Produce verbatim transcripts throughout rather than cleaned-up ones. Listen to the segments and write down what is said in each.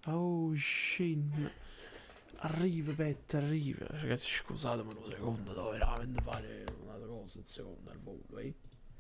Oh, Shin. Arriva, Pet, arriva. Ragazzi, scusatemi un secondo, devo veramente fare una cosa, un secondo al volo, eh.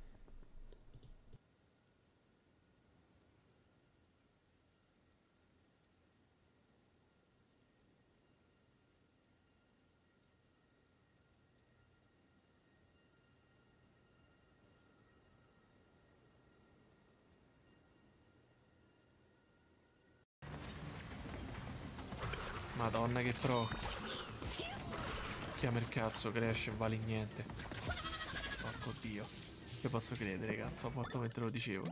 Madonna che pro. Chiama il cazzo, cresce e vale niente. Porco dio. Che posso credere, cazzo, porto mentre lo dicevo.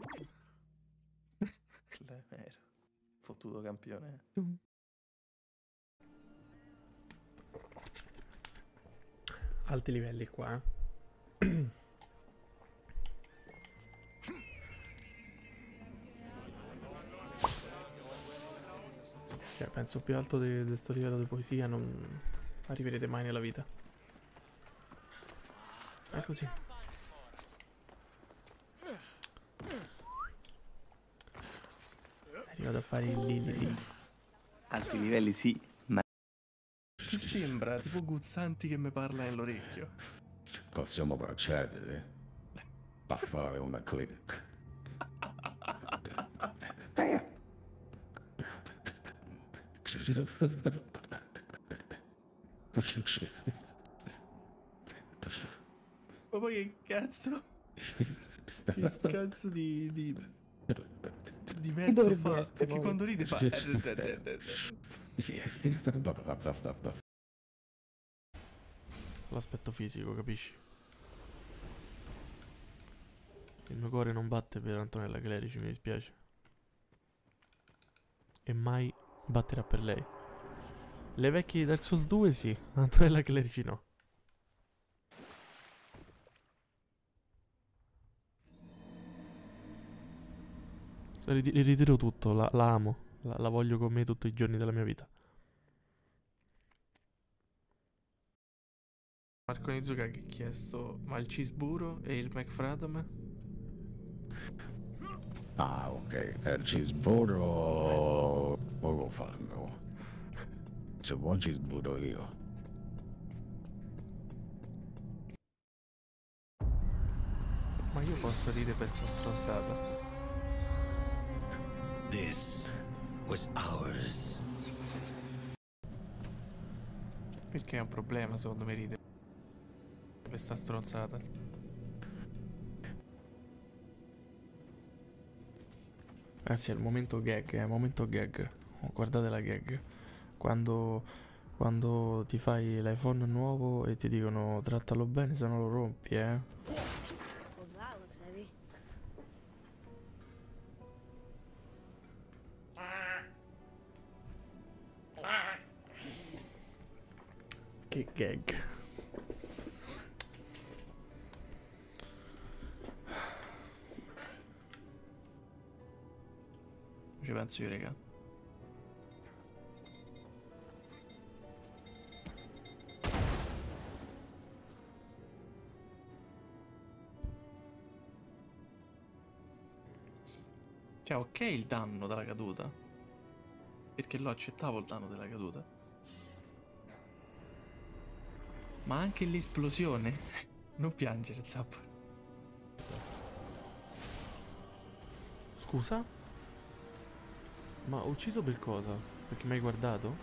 Clemero. Fottuto campione. Alti livelli qua, eh. Cioè, penso più alto di questo livello di poesia non arriverete mai nella vita. È così. È arrivato a fare il lì lì. Alti livelli sì, ma... Ti sembra tipo Guzzanti che mi parla nell'orecchio? Possiamo procedere a fare una click. Ma poi che cazzo? Che cazzo di... di... di verso fa? Perché quando ride fa... L'aspetto fisico, capisci? Il mio cuore non batte per Antonella Clerici, mi dispiace. E mai batterà per lei. Le vecchie di Dark Souls due sì, Antonella Clerici no. Rit- ritiro tutto, la, la amo, la, la voglio con me tutti i giorni della mia vita. Marco Nizuka che ha chiesto, ma il cheeseburo e il McFradam? Ah, ok, il cheeseburger poi lo fanno. Se vuoi cheeseburger io. Ma io posso ridere per sta stronzata. This was ours. Perché è un problema secondo me ridere per sta stronzata. Ah sì, è il momento gag, è il momento gag. Oh, guardate la gag. Quando, quando ti fai l'iPhone nuovo e ti dicono trattalo bene se non lo rompi, eh. Well, that looks heavy. Che gag. Ci penso io, raga. Cioè, ok il danno dalla caduta. Perché lo accettavo il danno della caduta. Ma anche l'esplosione. Non piangere, Zappa. Scusa? Ma ho ucciso per cosa? Perché mi hai guardato?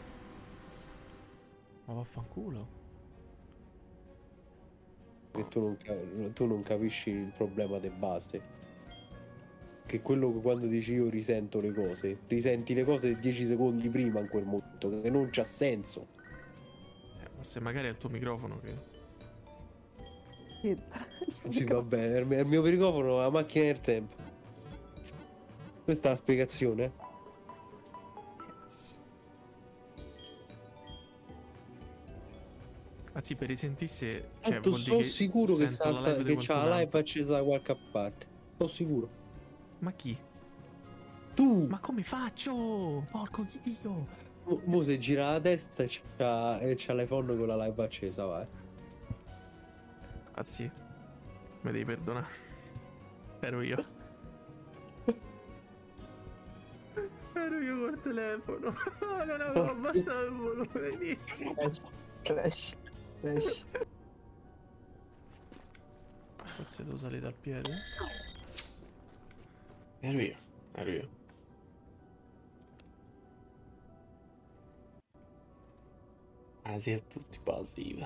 Ma vaffanculo. Che tu non, ca- tu non capisci il problema di base. Che quello che quando dici io risento le cose, risenti le cose dieci secondi prima in quel momento, che non c'ha senso. Eh, ma se magari è il tuo microfono che... Sì, vabbè, è il mio- è il mio microfono, la macchina del tempo. Questa è la spiegazione. Anzi, per risentisse... Cioè, Tanto vuol sono dire che sicuro che, sento sta, la live sta- di che c'ha qualcun la live altro. accesa da qualche parte. Sono sicuro. Ma chi? Tu! Ma come faccio? Porco dio! Mo, mo se gira la testa e c'ha, e c'ha l'iPhone con la live accesa, vai. Anzi, mi devi perdonare. Ero io. ero io col telefono. Non avevo abbassato il volume all'inizio. Crash. Crash. Forse devo salire dal piede. Ero io, ero io. Ah sì, è tutti passiva.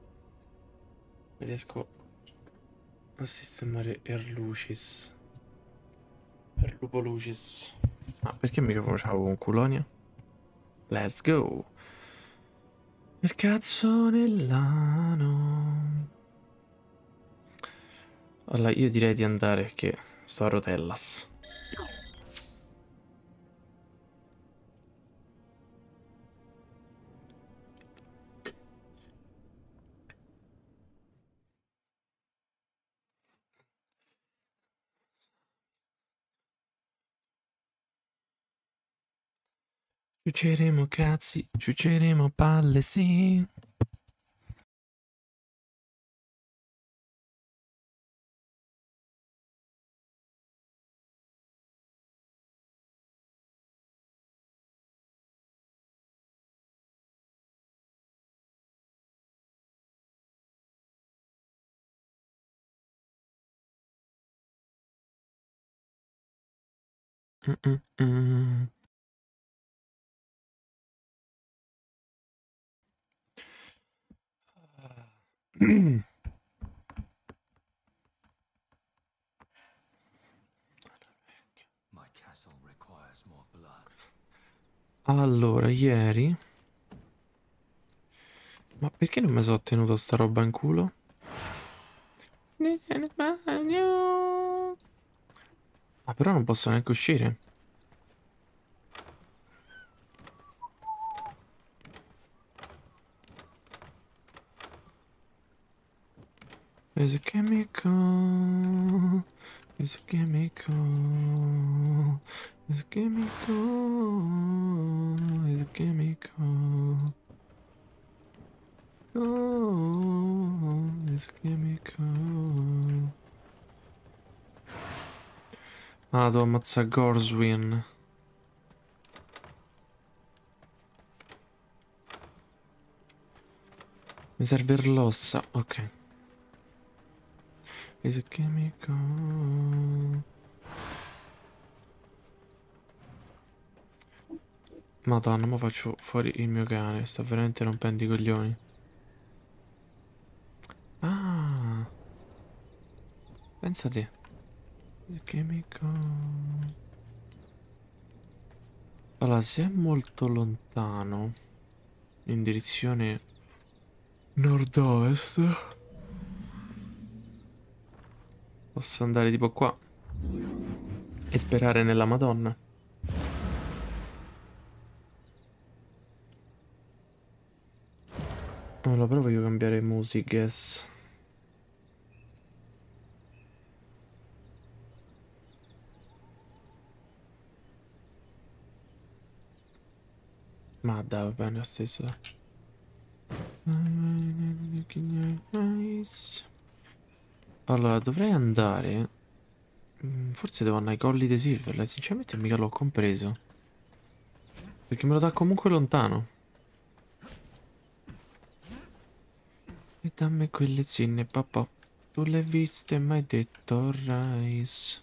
Riesco a sistemare Erlucis. Erlupolucis. Ah, perché mica facciamo con Culonia? Let's go. Il cazzo nell'ano. Allora, io direi di andare che sto a Rotellas. Ciuceremo cazzi, ciuceremo palle, sì. Mm -mm -mm. My castle requires more blood. Allora, ieri... Ma perché non mi sono tenuto sta roba in culo? Ah, però non posso neanche uscire. It's a chemical. It's a chemical. It's a chemical. It's a chemical. Oh, it's a chemical. Ah, devo ammazzare Gorswin. Mi serve l'ossa, ok. Is a chemical. Madonna, ma faccio fuori il mio cane. Sta veramente rompendo i coglioni. Ah, pensa te. Is a chemical. Allora, se è molto lontano, in direzione nord-ovest, posso andare tipo qua e sperare nella Madonna. Allora, però voglio cambiare musiches. Ma dai, va bene lo stesso. Allora, dovrei andare... Forse devo andare ai colli di Silverlight. Sinceramente mica l'ho compreso. Perché me lo dà comunque lontano. E dammi quelle zinne, papà. Tu le hai viste, mai detto Rise.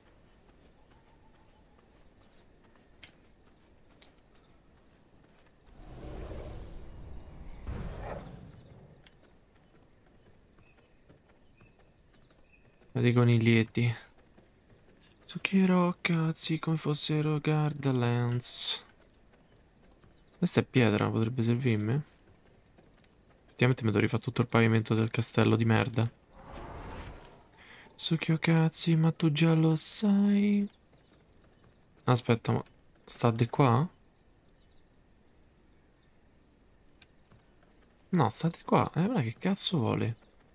Ma dei coniglietti. Succhierò cazzi come fossero Gardalands. Questa è pietra, potrebbe servirmi? Effettivamente mi devo rifare tutto il pavimento del castello di merda. Succhio cazzi, ma tu già lo sai. Aspetta, ma sta di qua? No, sta di qua. Eh, ma che cazzo vuole?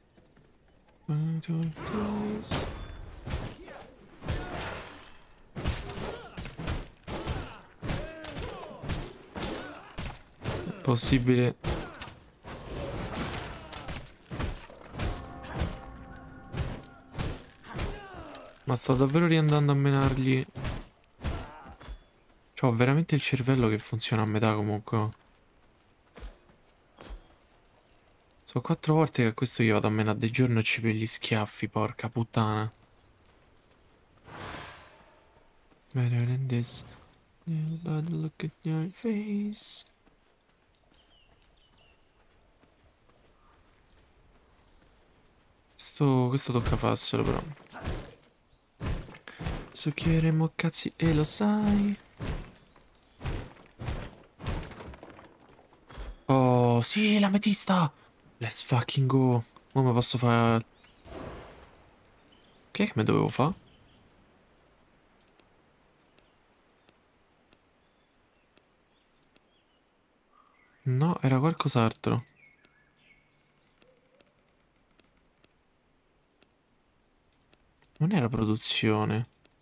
Possibile. Ma sto davvero riandando a menargli. C'ho veramente il cervello che funziona a metà comunque. Sono quattro volte che a questo io vado a menare di giorno e ci per gli schiaffi, porca puttana. Better than this. Nobody look at your face. Questo, questo tocca farselo però. Succhieremo cazzi e lo sai. Oh, sì, l'ametista! Let's fucking go. Ora posso fare... Che è che mi dovevo fare? No, era qualcos'altro. Non era produzione.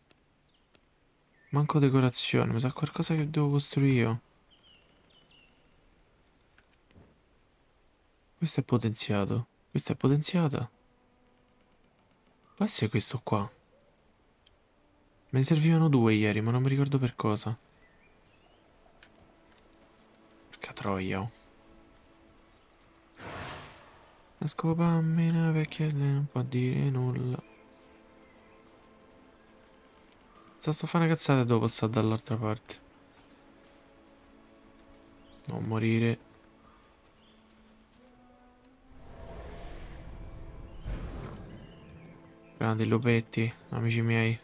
Manco decorazione, mi sa qualcosa che devo costruire io. Questo è potenziato. Questa è potenziata. Può essere questo qua. Me ne servivano due ieri, ma non mi ricordo per cosa. Porca troia. Oh. La scopammi una vecchia e lei non può dire nulla. Se sto a fare una cazzata devo passare dall'altra parte. Non morire. Grandi lupetti, amici miei.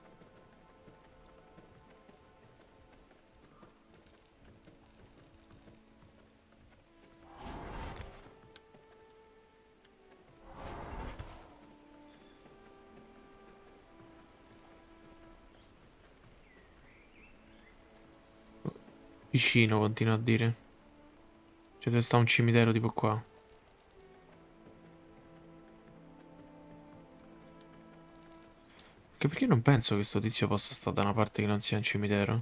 Vicino, continua a dire. Cioè deve stare un cimitero tipo qua. Anche perché non penso che sto tizio possa stare da una parte che non sia un cimitero.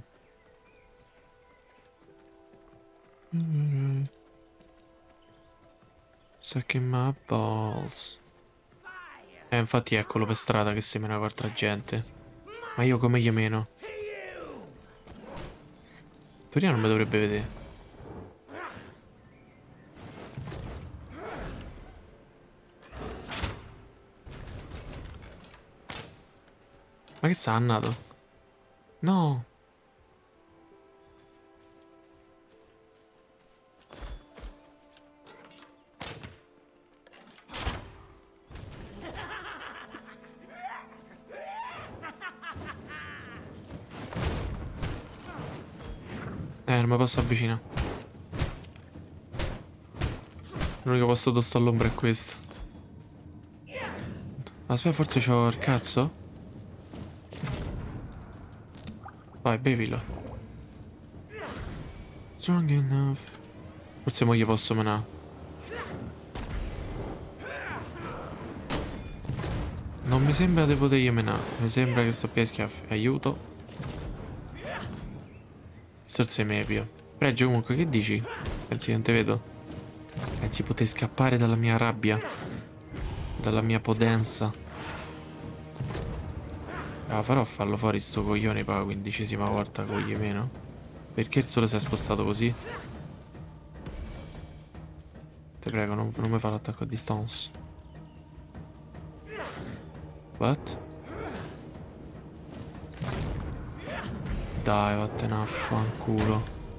Sucking my balls. Eh, infatti eccolo per strada che semina con altra gente. Ma io come gli meno? Teoria non mi dovrebbe vedere. Ma che sta annato? No. Eh, non mi posso avvicinare. L'unico posto dove sto all'ombra è questo. Aspetta, forse c'ho il cazzo? Vai, bevilo. Strong enough. Forse mo gli posso menare. Non mi sembra di potergli menare. Mi sembra che sto più a schiaffi. Aiuto. Forse mepio. Fregio, comunque, che dici? Pensi che non te vedo? Pensi poter scappare dalla mia rabbia? Dalla mia potenza? Ah, farò a farlo fuori sto coglione per la quindicesima volta con gli meno. Perché il sole si è spostato così? Ti prego, non, non mi fa l'attacco a distanza. What? Dai, vattene a fanculo.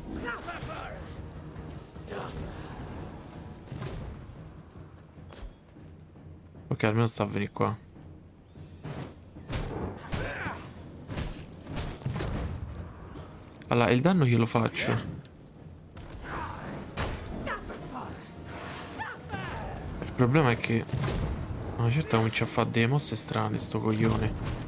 Ok, almeno sta a venire qua. Allora, il danno glielo faccio. Il problema è che a una certa comincia a fare delle mosse strane sto coglione.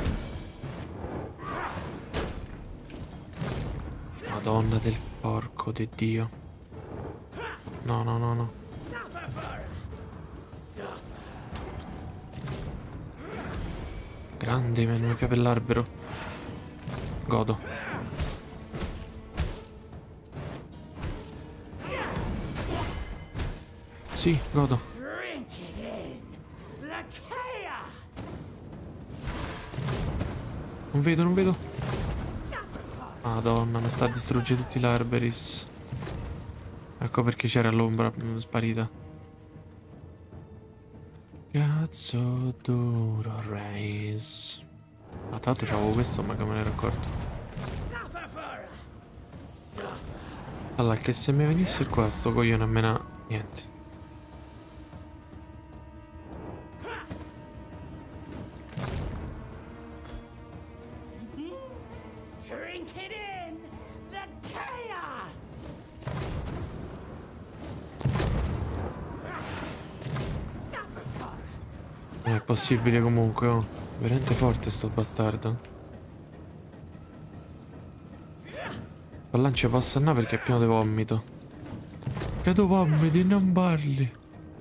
Madonna del porco di Dio. No, no, no, no. Grande, mi mi piace l'albero. Godo. Sì, godo. Non vedo, non vedo. Madonna, mi sta a distruggere tutti gli Arberis. Ecco perché c'era l'ombra mm, sparita. Cazzo duro, Race. Ma tanto c'avevo questo, ma che me ne ero accorto. Allora, che se mi venisse qua sto coglione a mena... Niente. Non è possibile comunque, oh. Veramente forte sto bastardo. La lancia passa a perché è pieno di vomito. Che tu vomiti, non parli.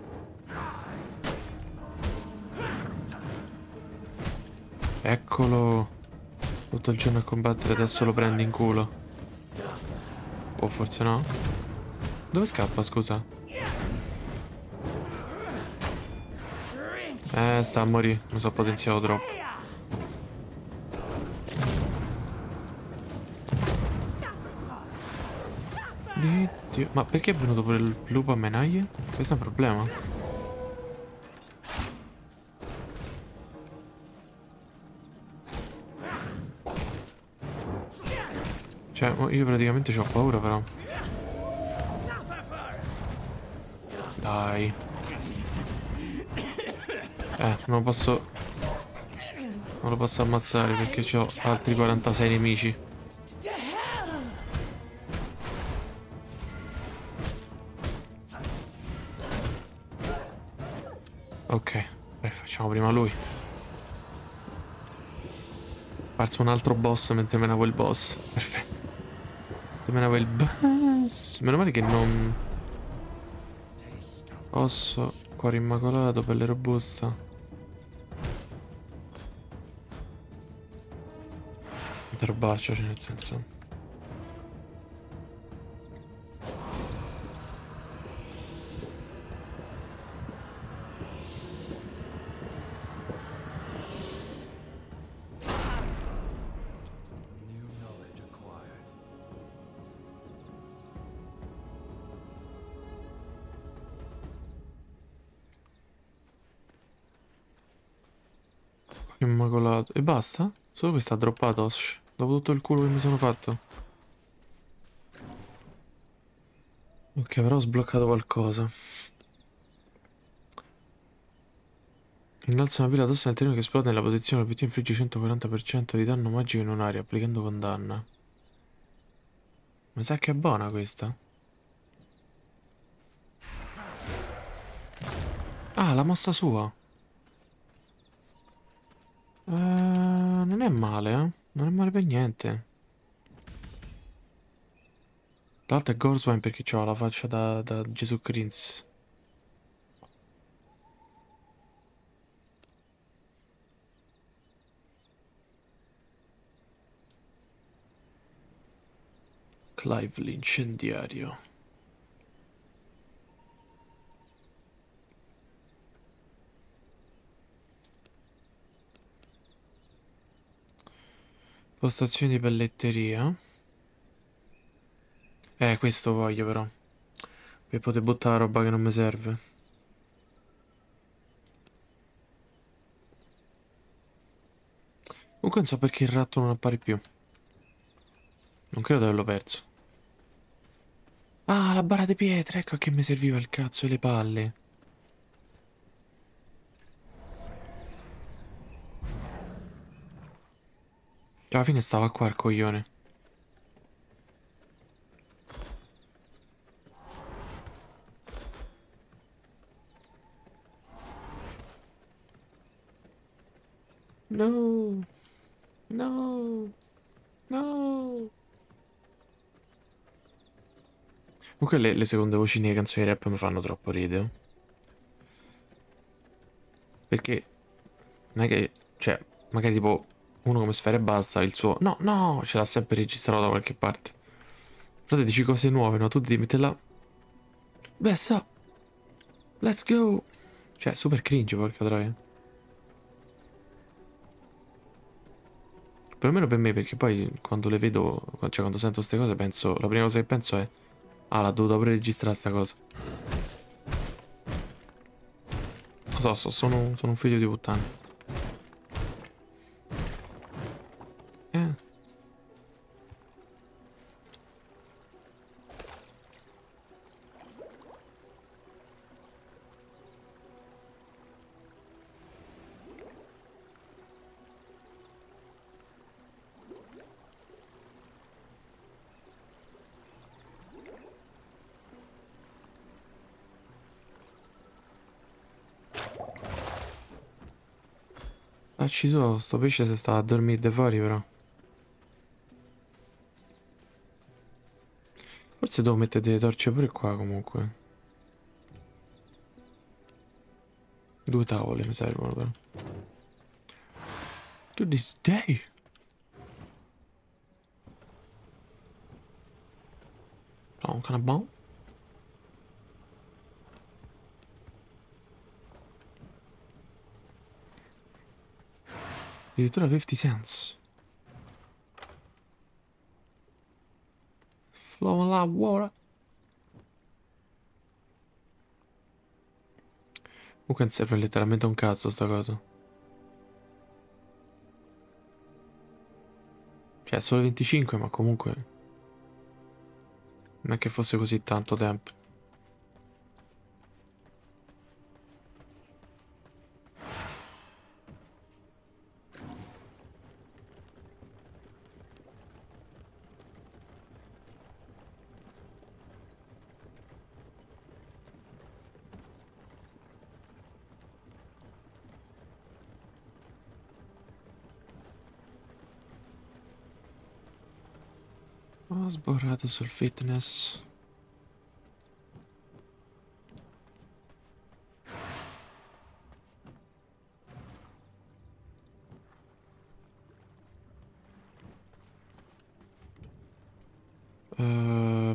Eccolo. Tutto il giorno a combattere, adesso lo prendi in culo. O forse no? Dove scappa, scusa? Eh, sta a morire. Mi sono potenziato troppo. Dio. Ma perché è venuto pure il lupo a menaglie? Questo è un problema. Cioè, io praticamente ho paura però. Dai. Eh, non lo posso... Non lo posso ammazzare perché ho altri quarantasei nemici. Ok, beh, facciamo prima lui. Parso un altro boss mentre menavo il boss. Perfetto. Mentre menavo il boss. Meno male che non... Osso, cuore immacolato, pelle robusta. Interbaccio, cioè nel senso... Immacolato. E basta? Solo questo ha droppato, shh, dopo tutto il culo che mi sono fatto. Ok, però ho sbloccato qualcosa. Innalza una pila addosso al terreno che esplode nella posizione. L'obiettivo infligge centoquaranta per cento di danno magico in un'area, applicando condanna. Mi sa che è buona questa. Ah, la mossa sua. Uh, non è male, eh? Non è male per niente. Tra l'altro è Gorswine perché c'ho la faccia da, da Gesù Cristo. Clive l'incendiario. Postazioni di pelletteria. Eh, questo voglio però. Per poter buttare la roba che non mi serve. Comunque non so perché il ratto non appare più. Non credo di averlo perso. Ah, la bara di pietra, ecco a che mi serviva il cazzo e le palle. Cioè, alla fine stava qua il coglione. No. No. No. Comunque le, le seconde voci nelle canzoni rap mi fanno troppo ridere. Perché non è che, cioè, magari tipo uno come Sfera e Basta, il suo no, no, ce l'ha sempre registrato da qualche parte. Però se dici cose nuove, no, tu ti metti là. Bless up. Let's go. Cioè, super cringe, porca troia. Perlomeno per me, perché poi quando le vedo, cioè quando sento queste cose, penso, la prima cosa che penso è, ah, l'ha dovuta pure registrare sta cosa. Lo so, so- sono, sono un figlio di puttana. Eh. Ah, ci sono, sto pesce si sta a dormire de fuori però. Forse devo mettere delle torce pure qua comunque. Due tavole mi servono però. To this day. Oh, kind of bomb. Addirittura fifty cents. Flowing like water. Comunque non serve letteralmente un cazzo sta cosa. Cioè, è solo venticinque, ma comunque non è che fosse così tanto tempo. Ho sborrato sul fitness. Uh...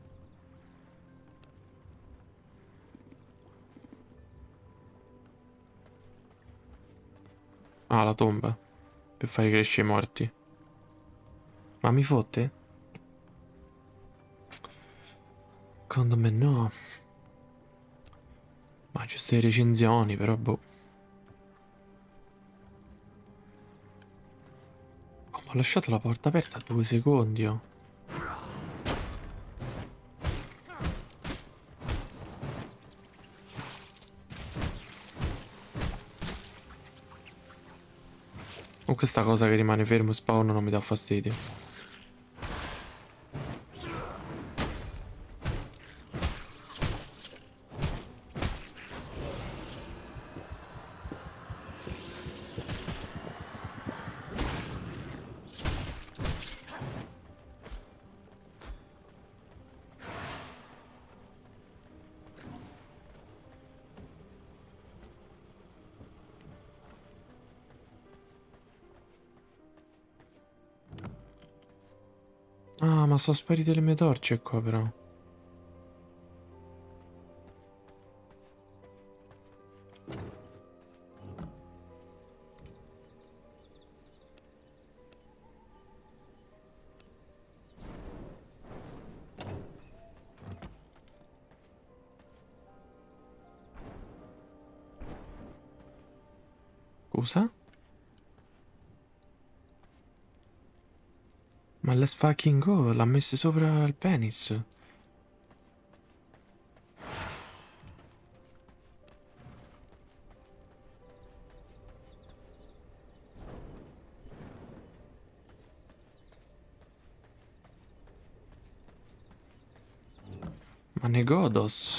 Ah, la tomba. Per fare crescere i morti. Ma mi fotte? Secondo me no. Ma giuste recensioni, però boh. Oh, ma ho lasciato la porta aperta due secondi, oh. Con questa cosa che rimane fermo e spawn non mi dà fastidio. Ah, ma sono sparite le mie torce qua però. Scusa? Ma let's fucking go, l'ha messa sopra il penis. Ma ne godos.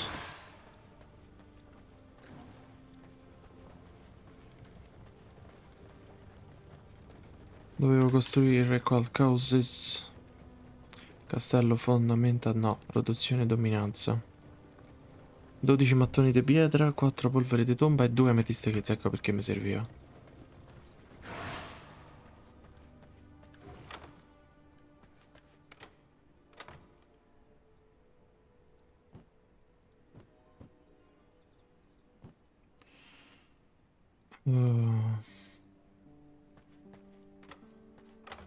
Dovevo costruire qualcosa. Castello fondamenta, no, produzione e dominanza. dodici mattoni di pietra, quattro polveri di tomba e due ametiste che ecco perché mi serviva. Uh.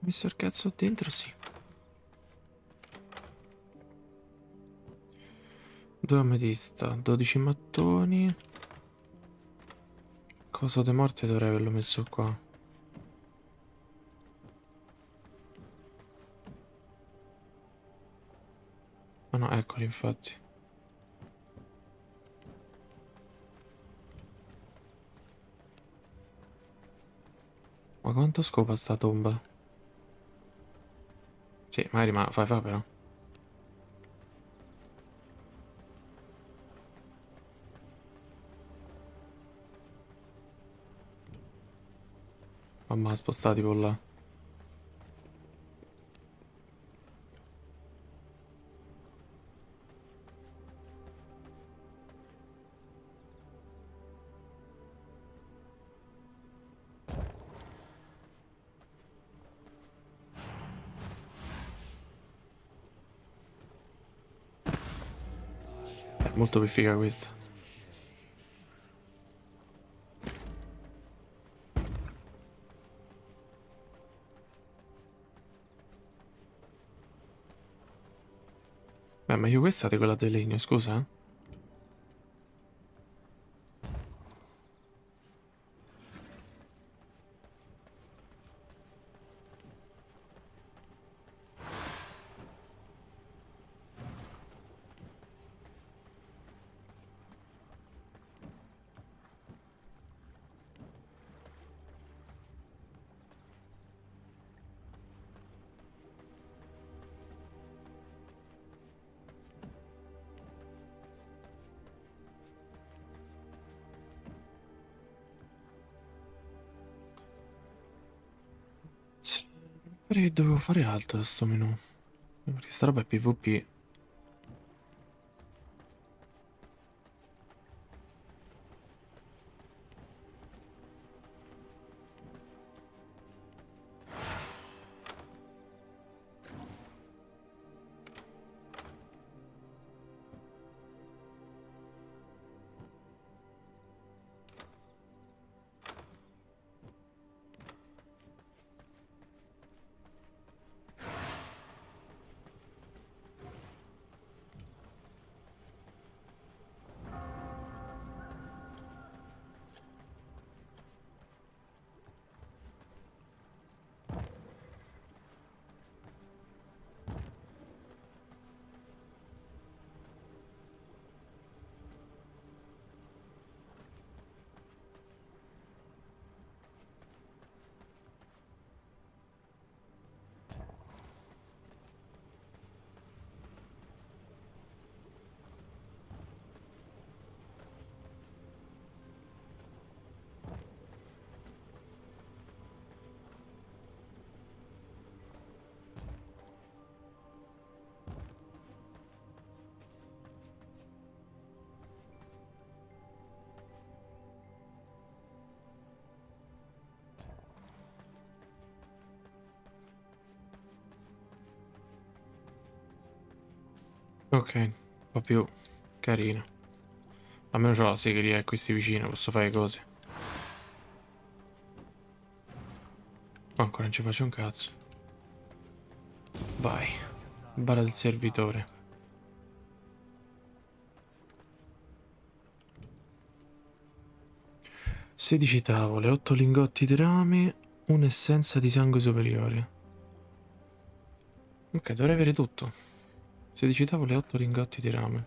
messo il cazzo dentro, sì. Due ametista, dodici mattoni. Coso de morte dovrei averlo messo qua. Ah no, eccoli infatti. Ma quanto scopa sta tomba? Sì, magari ma fai fa però. Mamma spostati tipo là. È molto più figa questa. Beh, ma io questa di quella del legno, scusa, eh? Sì, pare che dovevo fare altro da sto menù. Perché sta roba è PvP. Ok, un po' più carino. Almeno c'ho la segheria e questi vicino, posso fare cose. Oh, ancora non ci faccio un cazzo. Vai. Bara del servitore. sedici tavole, otto lingotti di rame, un'essenza di sangue superiore. Ok, dovrei avere tutto. sedici tavole e otto lingotti di rame.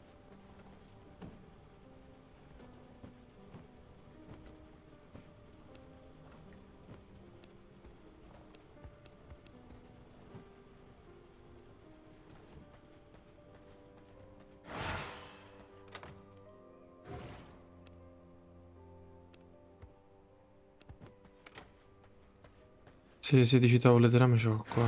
Sì, sedici tavole di rame c'ho qua.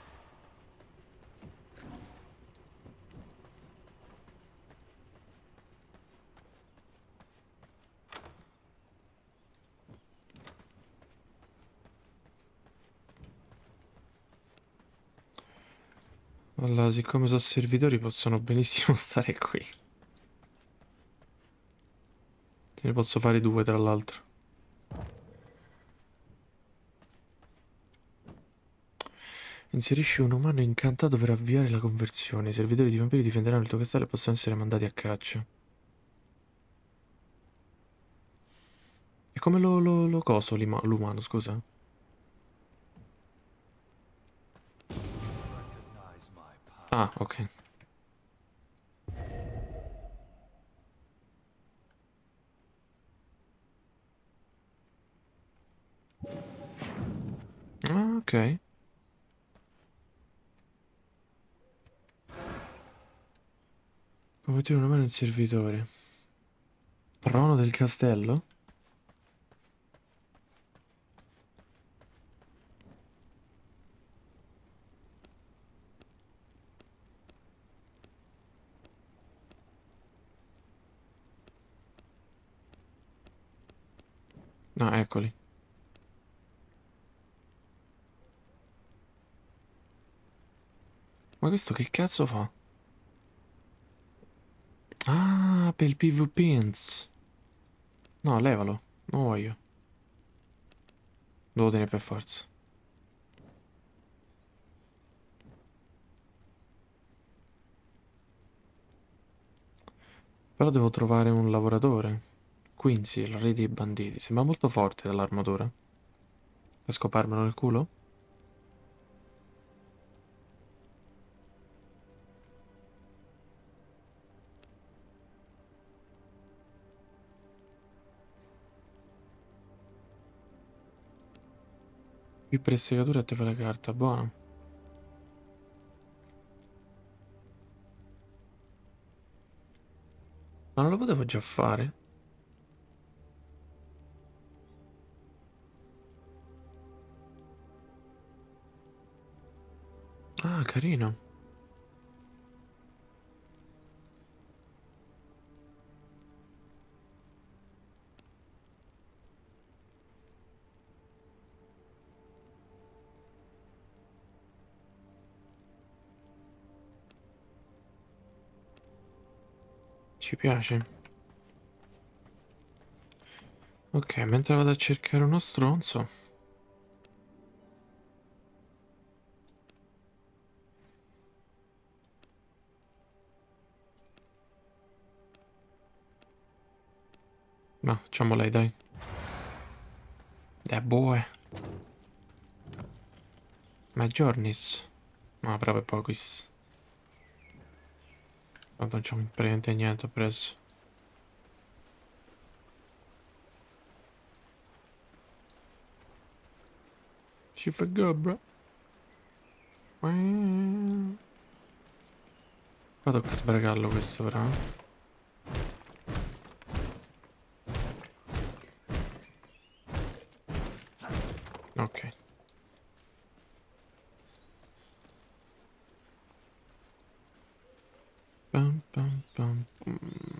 Allora, siccome sono servitori possono benissimo stare qui. Ne posso fare due tra l'altro. Inserisci un umano incantato per avviare la conversione. I servitori di vampiri difenderanno il tuo castello e possono essere mandati a caccia. E come lo, lo, lo coso l'ima- l'umano, scusa? Ah, ok. Ah, ok. Come dire una mano in servitore. Trono del castello? Ah, eccoli. Ma questo che cazzo fa? Ah, per il PvPins. No, levalo. Non voglio. Devo tenere per forza. Però devo trovare un lavoratore. Quincy, il re dei banditi. Sembra molto forte dall'armatura. Per scoparmelo nel culo? Più prestegatura e te fa la carta, buono. Ma non lo potevo già fare? Ah, carino. Ci piace. Ok, mentre vado a cercare uno stronzo. No, facciamo lei, dai. Eh, boy. Ma Giornis. No, però è pochis. Tanto non c'ho praticamente niente preso. Ci fa go, bro. Qua tocca sbragarlo questo, però. Ok. Pam, pam, pam, pum.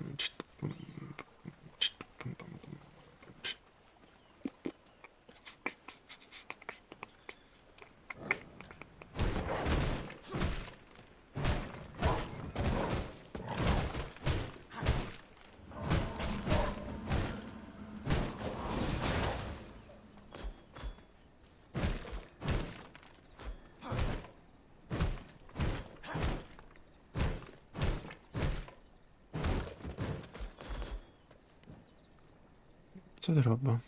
Cazzo di roba.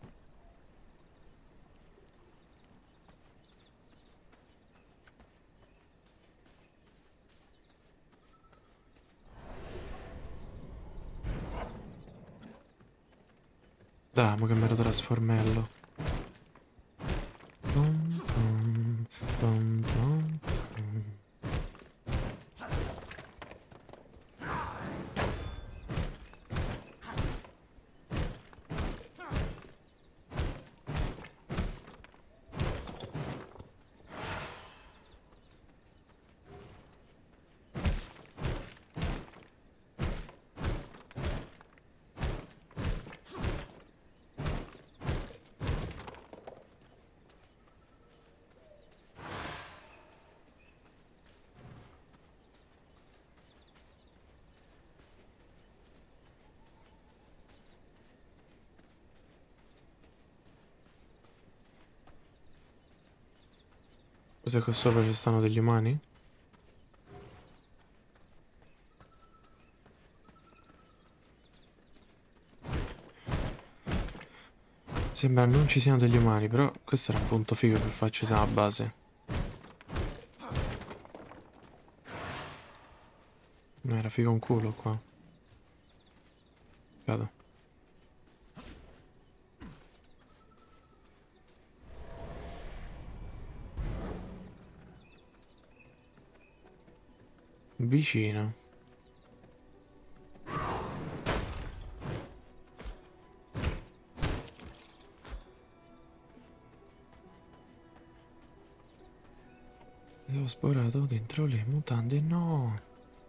Dai, mo che mi ero trasformello. Pum, pum, pum, pum, pum. Cos'è che sopra ci stanno degli umani? Sembra non ci siano degli umani, però questo era un punto figo per farci la base. Ma era figo un culo qua. Cado. Vicino. Ho sporato dentro le mutande, no.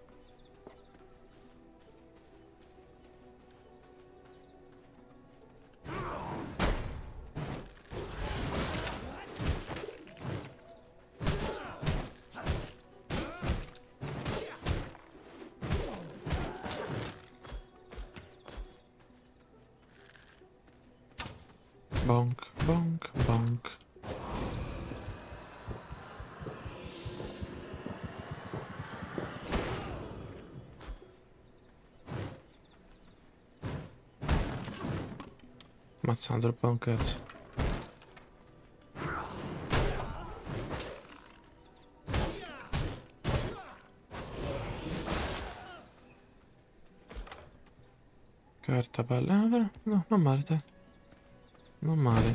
Bonk, bonk, bonk. Ammazzando troppo un cazzo. Carta, palla. Ah, però, no, non male, te. Non male.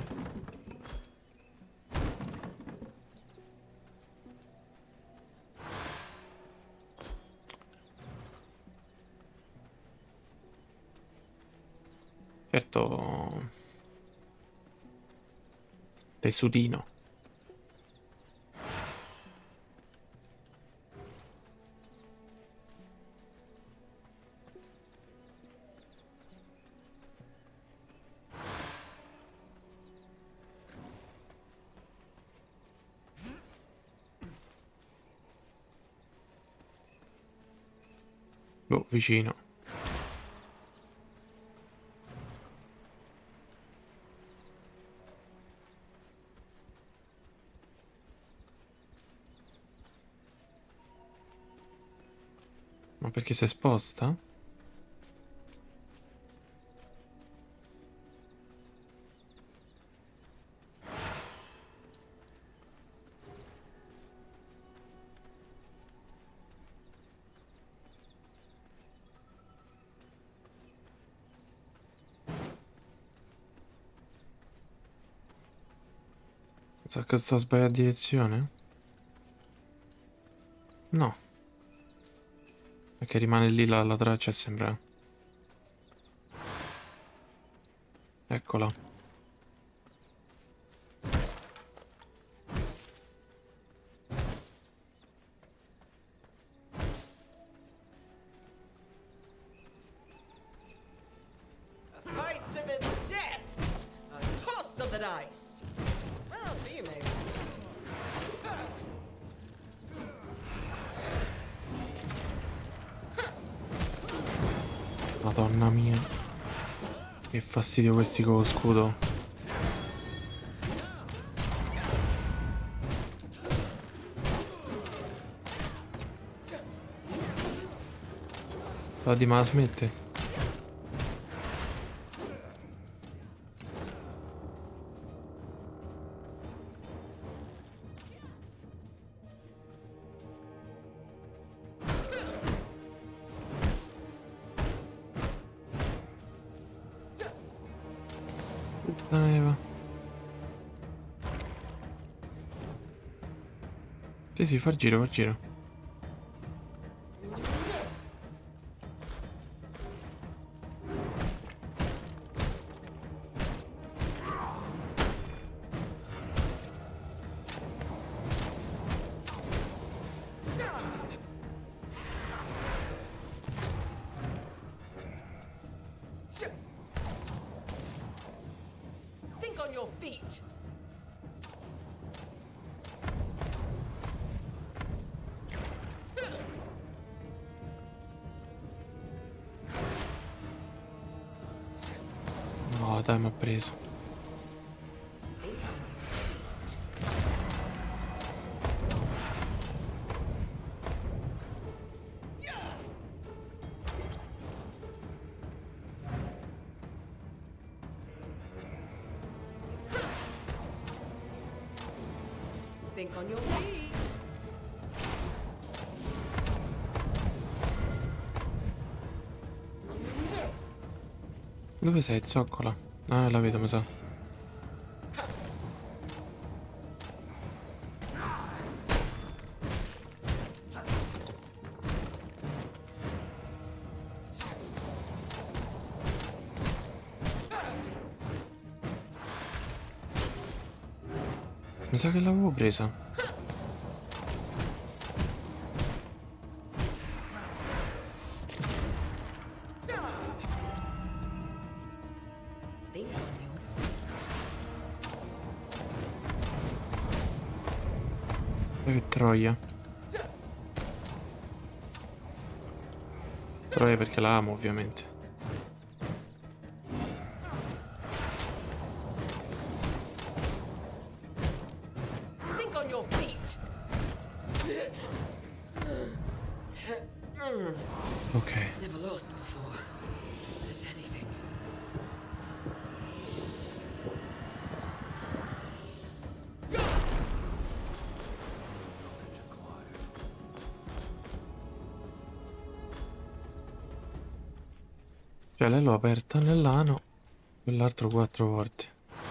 Certo. Tessutino. Boh, vicino. Ma perché si è esposta? Sa che sta sbagliando direzione? No. Perché rimane lì la, la traccia e sembra... Eccola. A fight to the death! A toss of the dice! Well, for you, maybe. Madonna mia. Che fastidio questi con lo scudo. Sta di ma la smette. Eva. Sì, sì, fa il giro, fa il giro. Think on your feet! No, dai, mi ha preso. Think on your feet. Dove sei, zoccola? Ah, la vedo, mi sa. Mi sa che l'avevo presa. Think on your E che troia. Troia perché la amo, ovviamente. Think on your feet. Ok. Never lost before. At anything. Cioè, lei l'ho aperta nell'ano. Quell'altro quattro volte.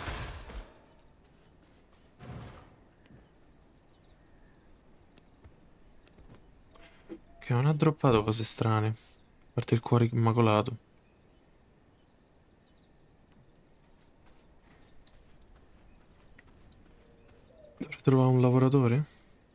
Che non ha droppato cose strane. A parte il cuore immacolato. Dovrei trovare un lavoratore?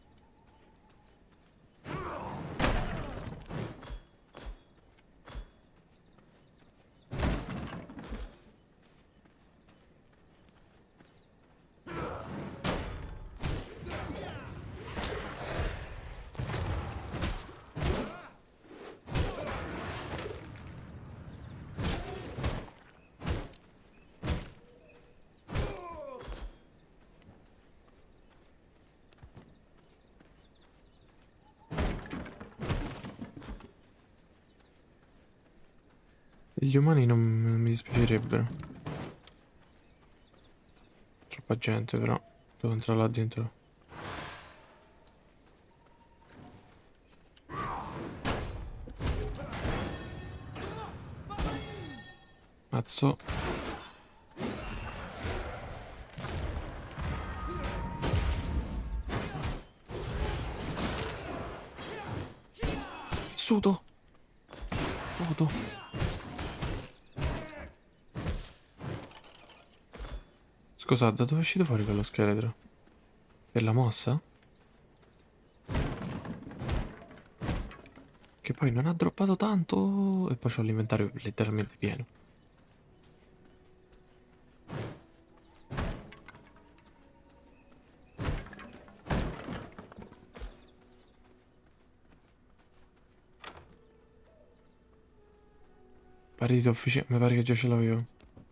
Gli umani non non mi dispiacerebbero. Troppa gente, però. Devo entrare là dentro. Mazzo. Sudo. Sudo. Scusate, da dove è uscito fuori quello scheletro? Per la mossa? Che poi non ha droppato tanto e poi c'ho l'inventario letteralmente pieno. Partita ufficiale, mi pare che già ce l'avevo.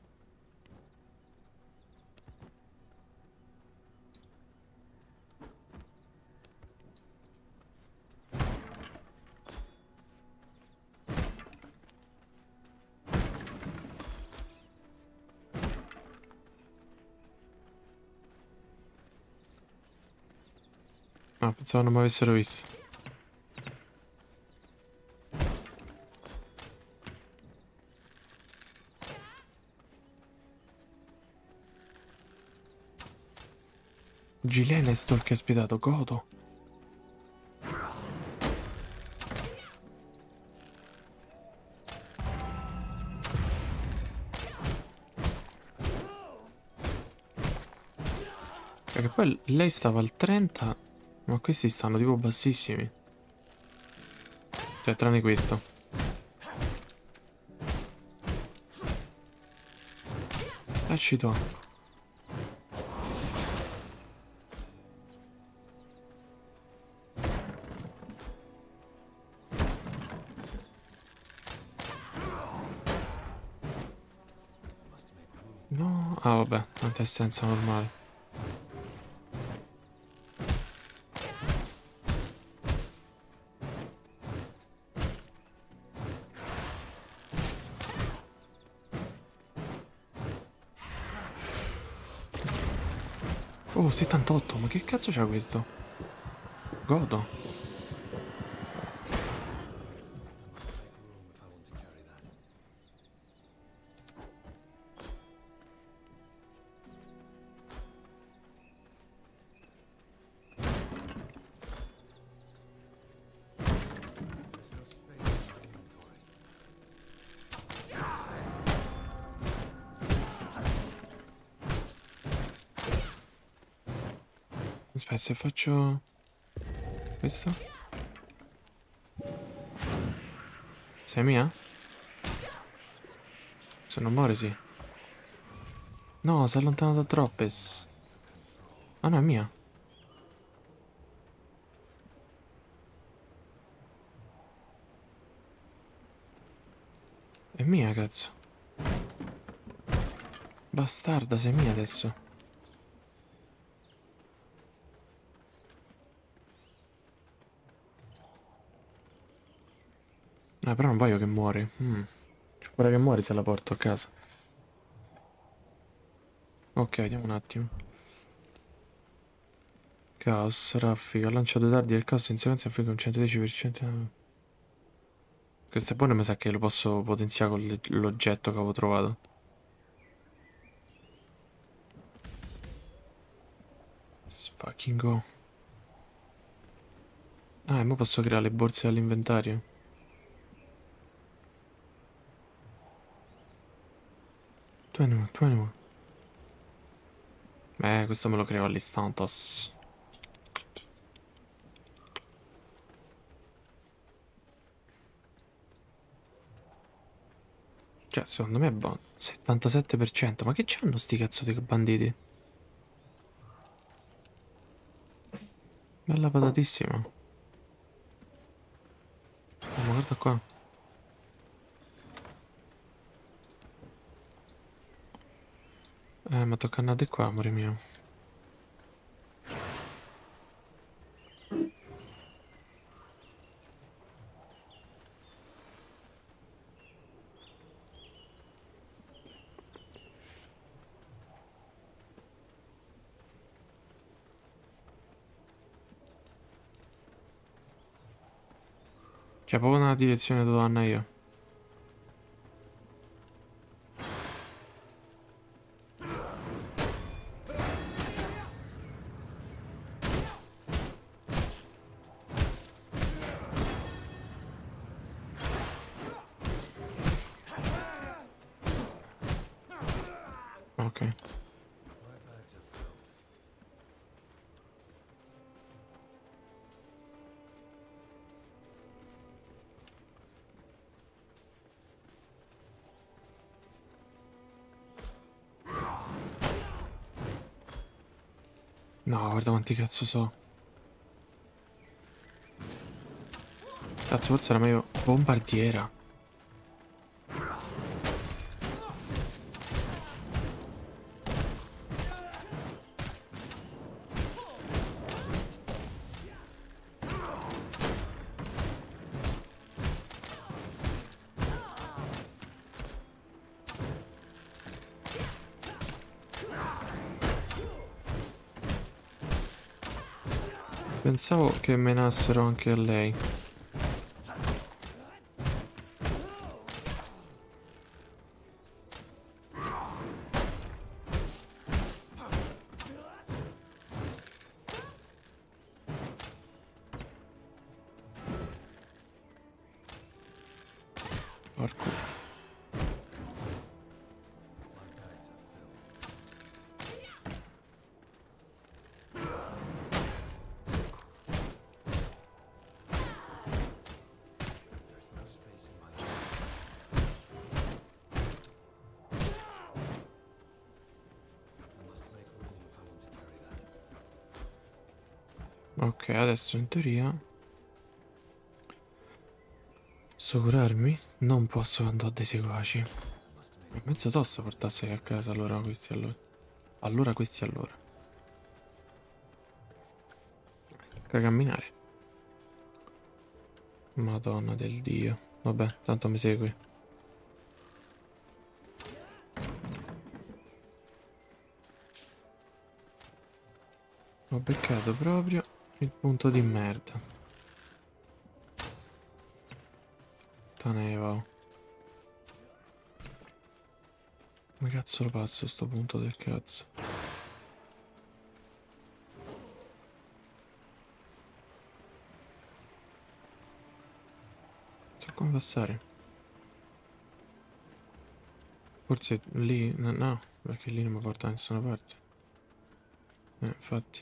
Ah, pensavo non mi avessero visto. Gilena e Stalk ha spiegato godo. Perché poi lei stava al trenta, ma questi stanno tipo bassissimi. Cioè, tranne questo. Tacito. No, ah vabbè, non è senza normale. Oh, settantotto, ma che cazzo c'ha questo? Godo. Aspetta, se faccio questo? Sei mia? Se non muore, sì. No, si è allontanato troppes. Ah, no, è mia. È mia, cazzo. Bastarda, sei mia adesso. Eh, però non voglio che muori. Mm. C'è pure che muori se la porto a casa. Ok, vediamo un attimo. Caos, raffica, lancia due dardi del caos in sequenza affinché un centodieci per cento. Questo è buono, mi sa che lo posso potenziare con le- l'oggetto che avevo trovato. Let's fucking go. Ah, e mo posso creare le borse all'inventario. ventuno, ventuno. Eh, questo me lo creo all'istantos. Cioè, secondo me è buono. settantasette per cento. Ma che c'hanno sti cazzo di banditi? Bella patatissima. Oh, ma guarda qua. Eh, ma tocca andare qua, amore mio. Cioè, proprio nella direzione dove vanno io. Ok. No, guarda quanti cazzo so. Cazzo, forse era meglio bombardiera. Pensavo che menassero anche a lei. Porco. Ok, adesso in teoria posso curarmi? Non posso andare dei seguaci. È mezzo tosto portarseli a casa allora questi allora. Allora questi allora. Tocca camminare. Madonna del Dio. Vabbè, tanto mi segui. Ho beccato proprio il punto di merda. Tanevo. Come cazzo lo passo sto punto del cazzo? So come passare. Forse lì... No, no, perché lì non mi porta da nessuna parte. Eh, infatti.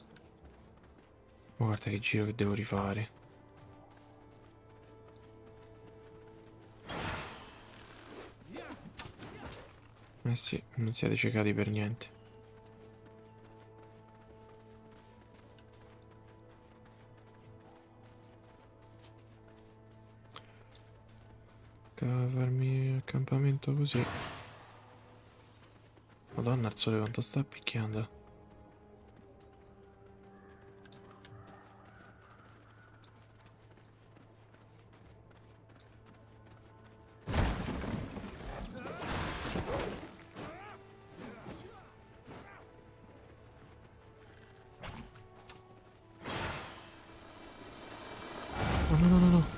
Ma guarda che giro che devo rifare. Eh sì, non siete ciecati per niente. Cavarmi accampamento così. Madonna, il sole quanto sta picchiando. Oh, no, no, no, no.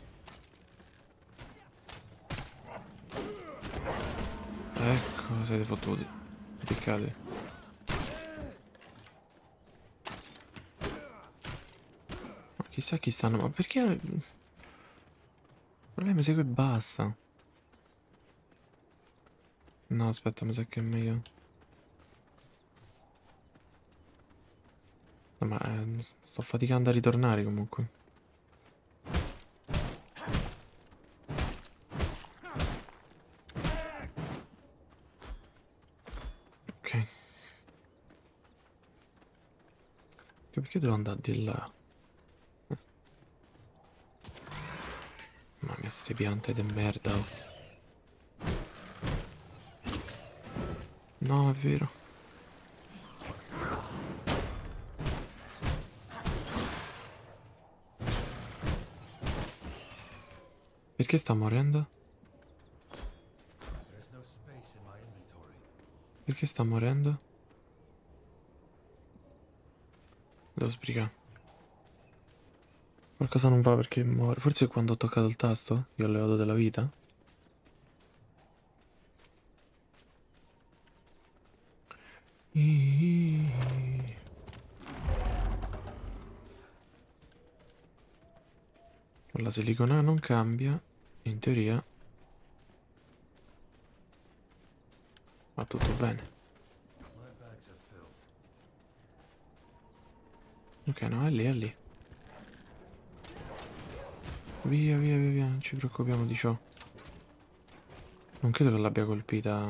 Ecco, siete fottuti. Piccate. Ma chissà chi stanno. Ma perché. Il problema è che basta. No, aspetta, mi sa che è meglio. No, ma eh, sto faticando a ritornare comunque. Ok. Perché devo andare di là? Mamma mia, ste piante di merda. No, è vero. Perché sta morendo? There's no space in my inventory. Perché sta morendo? Devo sbrigare. Qualcosa non va perché muore. Forse è quando ho toccato il tasto? Io ho levato della vita? La silicona non cambia. In teoria va tutto bene. My bags are filled. Ok, no, è lì, è lì. Via, via, via, via, non ci preoccupiamo di ciò. Non credo che l'abbia colpita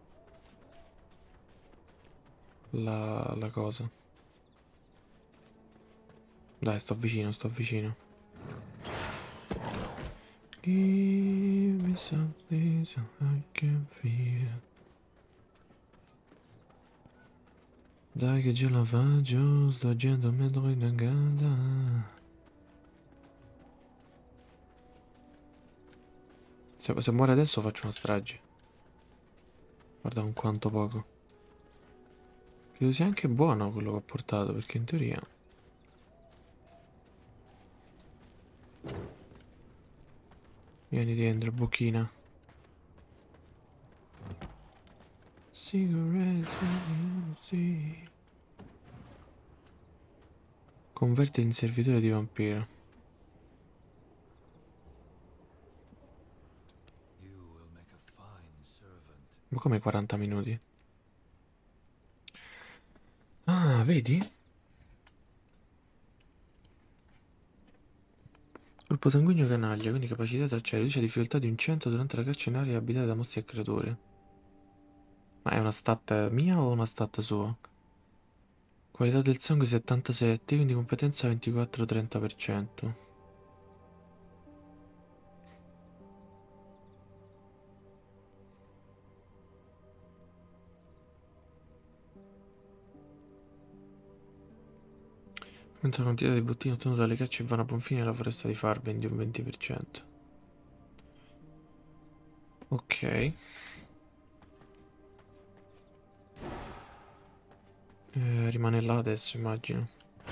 la, la cosa. Dai, sto vicino, sto vicino. Give me something so I can feel. Dai che ce la faccio, sto agendo mentre in casa. Se, se muore adesso faccio una strage. Guarda con quanto poco. Credo sia anche buono quello che ho portato, perché in teoria... Vieni dentro, bocchina. Cigarettes, sì. Converte in servitore di vampiro. You will make a fine servant. Ma come quaranta minuti? Ah, vedi? Colpo sanguigno canaglia, quindi capacità di tracciare riduce la difficoltà di un cento durante la caccia in aree abitate da mostri e creature. Ma è una stat mia o una stat sua? Qualità del sangue settantasette, quindi competenza ventiquattro trenta per cento. Mentre la quantità di bottini ottenuti dalle cacce vanno a buon fine alla foresta di Farben di un venti per cento. Ok. Eh, rimane là adesso, immagino.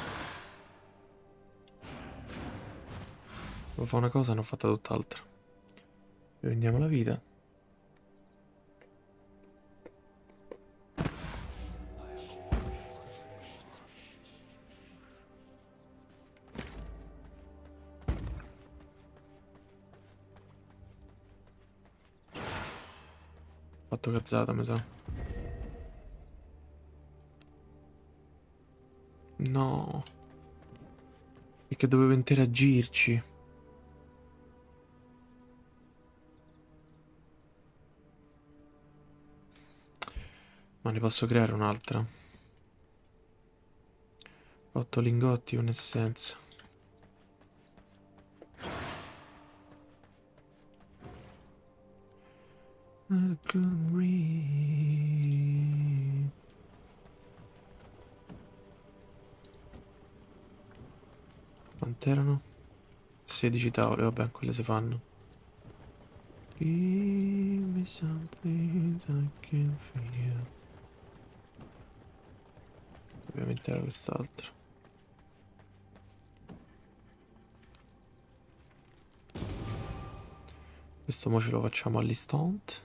Devo fare una cosa, ne ho fatta tutt'altra. Prendiamo la vita. Ho fatto cazzata, mi sa. No. Perché dovevo interagirci. Ma ne posso creare un'altra. Otto lingotti, un'essenza. I couldn't read. Quant'erano? sedici tavole, vabbè, quelle si fanno. Give me something I can feel. Ovviamente era quest'altro. Questo mo ce lo facciamo all'istante.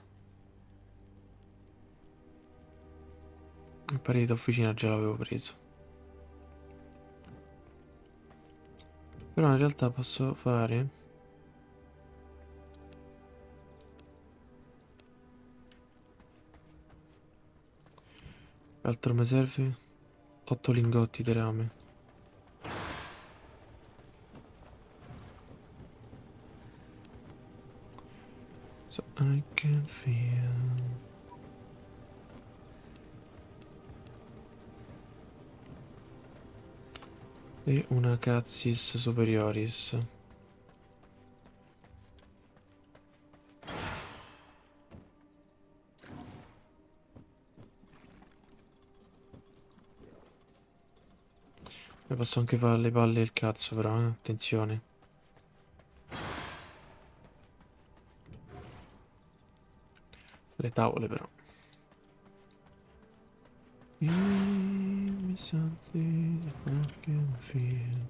Il parete officina già l'avevo preso. Però in realtà posso fare... Altro mi serve? otto lingotti di rame. So I can feel... E una Cazzis Superioris. E posso anche fare le palle e il cazzo però, eh? Attenzione. Le tavole però. Give me something I can feel.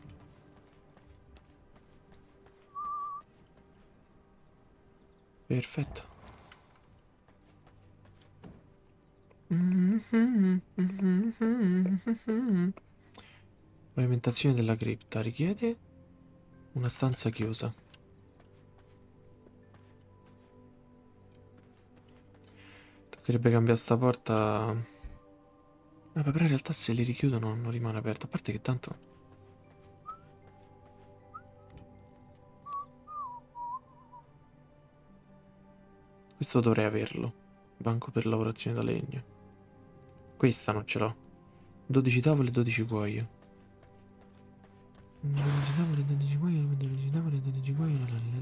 Perfetto. Pavimentazione della cripta richiede una stanza chiusa. Toccherebbe cambiare sta porta. Vabbè, però in realtà se li richiudono non rimane aperto. A parte che tanto... Questo dovrei averlo. Banco per lavorazione da legno. Questa non ce l'ho. dodici tavole e dodici cuoio. dodici tavole e dodici cuoio. dodici tavole e dodici cuoio.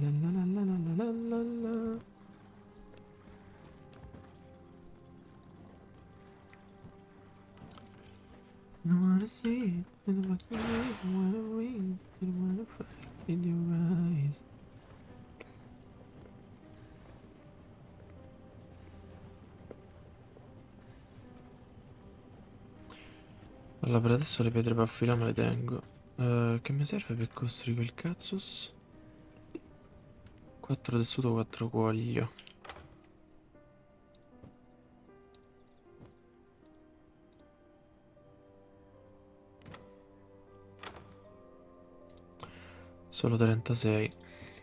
I wanna see in the fucking way, I wanna read, I wanna fight in your eyes. Allora, per adesso le pietre per affilare me le tengo. Uh, che mi serve per costruire quel cazzus? quattro tessuto, quattro cuoio. Solo trentasei.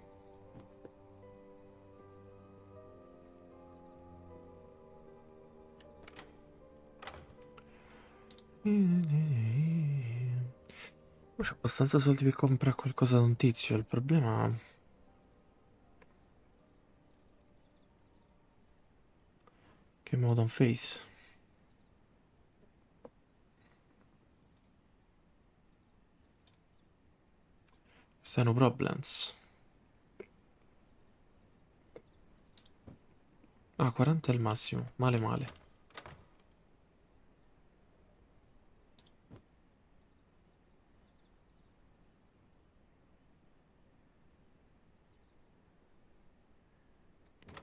C'ho abbastanza soldi per comprare qualcosa da un tizio. Il problema... Che modo on face. Questi hanno problems. Ah, quaranta è il massimo. Male male.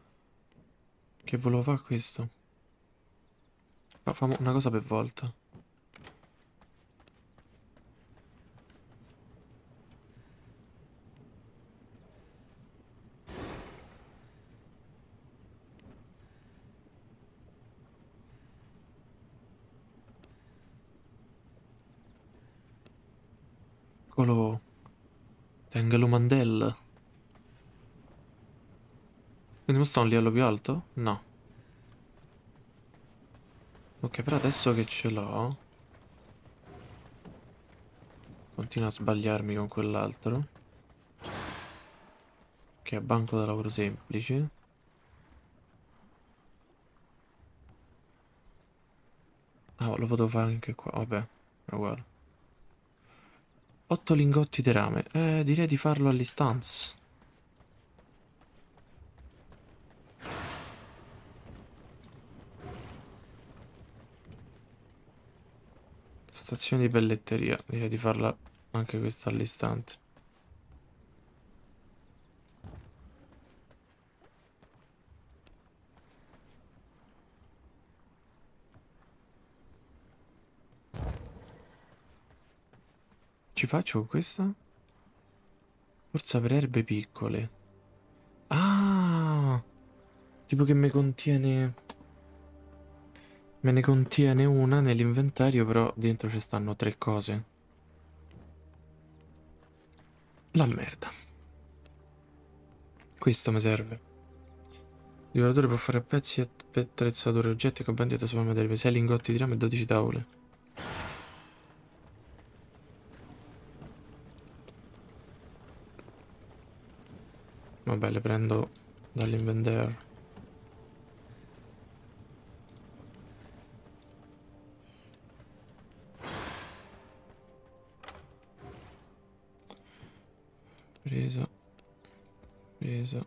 Che volevo fare questo? Fa- Famo una cosa per volta. Eccolo. Tengelo Mandel. Quindi non sta a un livello più alto? No. Ok, però adesso che ce l'ho... Continuo a sbagliarmi con quell'altro. Che è banco da lavoro semplice. Ah, lo potevo fare anche qua. Vabbè, è uguale. otto lingotti di rame. Eh, direi di farlo all'istanza. Stazione di pelletteria. Direi di farla anche questa all'istante. Ci faccio con questa? Forza per erbe piccole. Ah! Tipo che mi contiene... Me ne contiene una nell'inventario, però dentro ci stanno tre cose. La merda. Questo mi serve. Il divoratore può fare a pezzi attrezzature, oggetti e compendi da supermateriali. sei lingotti di rame e dodici tavole. Vabbè, le prendo dall'inventario. Presa. Presa.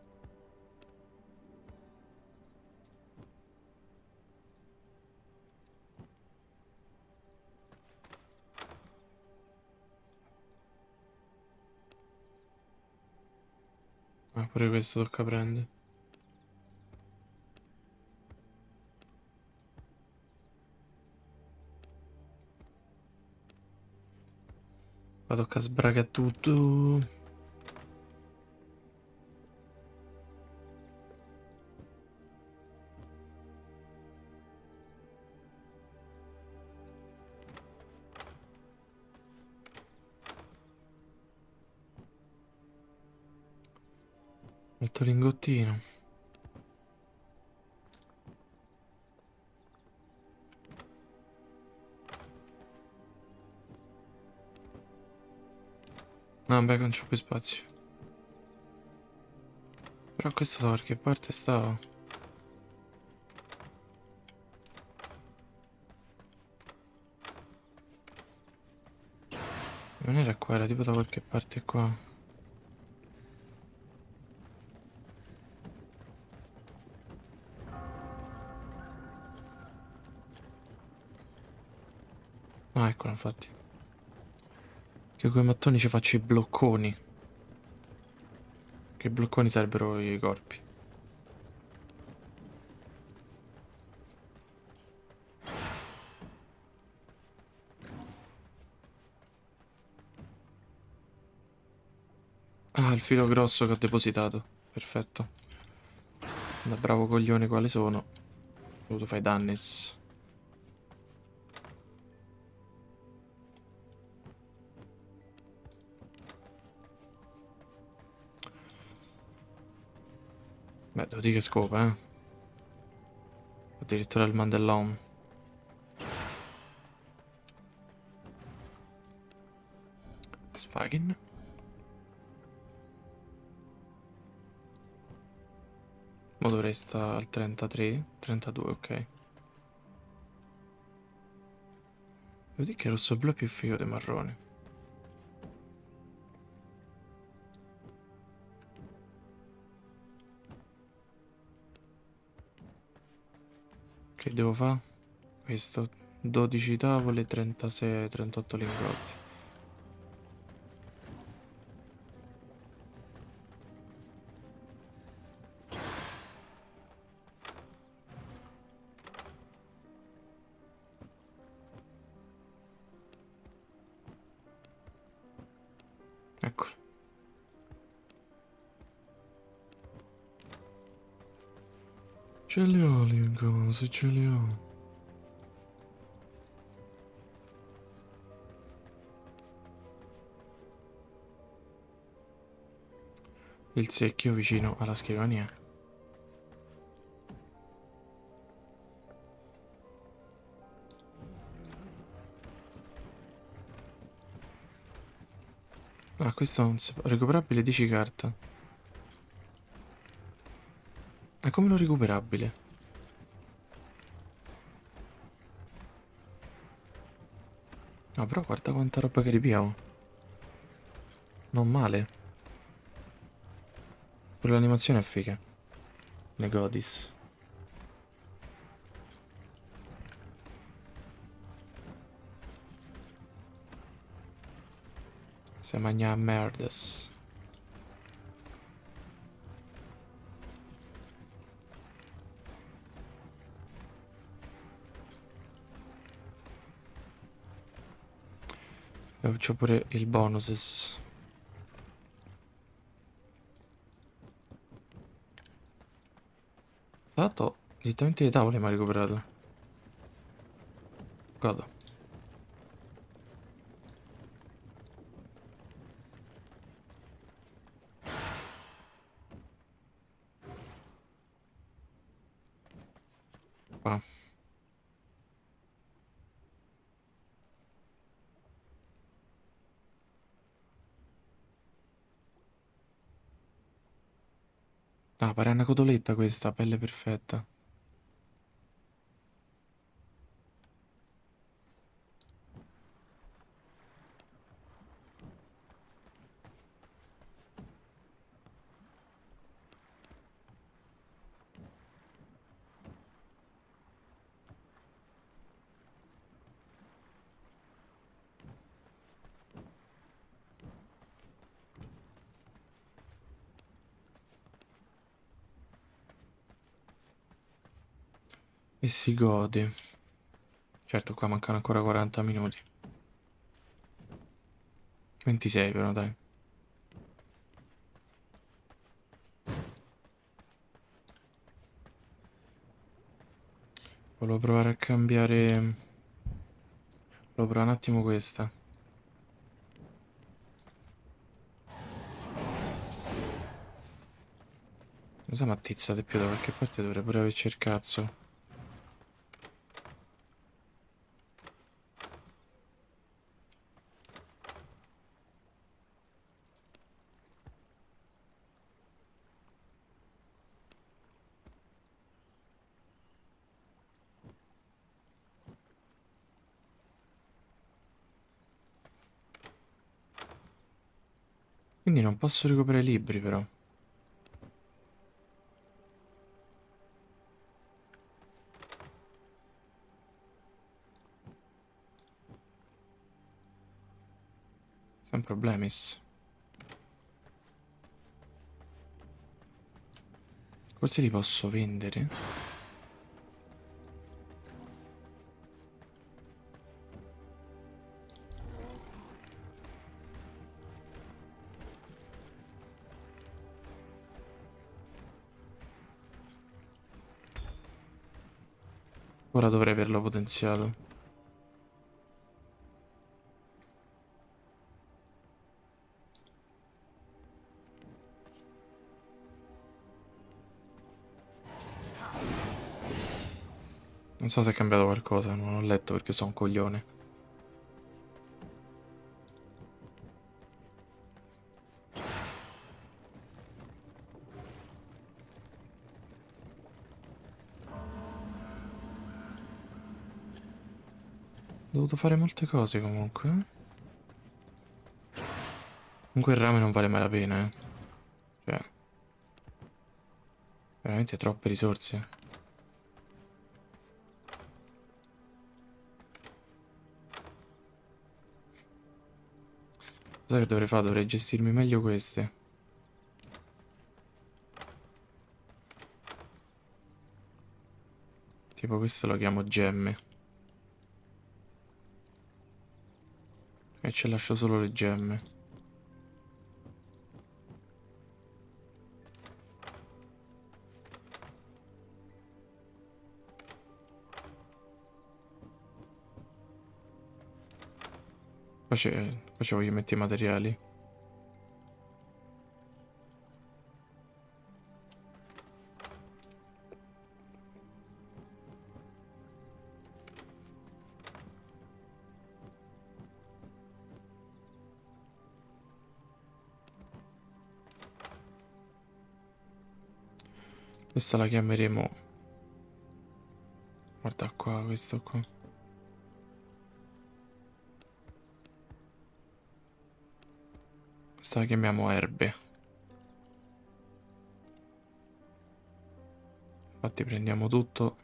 Ah, pure questo tocca prendere. Qua tocca sbragare tutto. Altro lingottino. No, beh, non c'ho più spazio. Però questo da qualche parte stava. Non era qua, era tipo da qualche parte qua. Ah, eccolo, infatti. Che con i mattoni ci faccio i blocconi. Che i blocconi sarebbero i corpi. Ah, il filo grosso che ho depositato. Perfetto. Da bravo coglione quale sono. Ho dovuto fare dannis. Beh, devo dire che scopa, eh. Addirittura il mandellone. Sfagin. Ma dovrei stare al trentatré, trentadue, ok. Devo dire che rosso blu è più figo dei marroni. Che devo fare? Questo, dodici tavole, trentasei, trentotto lingotti. Eccolo. Ce li ho le cose, ce li ho. il secchio vicino alla scrivania. Ah, questo non si può. Recuperabile dieci carta. E come lo recuperabile? No, però guarda quanta roba che ripiamo. Non male. Pure l'animazione è figa. Negodis. Se magna merdes. E c'ho pure il bonuses. Tra l'altro, direttamente le tavole mi ha recuperato. Godo. Qua. Ah, pare una cotoletta questa, pelle perfetta. E si gode. Certo, qua mancano ancora quaranta minuti. ventisei però, dai. Volevo provare a cambiare... Volevo provare un attimo questa. Non so, ma attizzate più da qualche parte, dovrei pure averci il cazzo. Quindi non posso recuperare libri, però. Sem problemis. Forse li posso vendere? Ora dovrei averlo potenziato. Non so se è cambiato qualcosa, non ho letto perché sono un coglione. Ho dovuto fare molte cose comunque. Comunque il rame non vale mai la pena, eh. Cioè... Veramente troppe risorse. Cosa che dovrei fare? Dovrei gestirmi meglio queste. Tipo questo lo chiamo gemme. E ci lascio solo le gemme. Qua ci voglio mettere i materiali. Questa la chiameremo... Guarda qua, questo qua. Questa la chiamiamo erbe. Infatti prendiamo tutto.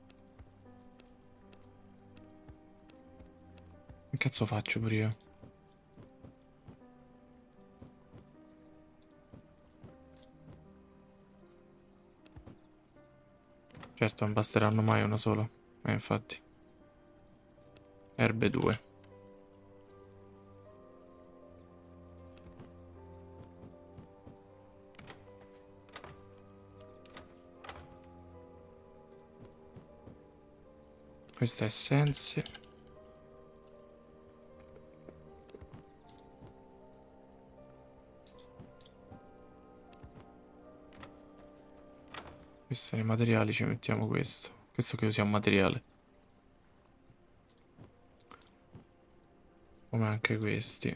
Che cazzo faccio pure io? Certo, non basteranno mai una sola. Eh, infatti. Erbe due. Queste essenze. Questi nei materiali ci mettiamo questo. Questo che usiamo materiale. Come anche questi.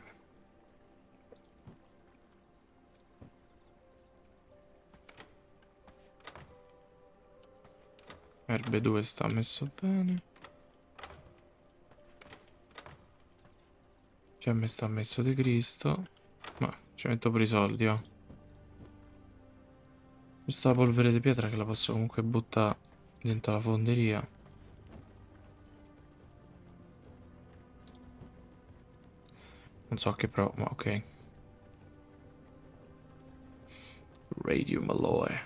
Erbe due sta messo bene. Cioè me sta messo di Cristo. Ma ci metto pure i soldi, oh. Questa polvere di pietra che la posso comunque buttare dentro la fonderia. Non so che però, ma ok. Radium alloy.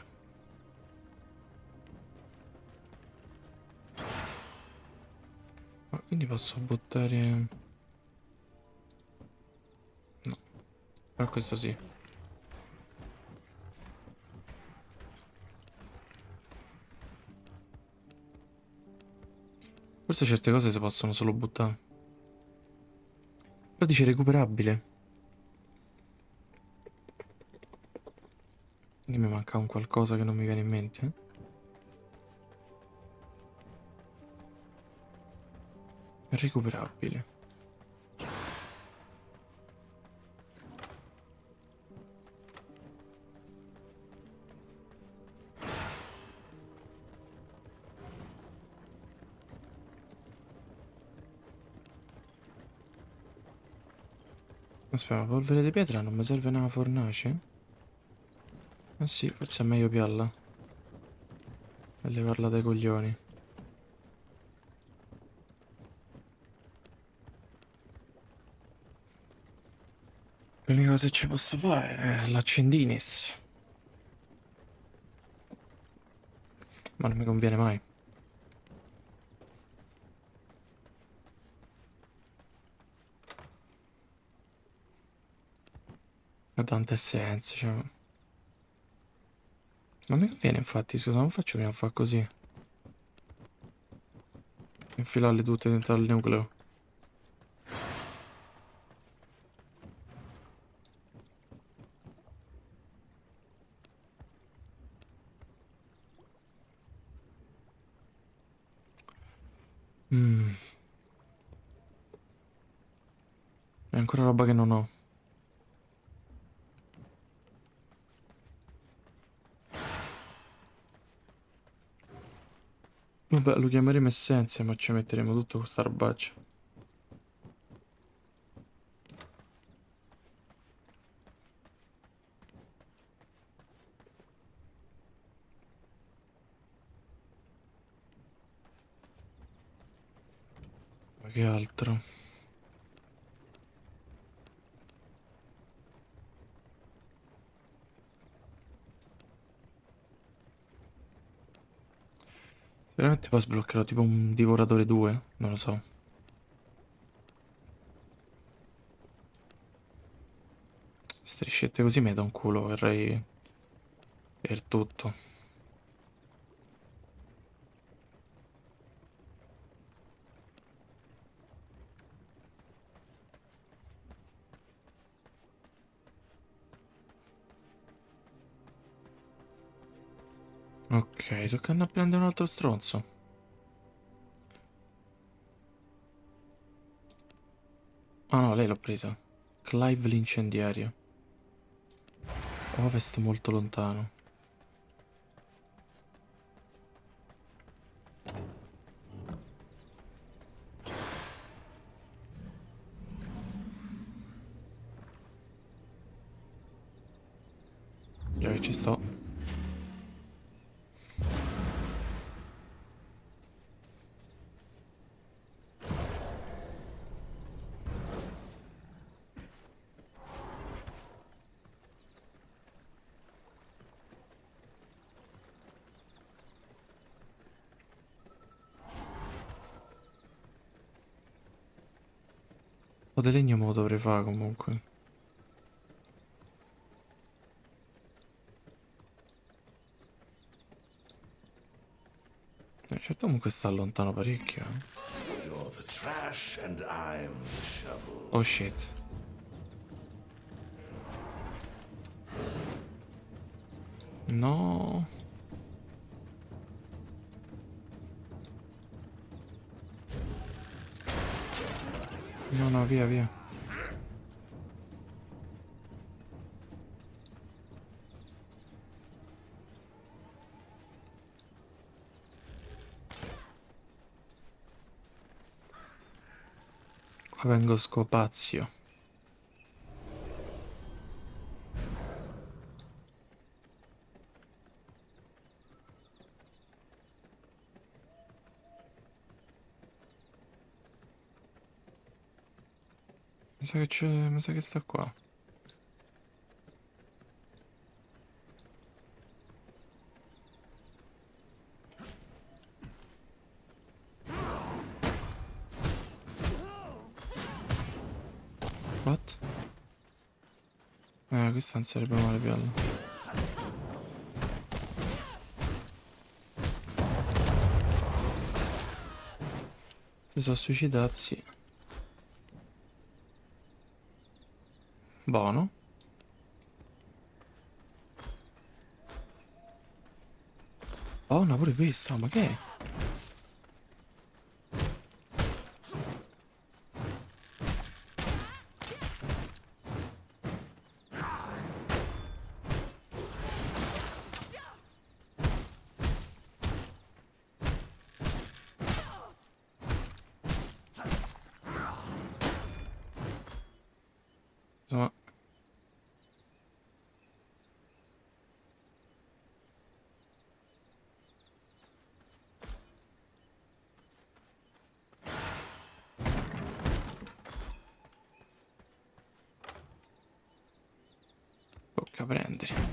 Ma quindi posso buttare... No. Però questo sì. Forse certe cose si possono solo buttare. Però dice recuperabile. Quindi mi manca un qualcosa che non mi viene in mente. Recuperabile. Aspetta, polvere di pietra non mi serve una fornace? Ah sì, forse è meglio piarla. E levarla dai coglioni. L'unica cosa che ci posso fare è l'accendinis. Ma non mi conviene mai. Ho tante essenze, cioè... Non mi conviene infatti, scusa, non faccio prima a fare così. Infilarle tutte dentro al nucleo. Mm. È ancora roba che non ho. Vabbè, lo chiameremo essenze, ma ci metteremo tutto questa robaccia. Ma che altro? Veramente poi sbloccherò tipo un divoratore due? Non lo so. Striscette così mi do un culo, vorrei... per tutto. Ok, tocca andare a prendere un altro stronzo. Ah no, lei l'ho presa. Clive l'incendiario. Ovest molto lontano. Ok, ci sto. O di legno me lo dovrei fare comunque. Eh, certo comunque sta lontano parecchio. eh. You're the trash and I'm the shovel. Oh shit. No. No, no, via, via. Qua vengo scopazio. Mi sa che c'è. Mi sa che sta qua. What? Eh, questa non sarebbe male pialla. Si sono suicidati. Buono. Buona pure questa, ma che è? Insomma. Tocca prendere.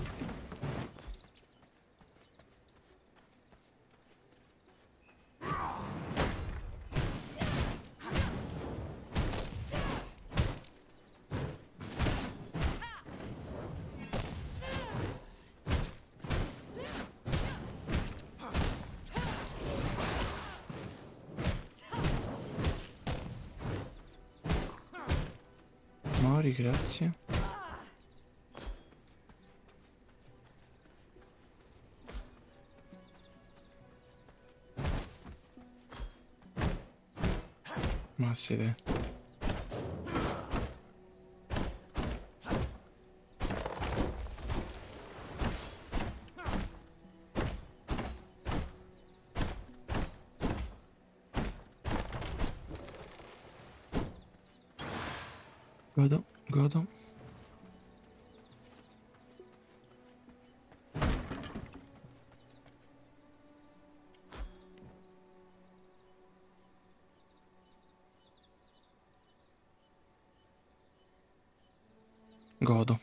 Mori, grazie. Ma siete. Godo, godo. Godo.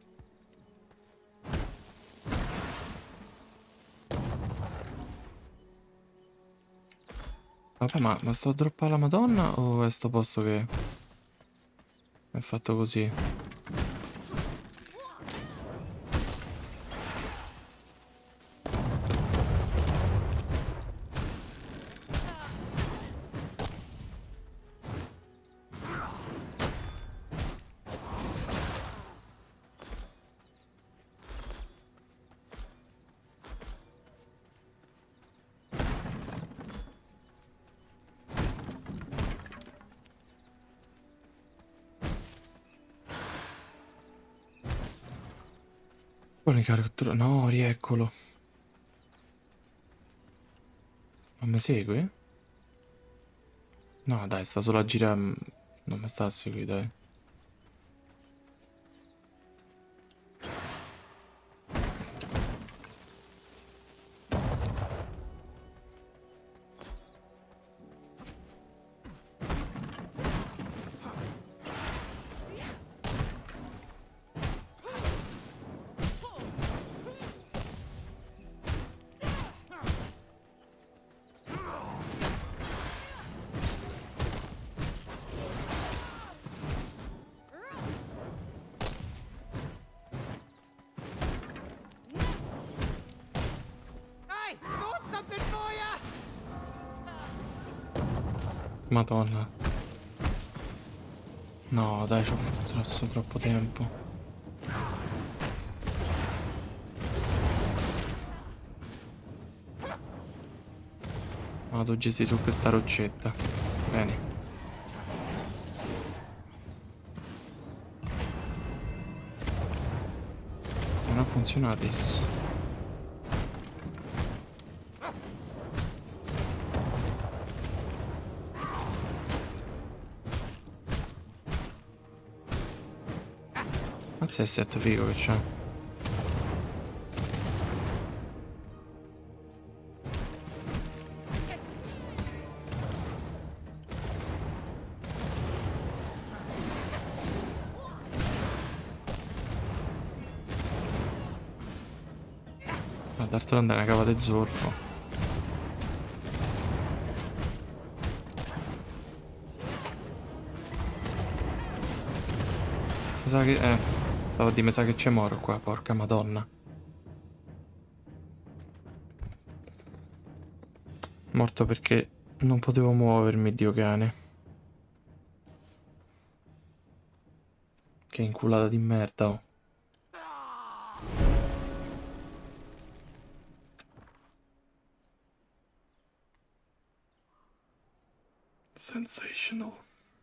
Vabbè, ma, ma sto a droppare la Madonna o è sto posto che è fatto così? Poi mi carico tutto- No, rieccolo. Ma mi segue? No, dai, sta solo a girare. Non mi sta a seguire, dai. Madonna. No, dai, ci ho fatto troppo, troppo tempo. Vado gesti su questa roccetta. Bene. Non ha funzionato. Mazza è set figo che c'ha. Ma d'altronde è una cava di zolfo. Mi sa che... eh... Stavo a dire, mi sa che c'è moro qua, porca madonna. Morto perché non potevo muovermi, Dio cane. Che inculata di merda, oh. Sensational.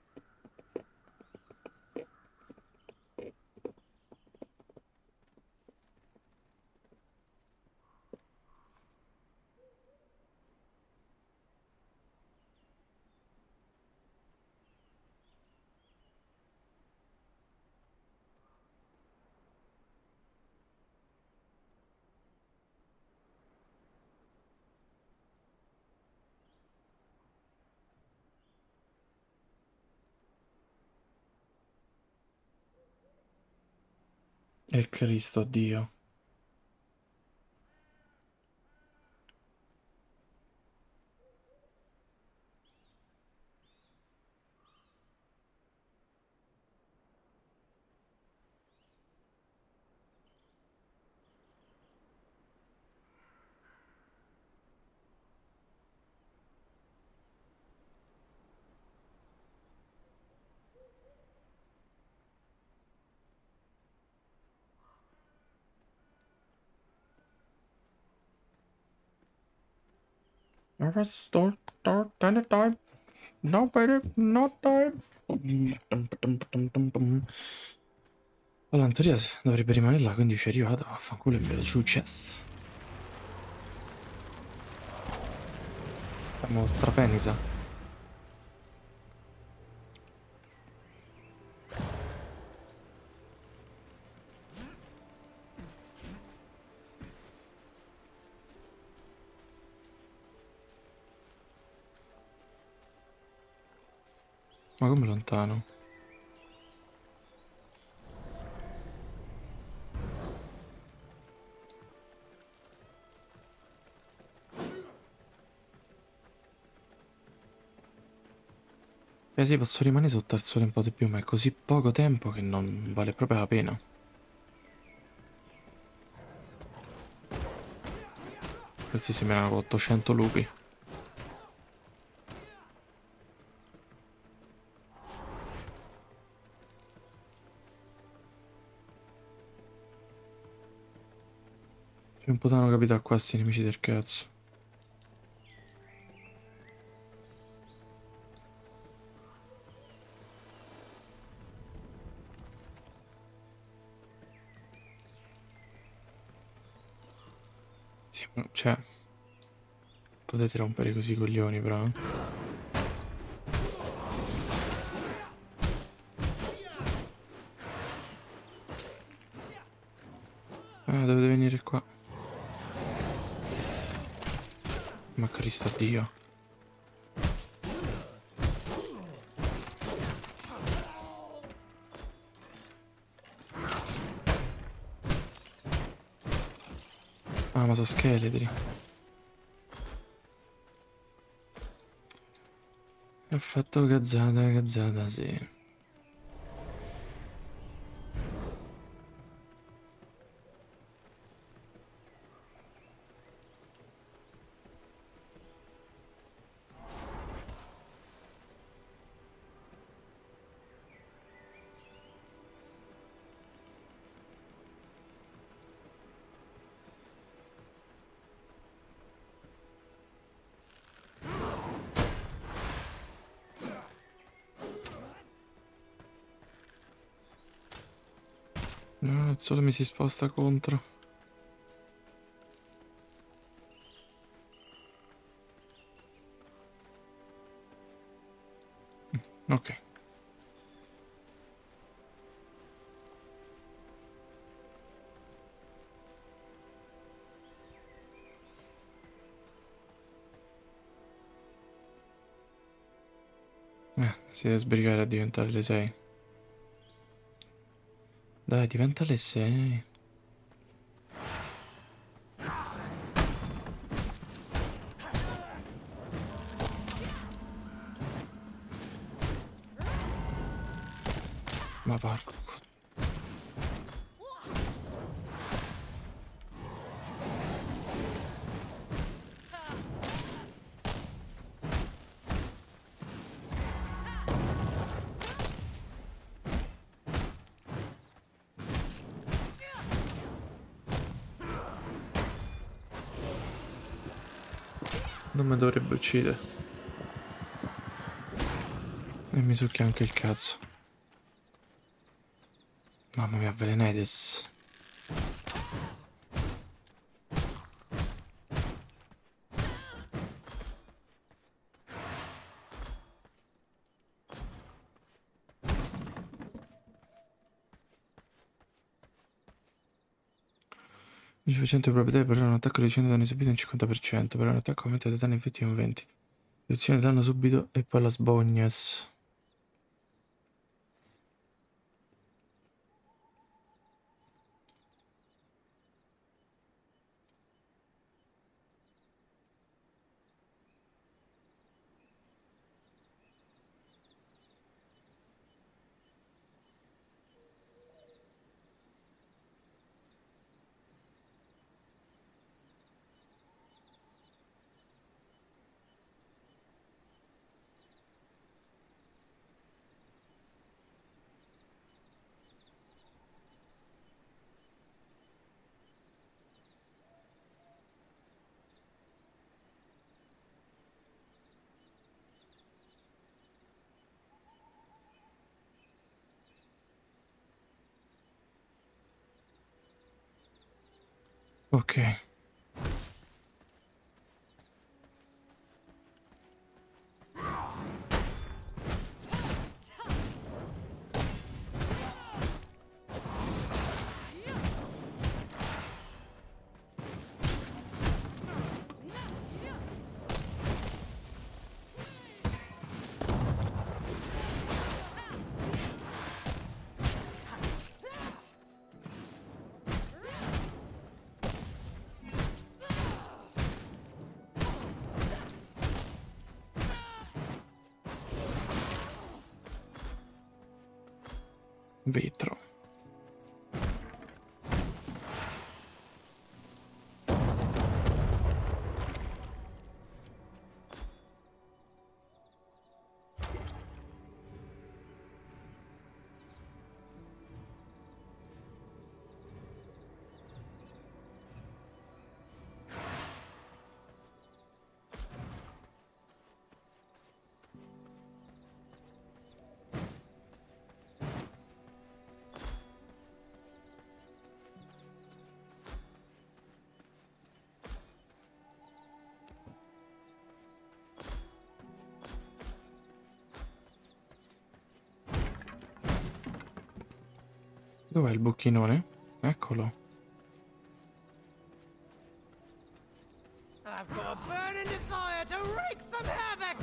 E Cristo Dio. Never start, start, any time. No, baby, no time. Allora, in teoria dovrebbe rimanere là, quindi ci è arrivato. Vaffanculo, è bello successo. Stiamo strapenisa. Ma come lontano? Eh sì, posso rimanere sotto al sole un po' di più, ma è così poco tempo che non vale proprio la pena. Questi sembrano ottocento lupi. Non potevano capitare qua sti nemici del cazzo. Sì, cioè... Potete rompere così i coglioni, però. Ah, dovete venire qua. Ma Cristo Dio. Ah, ma sono scheletri. Ho fatto cazzata, cazzata, sì. No, il sole mi si sposta contro. Ok. Eh, si deve sbrigare a diventare le sei. Dai, diventa le sei. Ma varco. Non mi dovrebbe uccidere. E mi succhia anche il cazzo. Mamma mia, Velenides. dieci per cento di probabilità per un attacco di cento danni subiti un cinquanta per cento. Per un attacco aumenta i danni effettivi un venti. Riduzione di danno subito e poi la sbognas. Ok. Vetro. Dov'è il bucchinone? Eccolo. I've got a burning desire to wreak some havoc!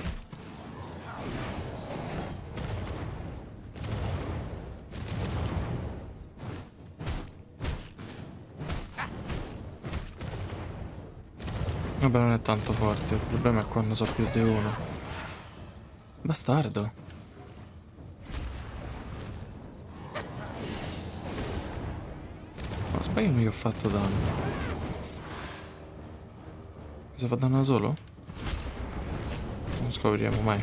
Vabbè, non è tanto forte, il problema è quando so più di uno. Bastardo. Ma sbaglio, non gli ho fatto danno. Se fa danno da solo? Non scopriremo mai.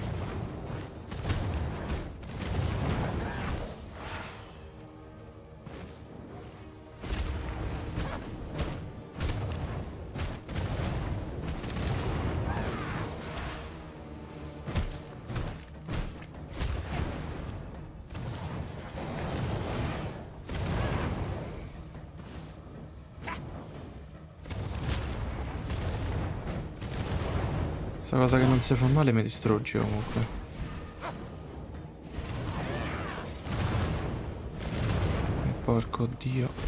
Sta cosa che non si fa male mi distrugge comunque. E porco dio.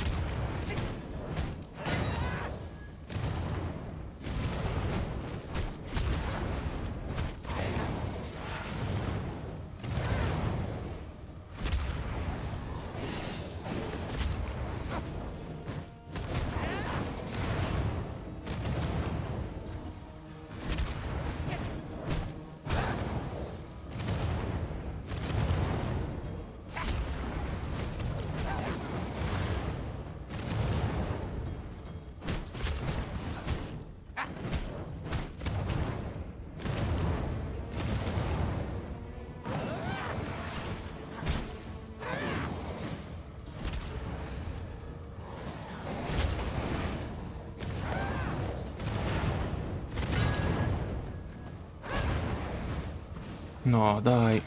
No, dai.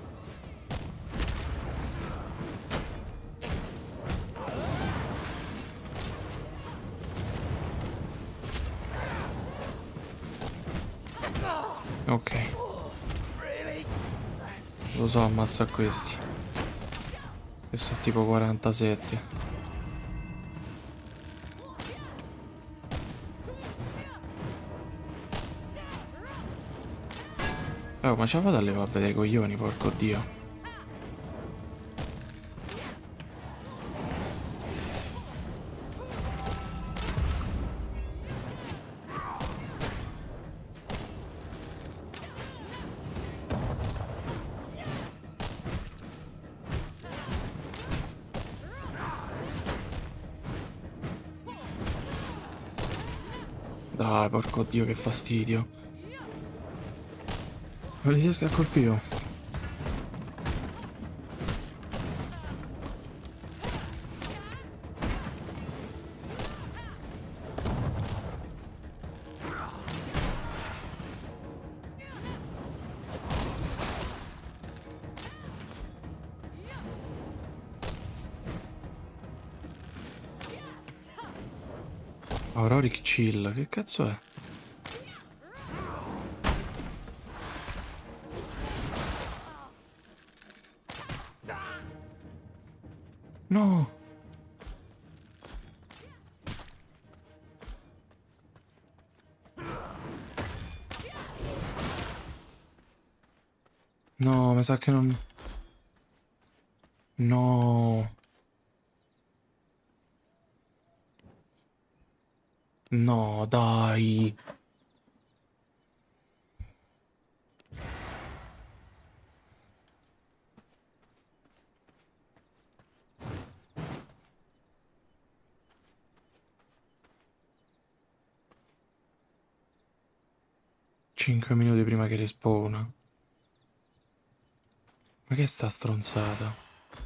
Ok. Lo so, ammazza questi. Che sono tipo quarantasette. Oh, ma ce la vado a levare a vedere i coglioni, porco dio. Dai, porco dio, che fastidio. Non li riesco a colpire. Auroric Chill, che cazzo è? No! No, mi sa che non... No! No, dai! cinque minuti prima che respawna. Ma che sta stronzata?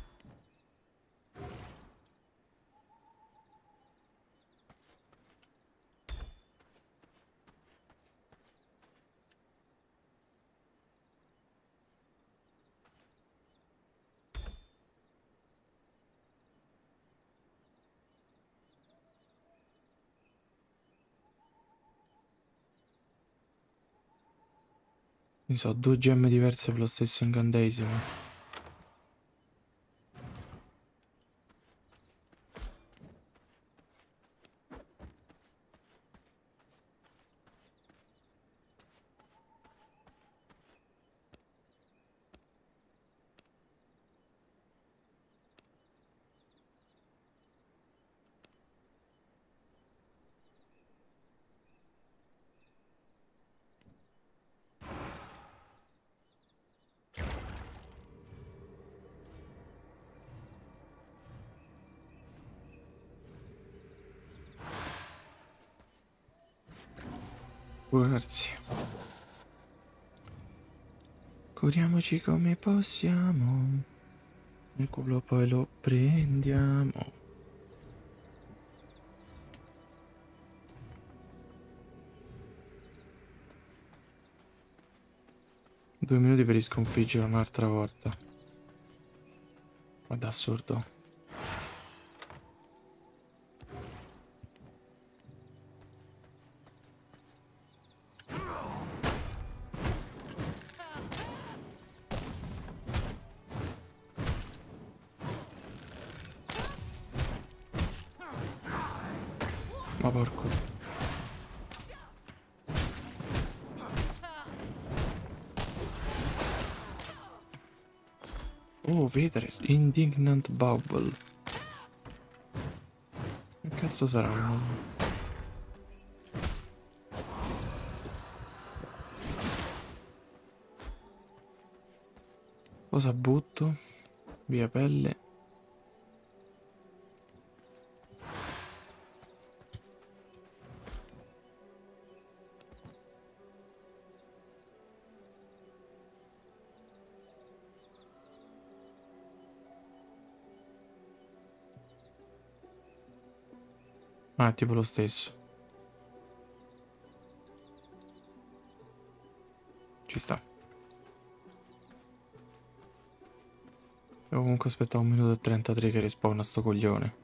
Mi so, due gemme diverse per lo stesso incantesimo. Ragazzi, curiamoci come possiamo. Il culo poi lo prendiamo. Due minuti per risconfiggere un'altra volta. Guarda, assurdo. Ma porco. Oh, vedere. Indignant Bubble. Che cazzo sarà? Un... Cosa butto? Via pelle. Ah, è tipo lo stesso. Ci sta. Devo comunque aspettare un minuto e trentatré che respawna sto coglione.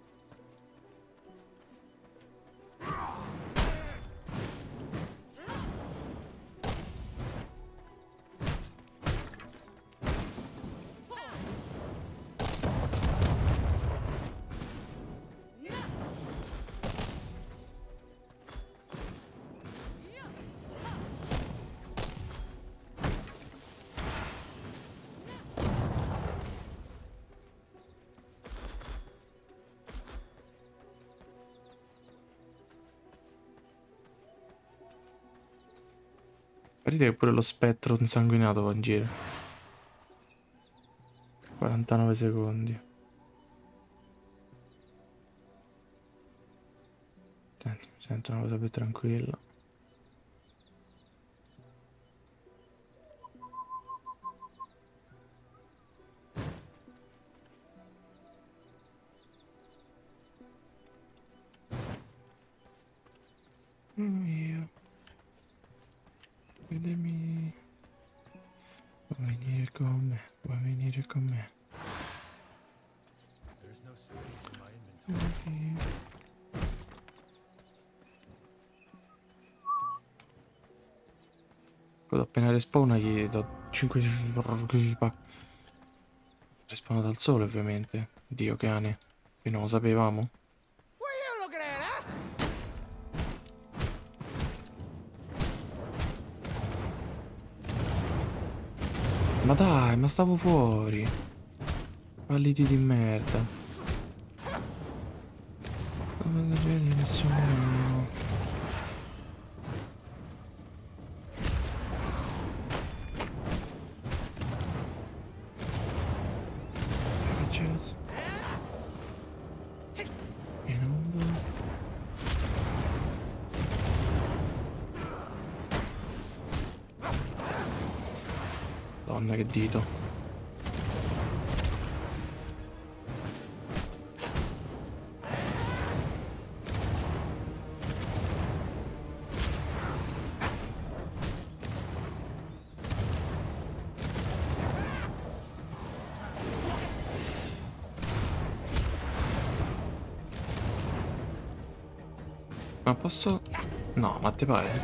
Vedete che pure lo spettro insanguinato va in giro. quarantanove secondi. Senti, mi sento una cosa più tranquilla. Io. Vedemi. Vuoi venire con me? Vuoi venire con me? There is no space in my inventory. Appena respawna gli do cinque respawna dal sole, ovviamente. Dio cane. Che non lo sapevamo. Ma dai, ma stavo fuori. Palliti di merda. Non vede nessuno. Cheers. E non va. Donna, che dito. Ma posso... No, ma te pare?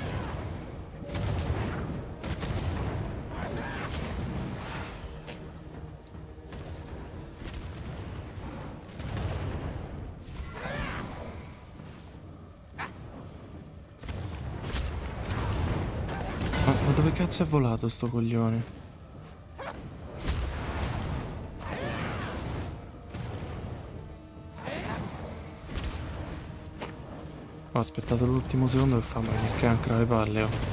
Ma, ma dove cazzo è volato sto coglione? Ho aspettato l'ultimo secondo per farmi il cancro alle palle, oh.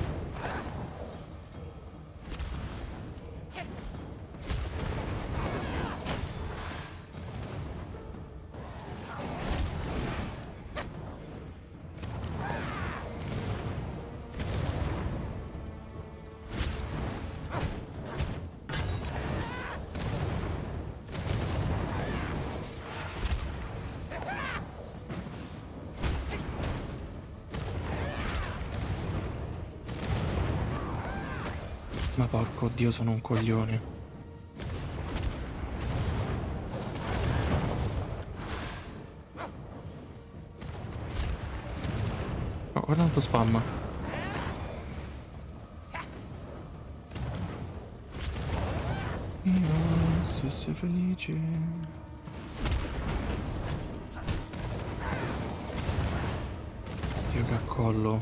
Ma porco Dio, sono un coglione. Oh, guarda quanto spamma. Io, se sei felice. che collo.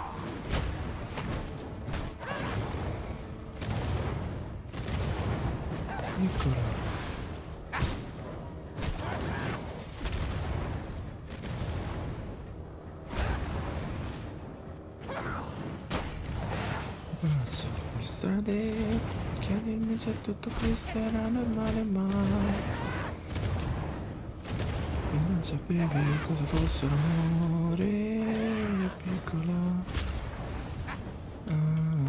Eccola. Cazzo, le strade, chiedermi se tutto questo era normale mai. E non sapevi cosa fosse l'amore, piccola. Ah.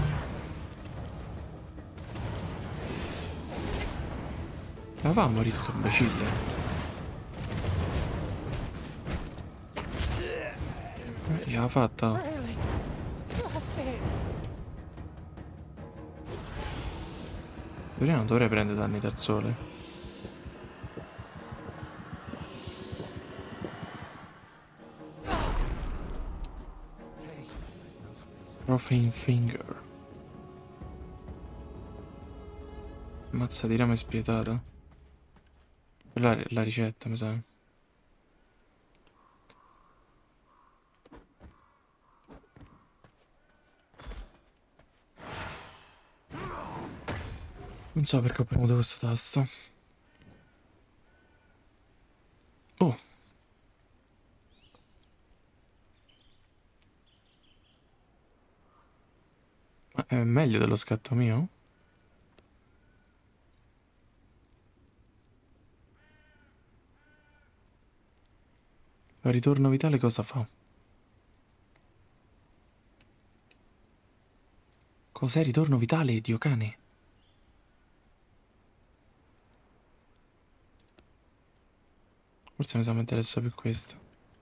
Ma va a morire sto imbecille. Eh, gliel'ha fatta. Io non dovrei prendere danni dal sole. Profane Finger. Mazza di rame spietata. La, la ricetta, mi sa. Non so perché ho premuto questo tasto. Oh. Ma è meglio dello scatto mio? Il ritorno vitale cosa fa? Cos'è ritorno vitale, Dio cane? Forse mi sa mi interessa più questo.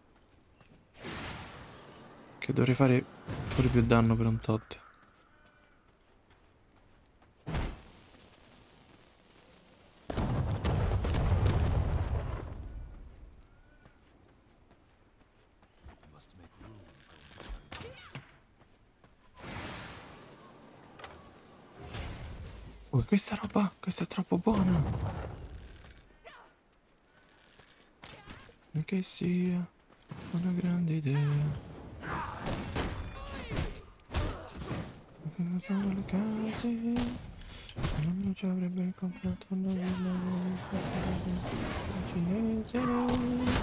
Che dovrei fare pure più danno per un tot. Oh, questa roba, questa è troppo buona. Che sia una grande idea. Sono le case. Non ci avrebbe comprato una villa cinese.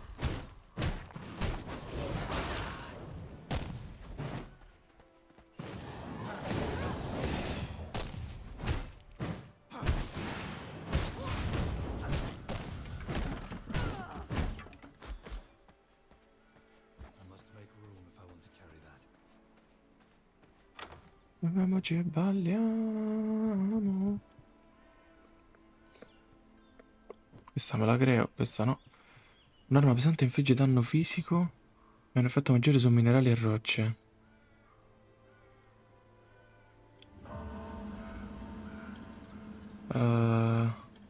Beviamoci e balliamo. Questa me la creo, questa no. Un'arma pesante infligge danno fisico e un effetto maggiore su minerali e rocce. Uh...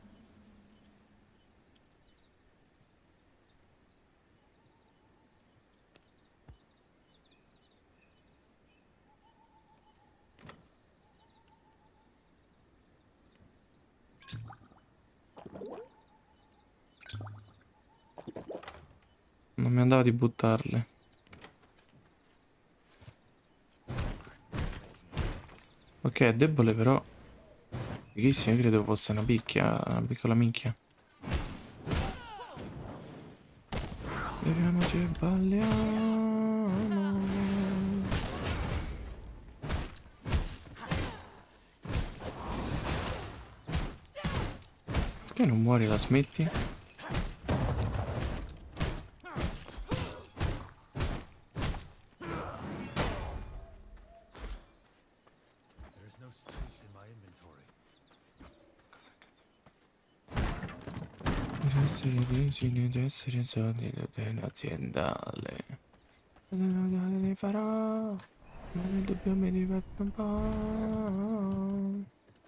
Non mi andava di buttarle. Ok, è debole però. Fighissimo, io credevo fosse una picchia, una piccola minchia. Beviamoci e balliamo. Perché non muori, la smetti? Essere vicini ed essere solidi aziendale. Non ne farò, ma nel dubbio mi diverto un po'.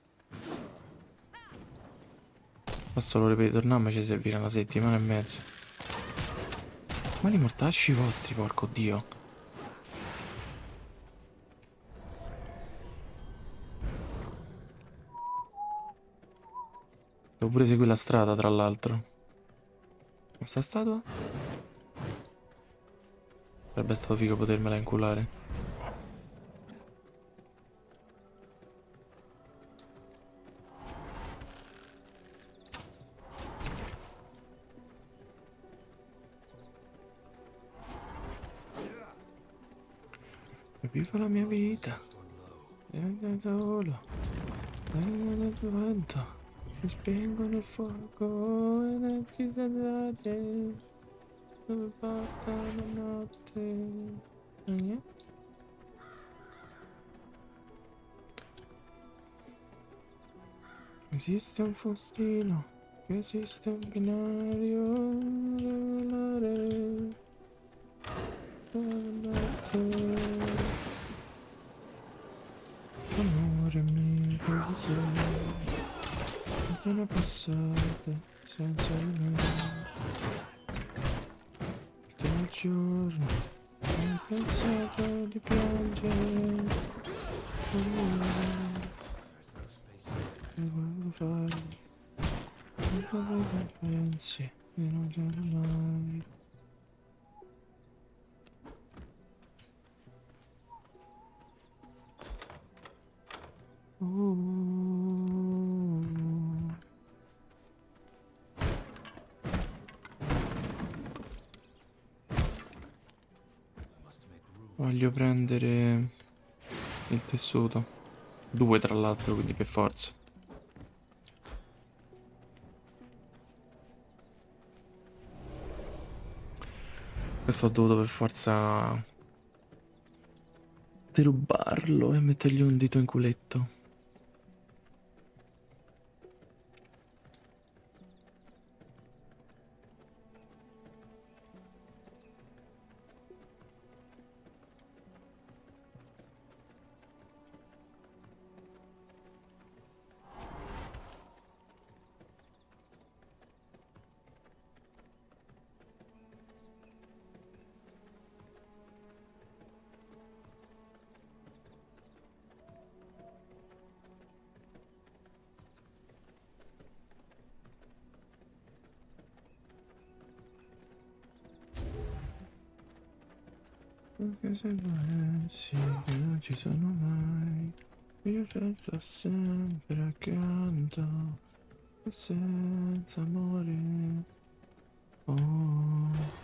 Basta lo ripeto, tornare ci servirà una settimana e mezzo. Ma li mortacci vostri, porco dio. Devo pure seguire la strada, tra l'altro. Questa statua? Sarebbe stato figo potermela inculare. Vivo la mia vita. E da solo. E nel vento. Mi spengo nel fuoco. E nel chiudere. Dove porta la notte. Eh? Esiste un postino. Esiste un binario. La notte. Amore mio, dove sei? Appena passate senza di me. Tutto il giorno ho pensato di piangere. Che voglio farmi? Non lo pensi e non chiamo mai. Voglio prendere il tessuto. Due tra l'altro, quindi per forza. Questo ho dovuto per forza derubarlo e mettergli un dito in culetto. Perché se pensi che non ci sono mai, io penso sempre accanto e senza amore. Oh.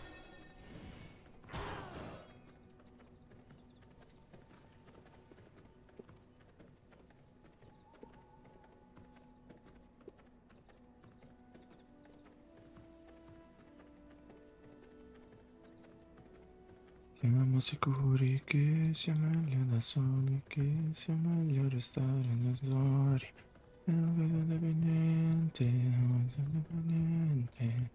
Siamo sicuri che sia meglio da soli, che sia meglio restare da soli. E non vedo per niente, non vedo per niente.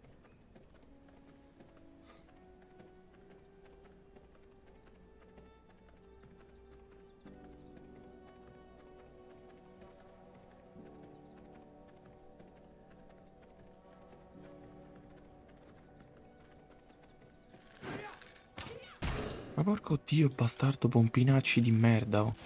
Ma porco dio, bastardo, pompinacci di merda. Oh.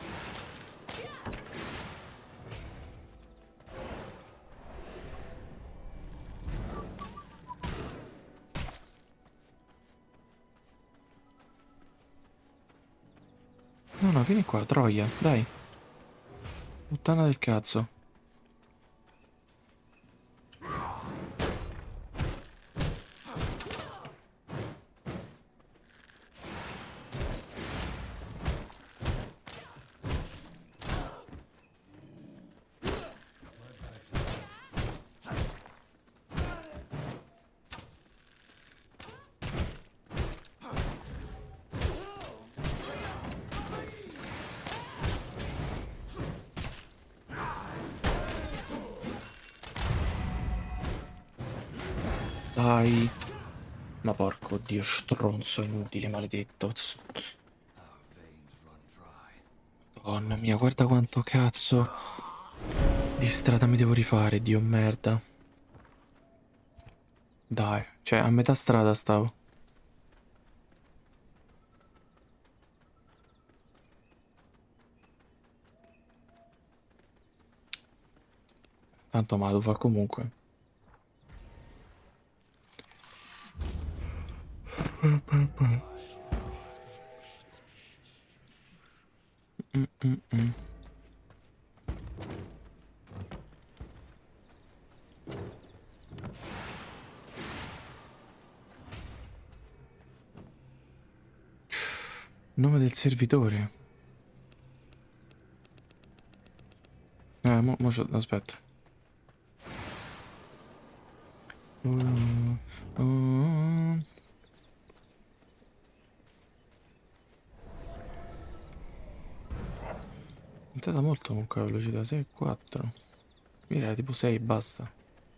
No, no, vieni qua, troia, dai. Puttana del cazzo. Dai. Ma porco dio, stronzo inutile, maledetto. Madonna mia, guarda quanto cazzo di strada mi devo rifare, dio merda. Dai, cioè a metà strada stavo. Tanto ma lo fa comunque. Mm-mm. Nome del servitore. Eh, mo, mo c'ho- aspetta. Uh, uh. È entrata molto comunque la velocità, sei e quattro. Mira, era tipo sei, basta.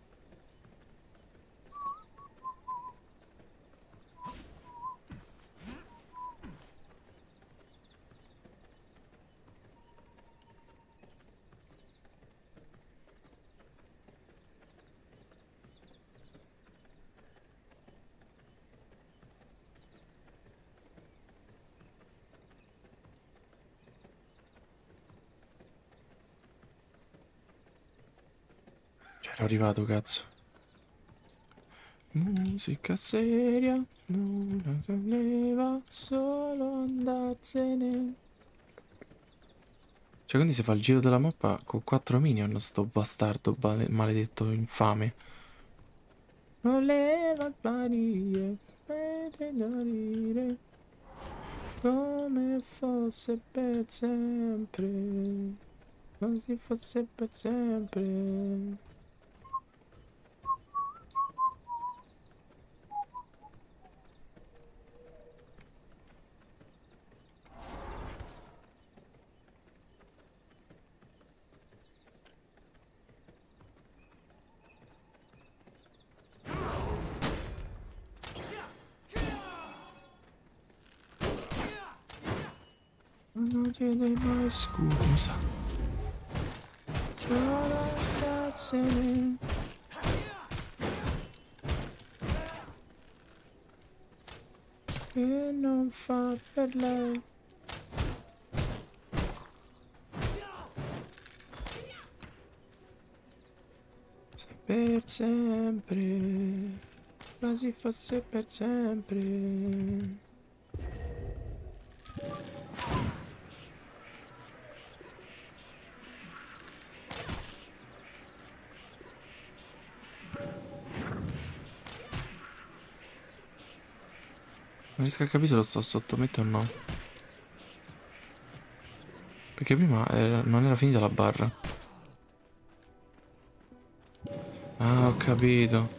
C'ero arrivato, cazzo. Musica seria, nulla che voleva solo andarsene. Cioè, quindi si fa il giro della mappa con quattro minion, sto bastardo bale- maledetto infame. Voleva sparire, vede morire, come fosse per sempre, come se fosse per sempre. Non chiede mai scusa. Solo andarsene. Che non fa per lei. Se per sempre. Quasi fosse per sempre. Non riesco a capire se lo sto sottomettendo o no. Perché prima era- non era finita la barra. Ah, ho capito.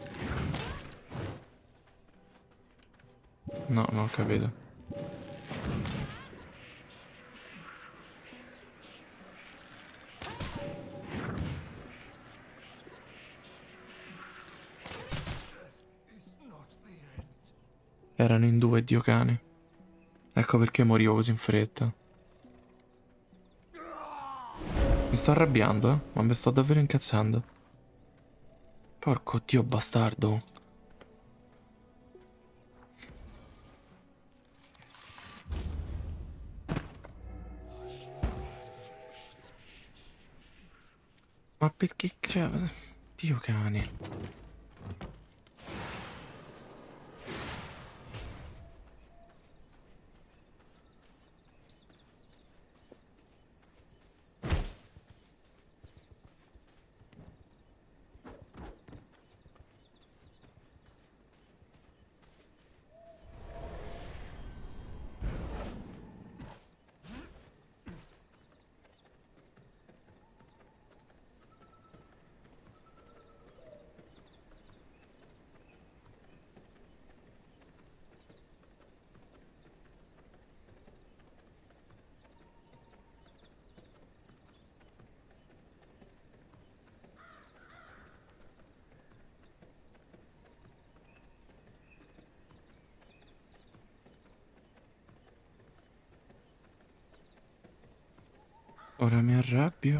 No, non ho capito. Erano in due, Dio cane. Ecco perché morivo così in fretta. Mi sto arrabbiando, eh? Ma mi sto davvero incazzando. Porco Dio bastardo. Ma perché... Cioè... Dio cane. Ora mi arrabbio.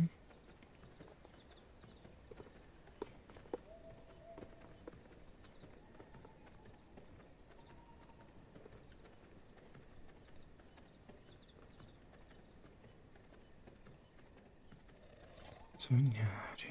Sognare.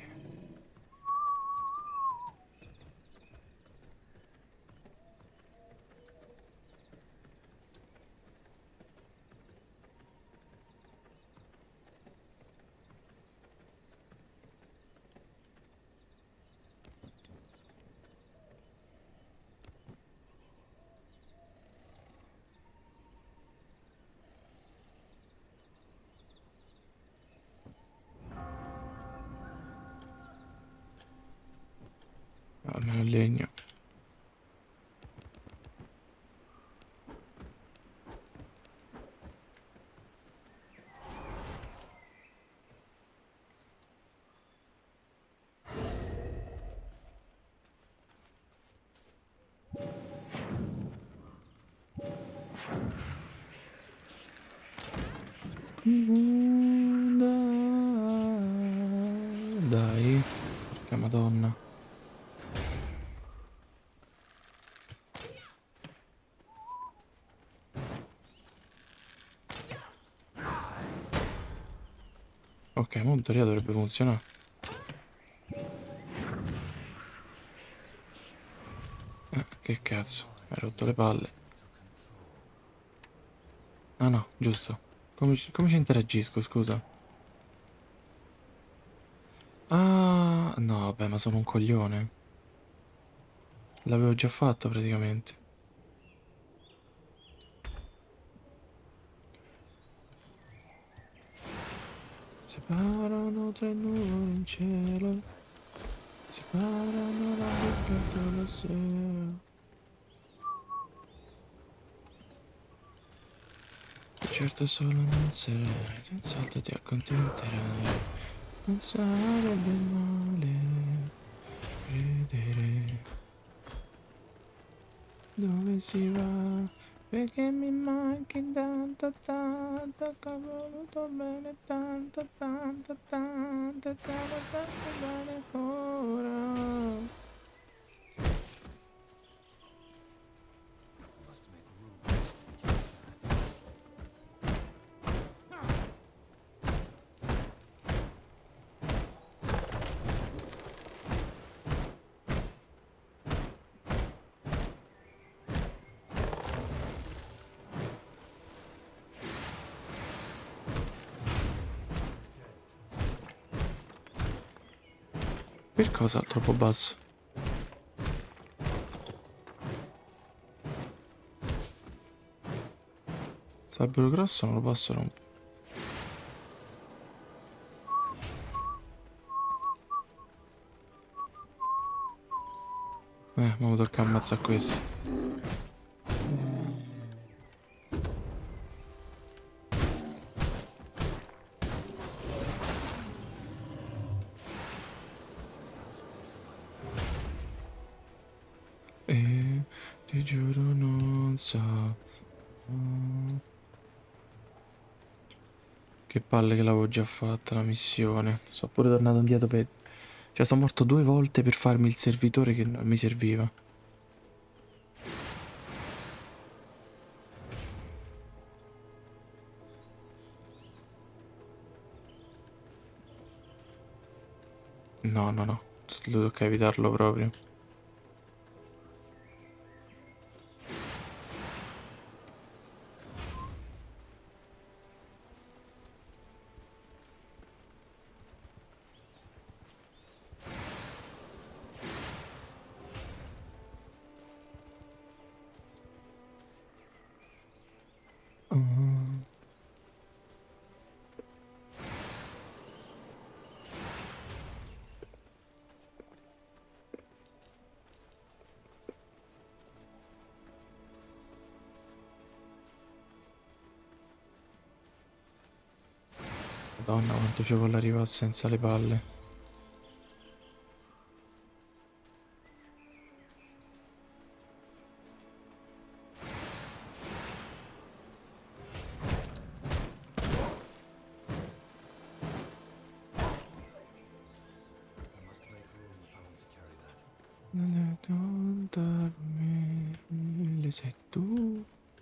il legno. Dai, porca madonna. Ok, mo in teoria dovrebbe funzionare. Eh, che cazzo, mi hai rotto le palle. Ah no, giusto. Come ci, come ci interagisco, scusa? Ah, no, vabbè, ma sono un coglione. L'avevo già fatto praticamente. Separano tre nuvole in cielo. Separano la bocca dalla sera. Certo solo non sarai, non salto ti accontenterai. Non sarebbe male credere. Dove si va? Perché mi manchi tanto, tanto, che ho voluto bene tanto, tanto, tanto, tanto, tanto bene ora. Per cosa è troppo basso? Sabbro grosso non lo posso rompere. Eh, ma mi tocca ammazzare questo. E ti giuro non so. Oh. Che palle che l'avevo già fatta la missione. Sono pure tornato indietro per... Cioè sono morto due volte per farmi il servitore che non mi serviva. No, no, no. Lo tocca evitarlo proprio. Mm. Madonna, quanto ci vuole arrivare senza le palle. I must make room if I want to carry that. Non è non darmi le sei tu.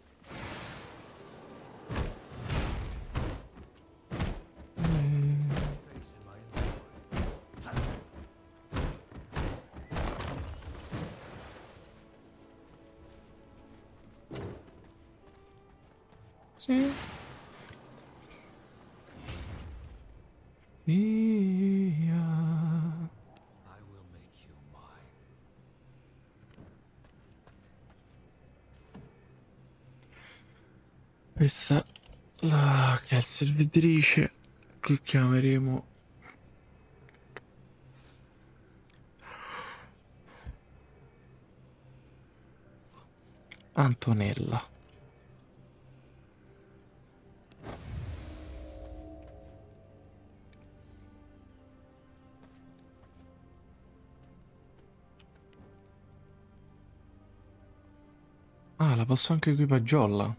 Eh, Space in my inventory. Sì. Via. I will make you mine. Questa la che è il servitrice che chiameremo Antonella. Ah, la posso anche equipaggiarla.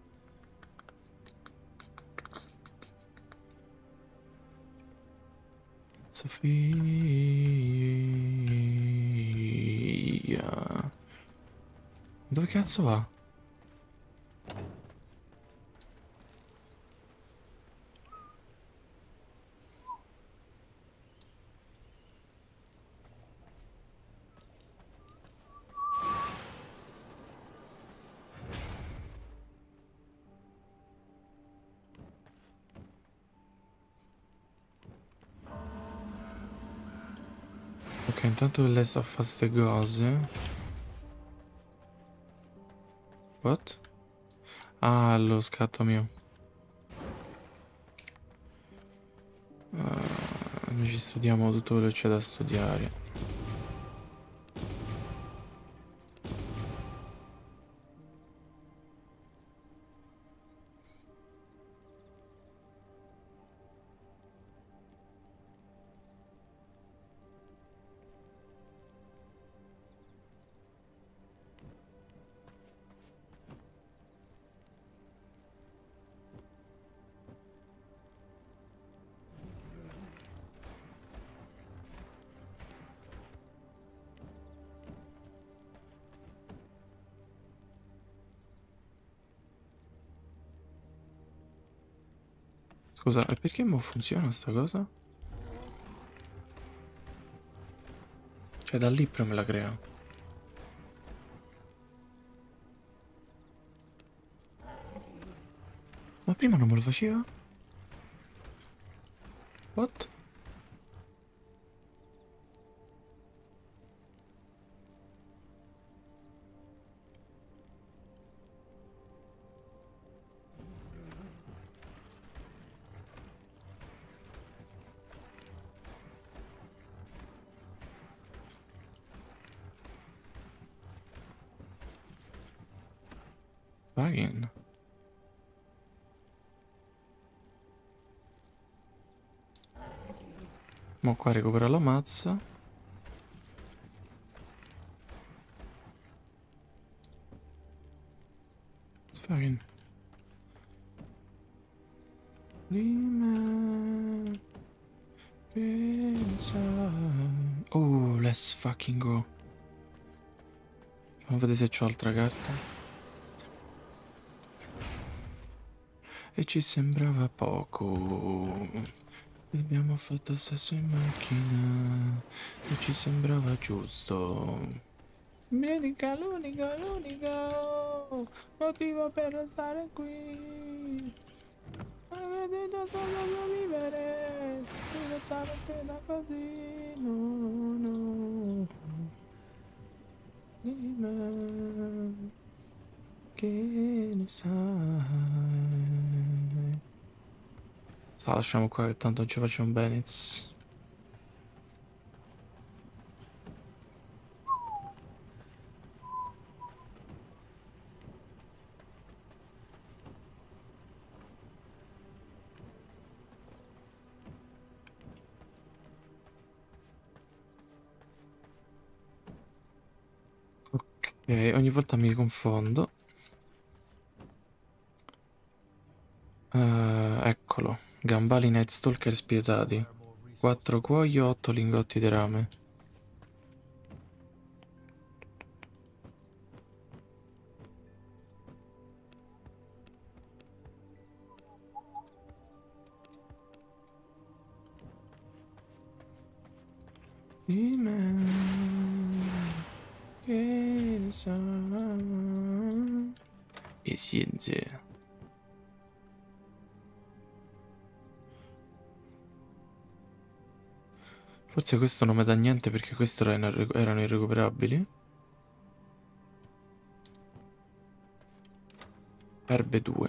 Sofia. Dove cazzo va? Ok, intanto lei sta a fare ste cose. What? Ah, lo scatto mio. Uh, noi ci studiamo tutto quello che c'è da studiare. Scusa, e perché mo funziona sta cosa? Cioè da lì però me la crea. Ma prima non me lo faceva? What? Fucking. Mo qua recupera la mazza. Fucking. Oh, let's fucking go. Fammi vedere se c'ho altra carta. E ci sembrava poco. Abbiamo fatto sesso in macchina e ci sembrava giusto. L'unica, l'unica, l'unico motivo per restare qui. Avete già solo vivere, pensare che da così, no, no. Di me, che ne sai? Sta, lasciamo qua che tanto non ci facciamo bene. Ok, ogni volta mi confondo. Uh, eccolo, gambali Night Stalker spietati. quattro cuoio, otto lingotti di rame. Di me, che ne sa? E scienze. Forse questo non mi dà niente perché questi erano, irre- erano irrecuperabili. Erbe due.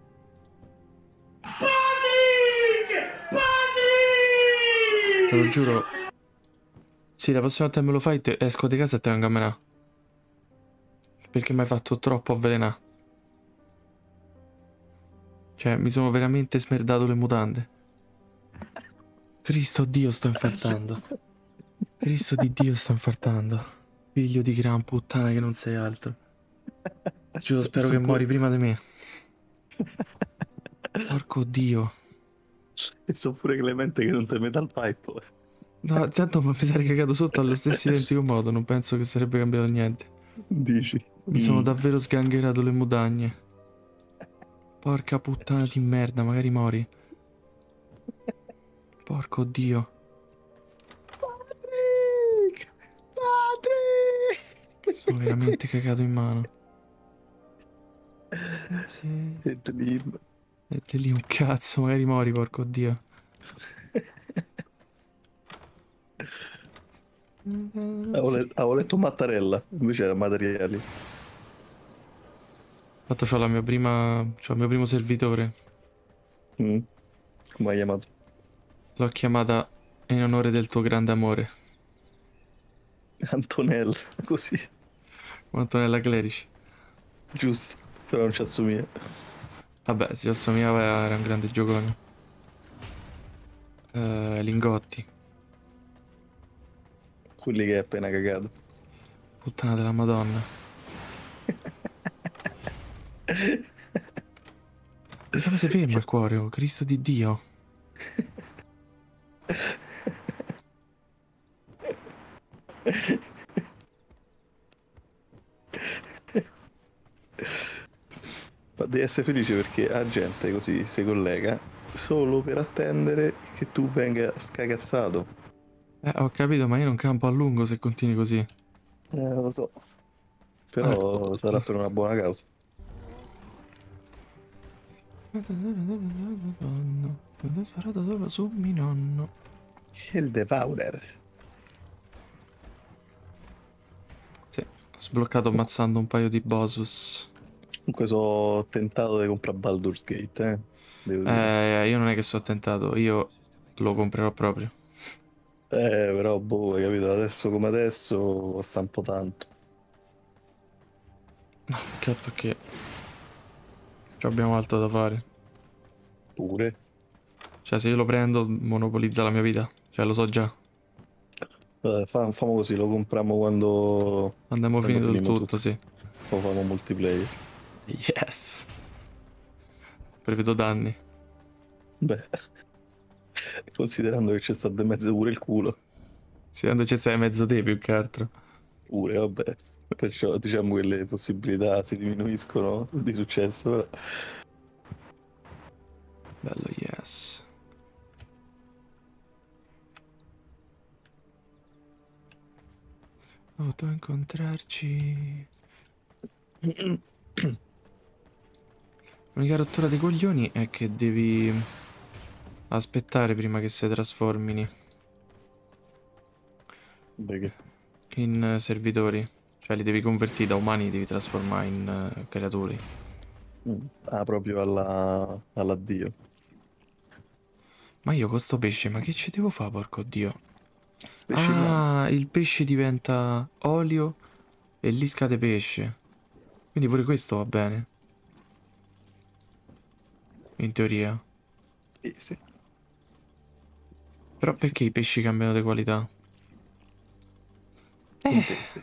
Te lo giuro. Sì, la prossima volta che me lo fai te esco di casa e te vengo a menare. Perché mi hai fatto troppo avvelenare. Cioè, mi sono veramente smerdato le mutande. Cristo Dio, sto infartando. Cristo di Dio, sto infartando. Figlio di gran puttana che non sei altro. Giuro, spero Su che que- muori prima di me. Porco Dio. E so pure Clemente che non teme dal pipe. No, tanto mi sarei cagato sotto allo stesso identico modo. Non penso che sarebbe cambiato niente. Dici? Mi sono Mm. davvero sgangherato le mutagne. Porca puttana di merda, magari mori. Porco Dio. Patrick! Patrick! Sono veramente cagato in mano. Sì. E te lì- E te lì un cazzo, magari mori, porco Dio. Avevo, let- avevo letto Mattarella, invece era Materiali. Fatto c'ho la mia prima. C'ho il mio primo servitore. Mm. Come hai chiamato? L'ho chiamata in onore del tuo grande amore. Antonella, così, Antonella Clerici. giusto, però non ci assomiglia. Vabbè, si assomigliava, era un grande giocone. Eh, Lingotti. Quelli che hai appena cagato. Puttana della Madonna. Come si ferma il cuore, oh Cristo di Dio. Ma devi essere felice perché la gente così si collega solo per attendere che tu venga scagazzato. Eh, ho capito, ma io non campo a lungo se continui così. Eh, lo so. Però Ah. sarà per una buona causa. Nonno, ho sparato solo su mio nonno. Il Devourer. Sì, ho sbloccato ammazzando un paio di bossus. Comunque sono tentato di comprare Baldur's Gate, eh. Devo dire. Eh, io non è che sto tentato, io lo comprerò proprio. Eh, però, boh, hai capito, adesso come adesso costa un po' tanto. No, peccato che ci abbiamo altro da fare. Pure. Cioè, se io lo prendo, monopolizza la mia vita. Cioè, lo so già. Vabbè, fa- famo così, lo compriamo quando... Andiamo quando finito il finimo tutto, sì. Lo famo multiplayer. Yes. Prevedo danni. Beh, considerando che c'è stato di mezzo pure il culo. Sì, quando c'è stai mezzo te più che altro. Pure, vabbè. Perciò diciamo che le possibilità si diminuiscono di successo, però... Bello, yes. Ho dovuto incontrarci. L'unica rottura dei coglioni è che devi aspettare prima che si trasformino Perché? in servitori. Cioè li devi convertire da umani, li devi trasformare in eh, creatori. Mm. Ah, proprio alla... all'addio. Ma io con sto pesce, ma che ci devo fare, porco Dio? Pesce bianco. Ah, il pesce diventa olio e lì scade pesce. Quindi pure questo va bene. In teoria. Sì, sì. Però perché i pesci cambiano di qualità? In te, sì.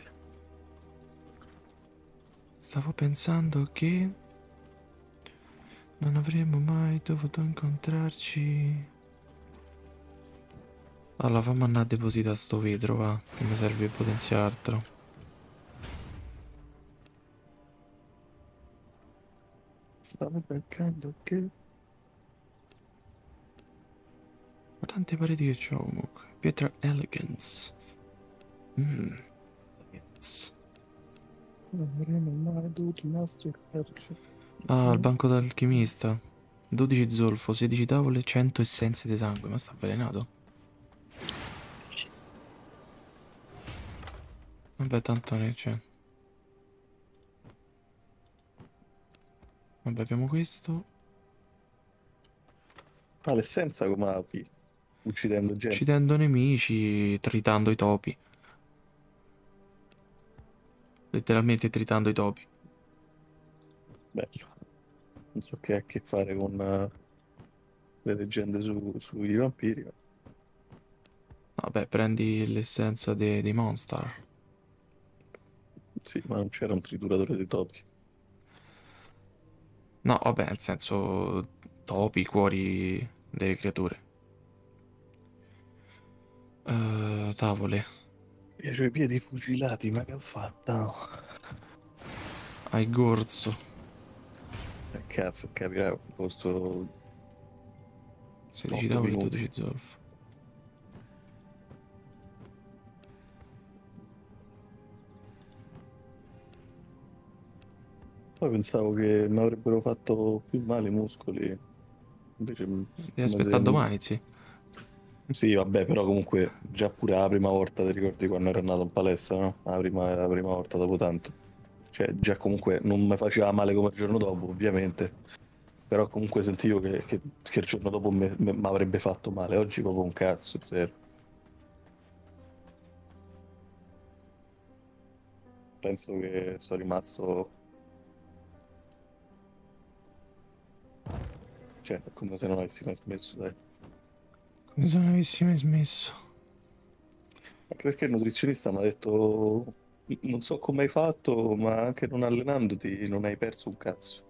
Stavo pensando che non avremmo mai dovuto incontrarci. Allora, fammi andare a depositare sto vetro, va, che mi serve per potenziare altro. Stavo cercando che... Ma tante pareti che c'ho comunque. Pietra Elegance. Mmm. Elegance. Non avremmo mai dovuto masturbarci. Ah, il banco d'alchimista. dodici zolfo, sedici tavole, cento essenze di sangue. Ma sta avvelenato? Vabbè, tanto ne c'è. Vabbè, abbiamo questo. Ah, l'essenza come la qui? Uccidendo gente. Uccidendo nemici, tritando i topi. letteralmente tritando i topi. Bello. Non so che ha a che fare con eh, le leggende su- sui vampiri. ma- Vabbè, prendi l'essenza de- dei Monster. Sì, ma non c'era un trituratore dei topi. No, vabbè, nel senso topi, cuori delle creature. Eh, tavole. Io c'ho i piedi fucilati, ma che ho fatto? Hai gorzo. Eh, cazzo, capirà, costo sedici otto tavole e minuti. dodici zolfo. Poi pensavo che mi avrebbero fatto più male i muscoli. Invece, m- Devi come se... aspettare domani, sì. Sì, vabbè, però comunque già pure la prima volta, ti ricordi quando ero andato in palestra, no? La prima, la prima volta dopo tanto. Cioè, già comunque non mi faceva male come il giorno dopo, ovviamente. Però comunque sentivo che, che- che il giorno dopo mi avrebbe fatto male. Oggi proprio un cazzo, zero. Penso che sono rimasto... Cioè, è come se non avessi mai smesso, dai. Come se non avessi mai smesso. Anche perché il nutrizionista mi ha detto... Non so come hai fatto, ma anche non allenandoti non hai perso un cazzo.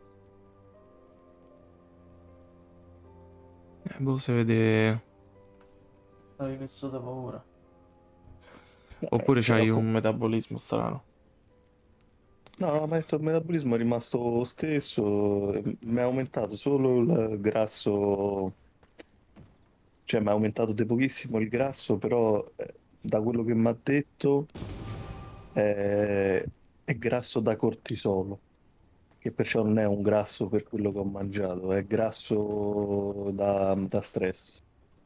Eh, boh, si vede. Stavi messo da paura. No, eh, Oppure cioè, ho c'hai co- un metabolismo strano. no, no, ma ha detto il metabolismo è rimasto lo stesso, eh, mi è aumentato solo il grasso, cioè mi è aumentato di pochissimo il grasso, però eh, da quello che mi ha detto è, è grasso da cortisolo, che perciò non è un grasso per quello che ho mangiato, è grasso da, da stress.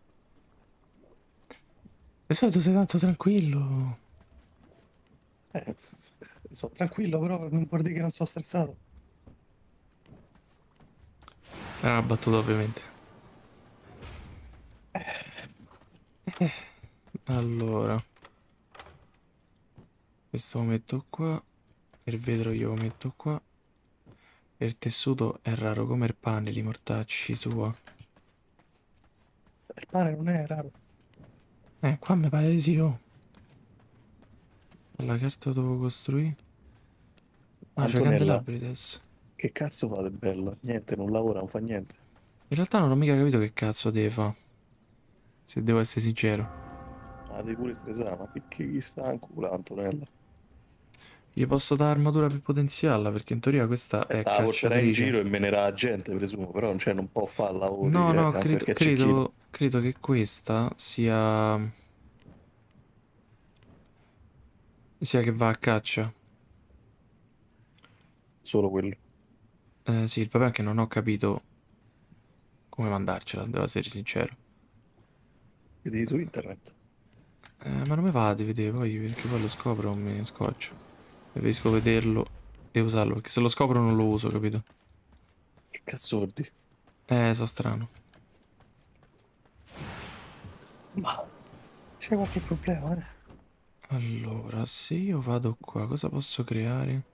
Di solito sei tanto tranquillo. Eh, sono tranquillo, però non vuol dire che non sono stressato. Era una battuta, ovviamente. Allora, questo lo metto qua. Il vetro io lo metto qua. E il tessuto è raro come il pane, li mortacci sua. Il pane non è raro. Eh, qua mi pare di sì, oh. La carta devo costruire. Ah, c'è Antonella, candelabri adesso. che cazzo fate bello? Niente, non lavora, non fa niente. In realtà non ho mica capito che cazzo deve fare. Se devo essere sincero. Ah, devi pure stressare, ma che, che gli sta in culo, Antonella? Gli posso dare armatura per potenziarla, perché in teoria questa Eh, è te la porterai in cacciatrice. giro e menerà la gente, presumo, però cioè, non può fare lavori, No, eh, no, anche credo, perché è cecchino. credo, credo che questa sia... sia che va a caccia. Solo quello. Eh sì, il problema è che non ho capito come mandarcela, devo essere sincero. Vedi su internet. Eh, ma non mi va di vedere poi, perché poi lo scopro e mi scoccio. Preferisco vederlo e usarlo, perché se lo scopro non lo uso, capito? Che cazzo vuol dire? Eh, so strano. Ma c'è qualche problema, eh? Allora, se io vado qua, cosa posso creare?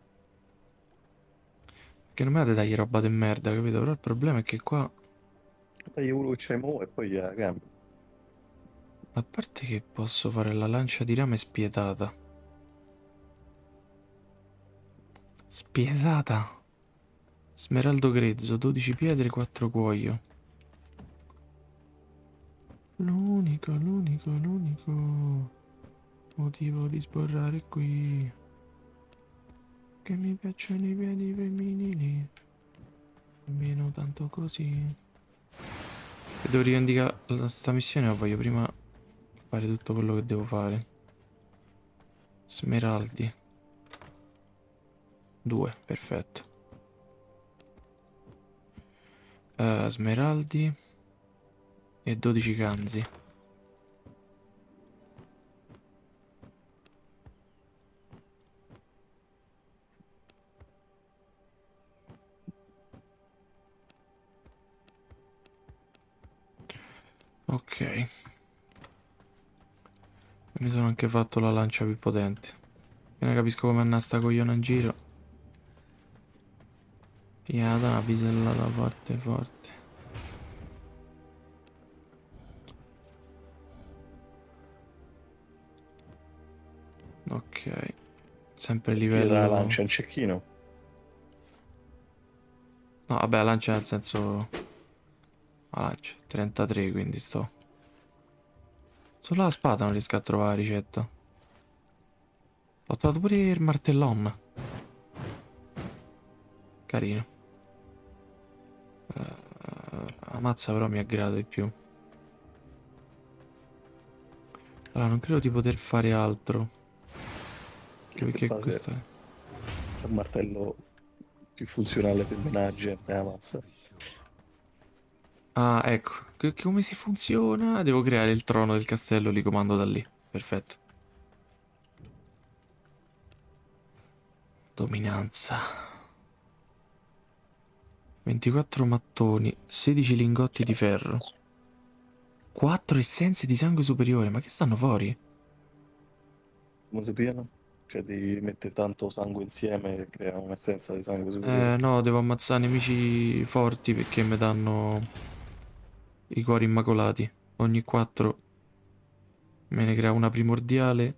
Che non mi date dargli roba di merda, capito? Però il problema è che qua, Dai uno che c'hai mo e poi la cambia. a parte che posso fare la lancia di rame spietata. Spietata? Smeraldo grezzo, dodici pietre, quattro cuoio. L'unico, l'unico, l'unico motivo di sborrare qui che mi piacciono i piedi femminili. Almeno tanto così. Se devo rivendicare la- sta missione o voglio prima fare tutto quello che devo fare? Smeraldi. Due, perfetto. Eh, smeraldi e dodici canzi. Ok. Mi sono anche fatto la lancia più potente. Io ne capisco come andare sta coglione in giro. Gli ha dato una pisellata forte forte. Ok. Sempre Tira livello... la lancia un cecchino. No, vabbè, la lancia nel senso... La lancia, trentatré, quindi sto... Solo la spada non riesco a trovare la ricetta. Ho trovato pure il martellon. Carino. Uh, la mazza però mi aggrada di più. Allora, non credo di poter fare altro. Anche perché base questo è... è il martello più funzionale per menare gente, la mazza. Ah, ecco. Che- che- come si funziona? Devo creare il trono del castello, li comando da lì. Perfetto. Dominanza. ventiquattro mattoni, sedici lingotti di ferro. quattro essenze di sangue superiore, ma che stanno fuori? Come si pieno? Cioè di mettere tanto sangue insieme e crea un'essenza di sangue Eh, superiore. no, devo ammazzare nemici forti perché mi danno i cuori immacolati. Ogni quattro me ne crea una primordiale.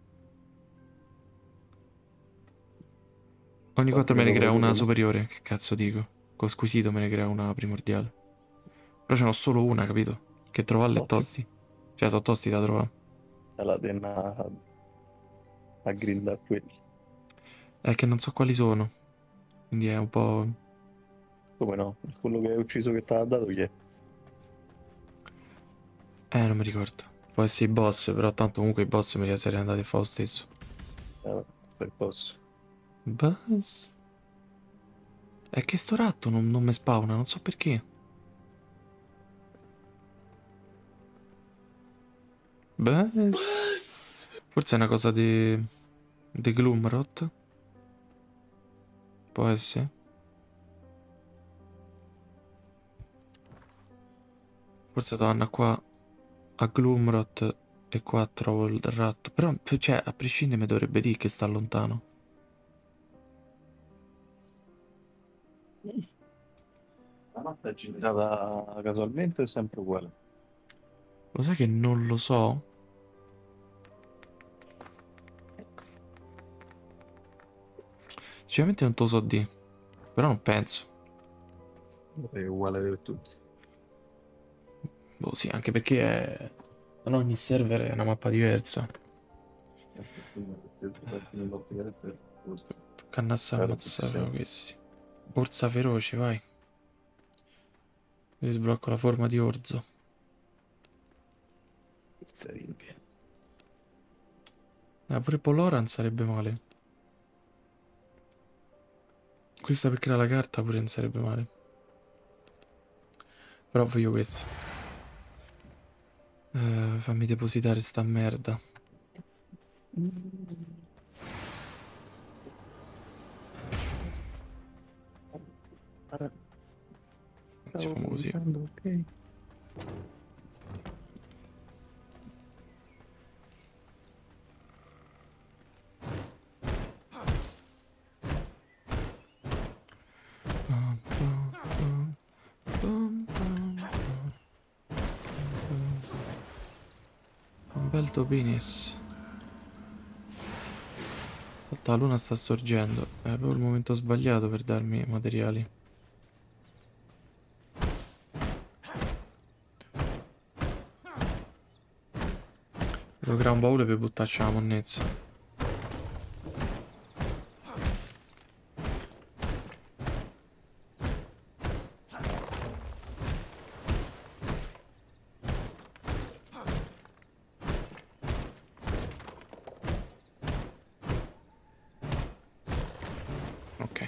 Ogni Quanti quattro me ne ne crea dovrei una quello? superiore. Che cazzo dico? Con squisito me ne crea una primordiale. Però ce n'ho solo una, capito? Che trovarla è Ottimo. tosti. Cioè, sono tosti da trovare. La denna a, a grindare quelli. È che non so quali sono. Quindi è un po'... Come no? Quello che hai ucciso che ti ha dato chi è? Eh, non mi ricordo. Può essere i boss, però tanto comunque i boss me li sarei andati a fare lo stesso. Eh, per boss. Boss? È che sto ratto non, non mi spawna, non so perché. Boss? Forse è una cosa di... di Gloomrot? Può essere? Forse torna qua a Gloomrot e qua trovo il ratto. Però, cioè, a prescindere mi dovrebbe dire che sta lontano. La mappa è generata casualmente o è sempre uguale? Lo sai che non lo so? Sicuramente non te lo so di. Però non penso. È uguale per tutti. Boh, sì, anche perché è... in ogni server è una mappa diversa. Cannassa ammazzare questi. Orsa feroce, vai. Io sblocco la forma di orzo. Rimpia. Ah, pure Poloran sarebbe male. Questa per creare la carta pure non sarebbe male. Però voglio questa. Eh, fammi depositare sta merda. Anzi, famo così. Ok. Pam, pam, pam, pam, pam, pam. Un bel topinis. In realtà la luna sta sorgendo. È proprio il momento sbagliato per darmi i materiali. Devo creare un baule per buttarci la monnezza. Ok.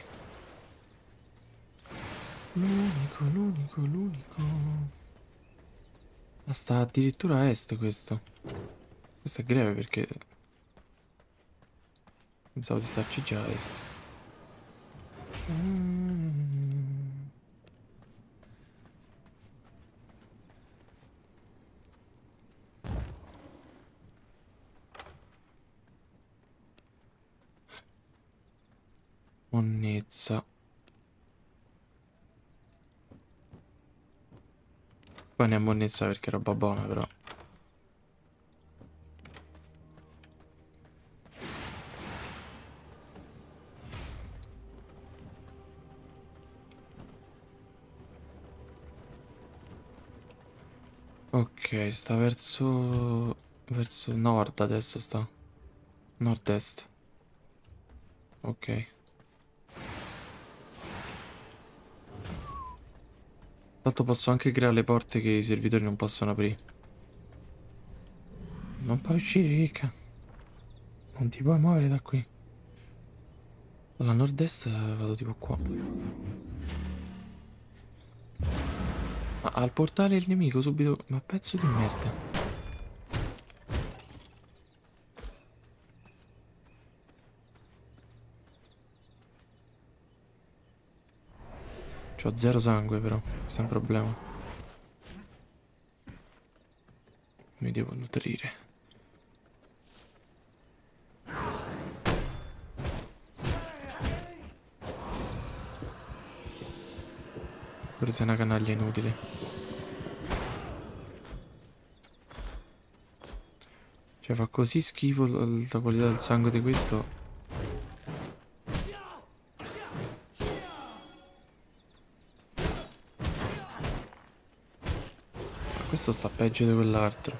L'unico, l'unico, l'unico. Ma sta addirittura a est questo. Questo è greve perché... pensavo di starci già a est. Monnezza. Poi ne è monnezza perché è roba buona, però. Ok, sta verso... verso nord adesso sta. Nord-est. Ok. Tanto posso anche creare le porte che i servitori non possono aprire. Non puoi uscire, Ricca. Non ti puoi muovere da qui. Alla nord-est vado tipo qua. Ma al portale il nemico subito... Ma pezzo di merda. C'ho zero sangue però, questo è un problema. Mi devo nutrire. Pure sei una canaglia inutile. Cioè fa così schifo l- la qualità del sangue di questo. Questo sta peggio di quell'altro.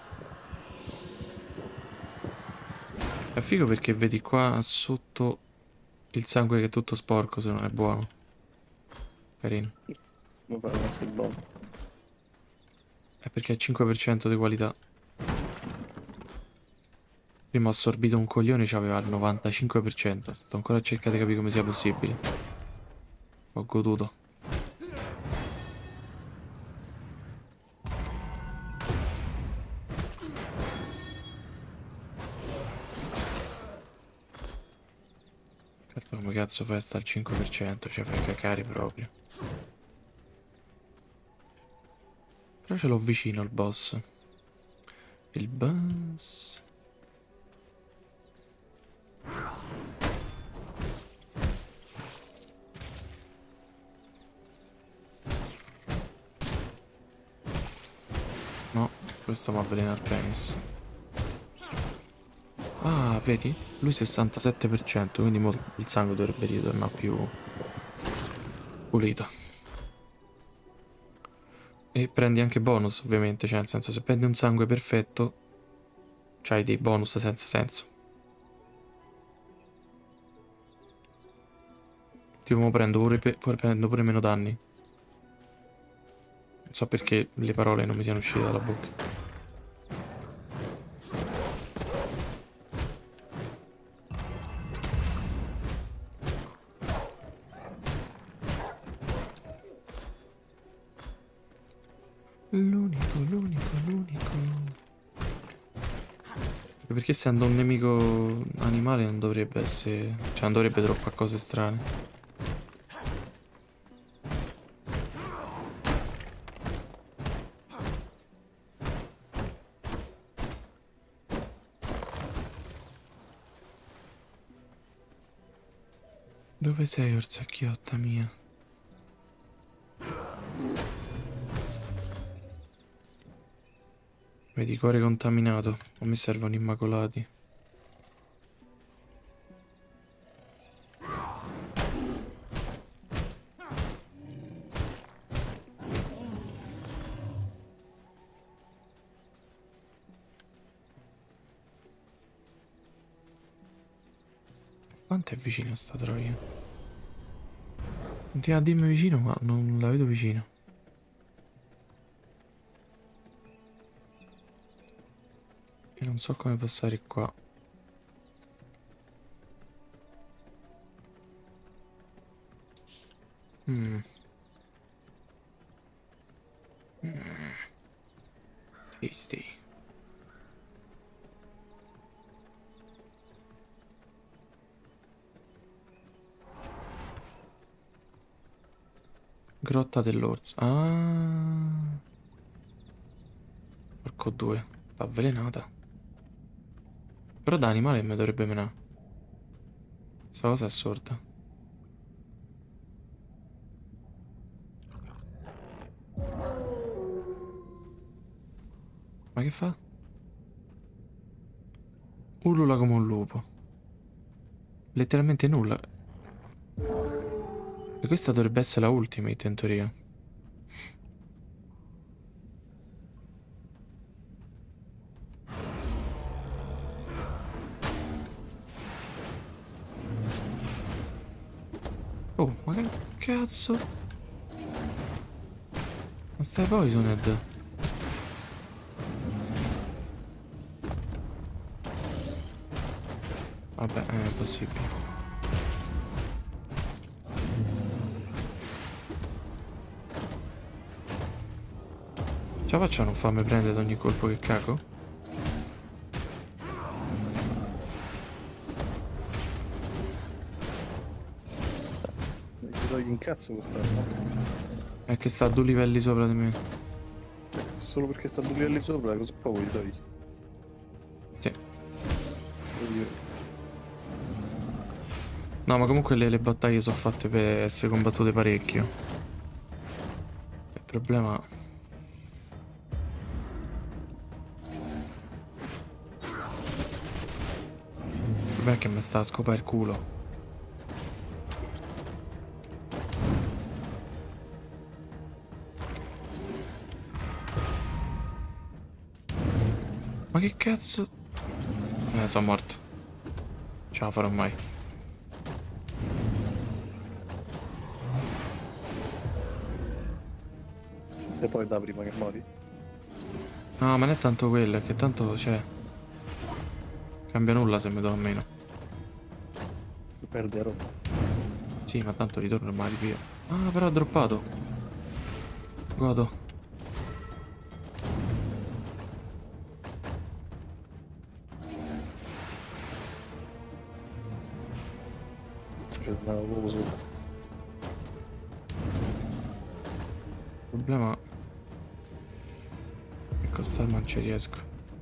È figo perché vedi qua sotto il sangue che è tutto sporco se non è buono. Carino. Non fa questo è buono. È perché ha cinque per cento di qualità. Prima ho assorbito un coglione, c'aveva il novantacinque per cento. Sto ancora a cercare di capire come sia possibile. Ho goduto. Come cazzo fai a sta al cinque per cento? Cioè fai cacare proprio. Però ce l'ho vicino il boss. Il boss. No, questo mi avvelena il penis. Ah, vedi? Lui sessantasette per cento, quindi mo il sangue dovrebbe ritornare più pulito. E prendi anche bonus, ovviamente, cioè nel senso se prendi un sangue perfetto, c'hai dei bonus senza senso. Tipo mo prendo pure, pe- pure, prendo pure meno danni. Non so perché le parole non mi siano uscite dalla bocca. L'unico, l'unico, l'unico. Perché essendo un nemico animale non dovrebbe essere... Cioè non dovrebbe troppo a cose strane. Dove sei, orsacchiotta mia? Vedi, cuore contaminato. Non mi servono immacolati. Quanto è vicino sta troia? Continua a dirmi vicino, ma non la vedo vicino. E non so come passare qua. Mm. Mm. Tasty. Grotta dell'orso. Ah. Porco due. Sta avvelenata. Però da animale mi dovrebbe menare. Questa cosa è assurda. Ma che fa? Ulula come un lupo. Letteralmente nulla. E questa dovrebbe essere la ultimate in teoria. Oh, ma che cazzo? Ma stai poisoned? Vabbè, è possibile. Ce la faccio a non farmi prendere ad ogni colpo che cago? Gli do in cazzo quest'arma. È che sta a due livelli sopra di me. Solo perché sta a due livelli sopra, cosa proprio gli togli? Sì. Oddio. No, ma comunque le, le battaglie sono fatte per essere combattute parecchio. Il problema... Il problema è che mi sta a scopare il culo. Ma che cazzo? Eh, sono morto. Ce la farò mai. E poi da prima che mori. No, ma non è tanto quello, è che tanto, cioè... Cambia nulla se mi do a meno. Perde roba. Sì, ma tanto ritorno e me la ripio. Ah, però ha droppato. Godo. Cioè, andavo proprio sopra. Il problema è che con sta non ci riesco.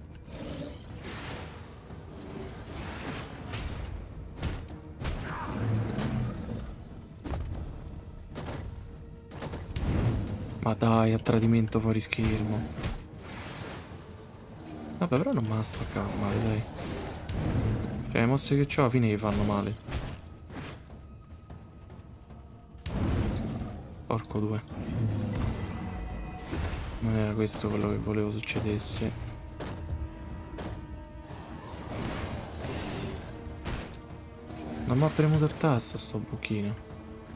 Ma dai, a tradimento fuori schermo. Vabbè, però non me la sto a cavare male, dai. Cioè, le mosse che ho alla fine gli fanno male. Porco due. Non era questo quello che volevo succedesse. Non mi ha premuto il tasto sto buchino.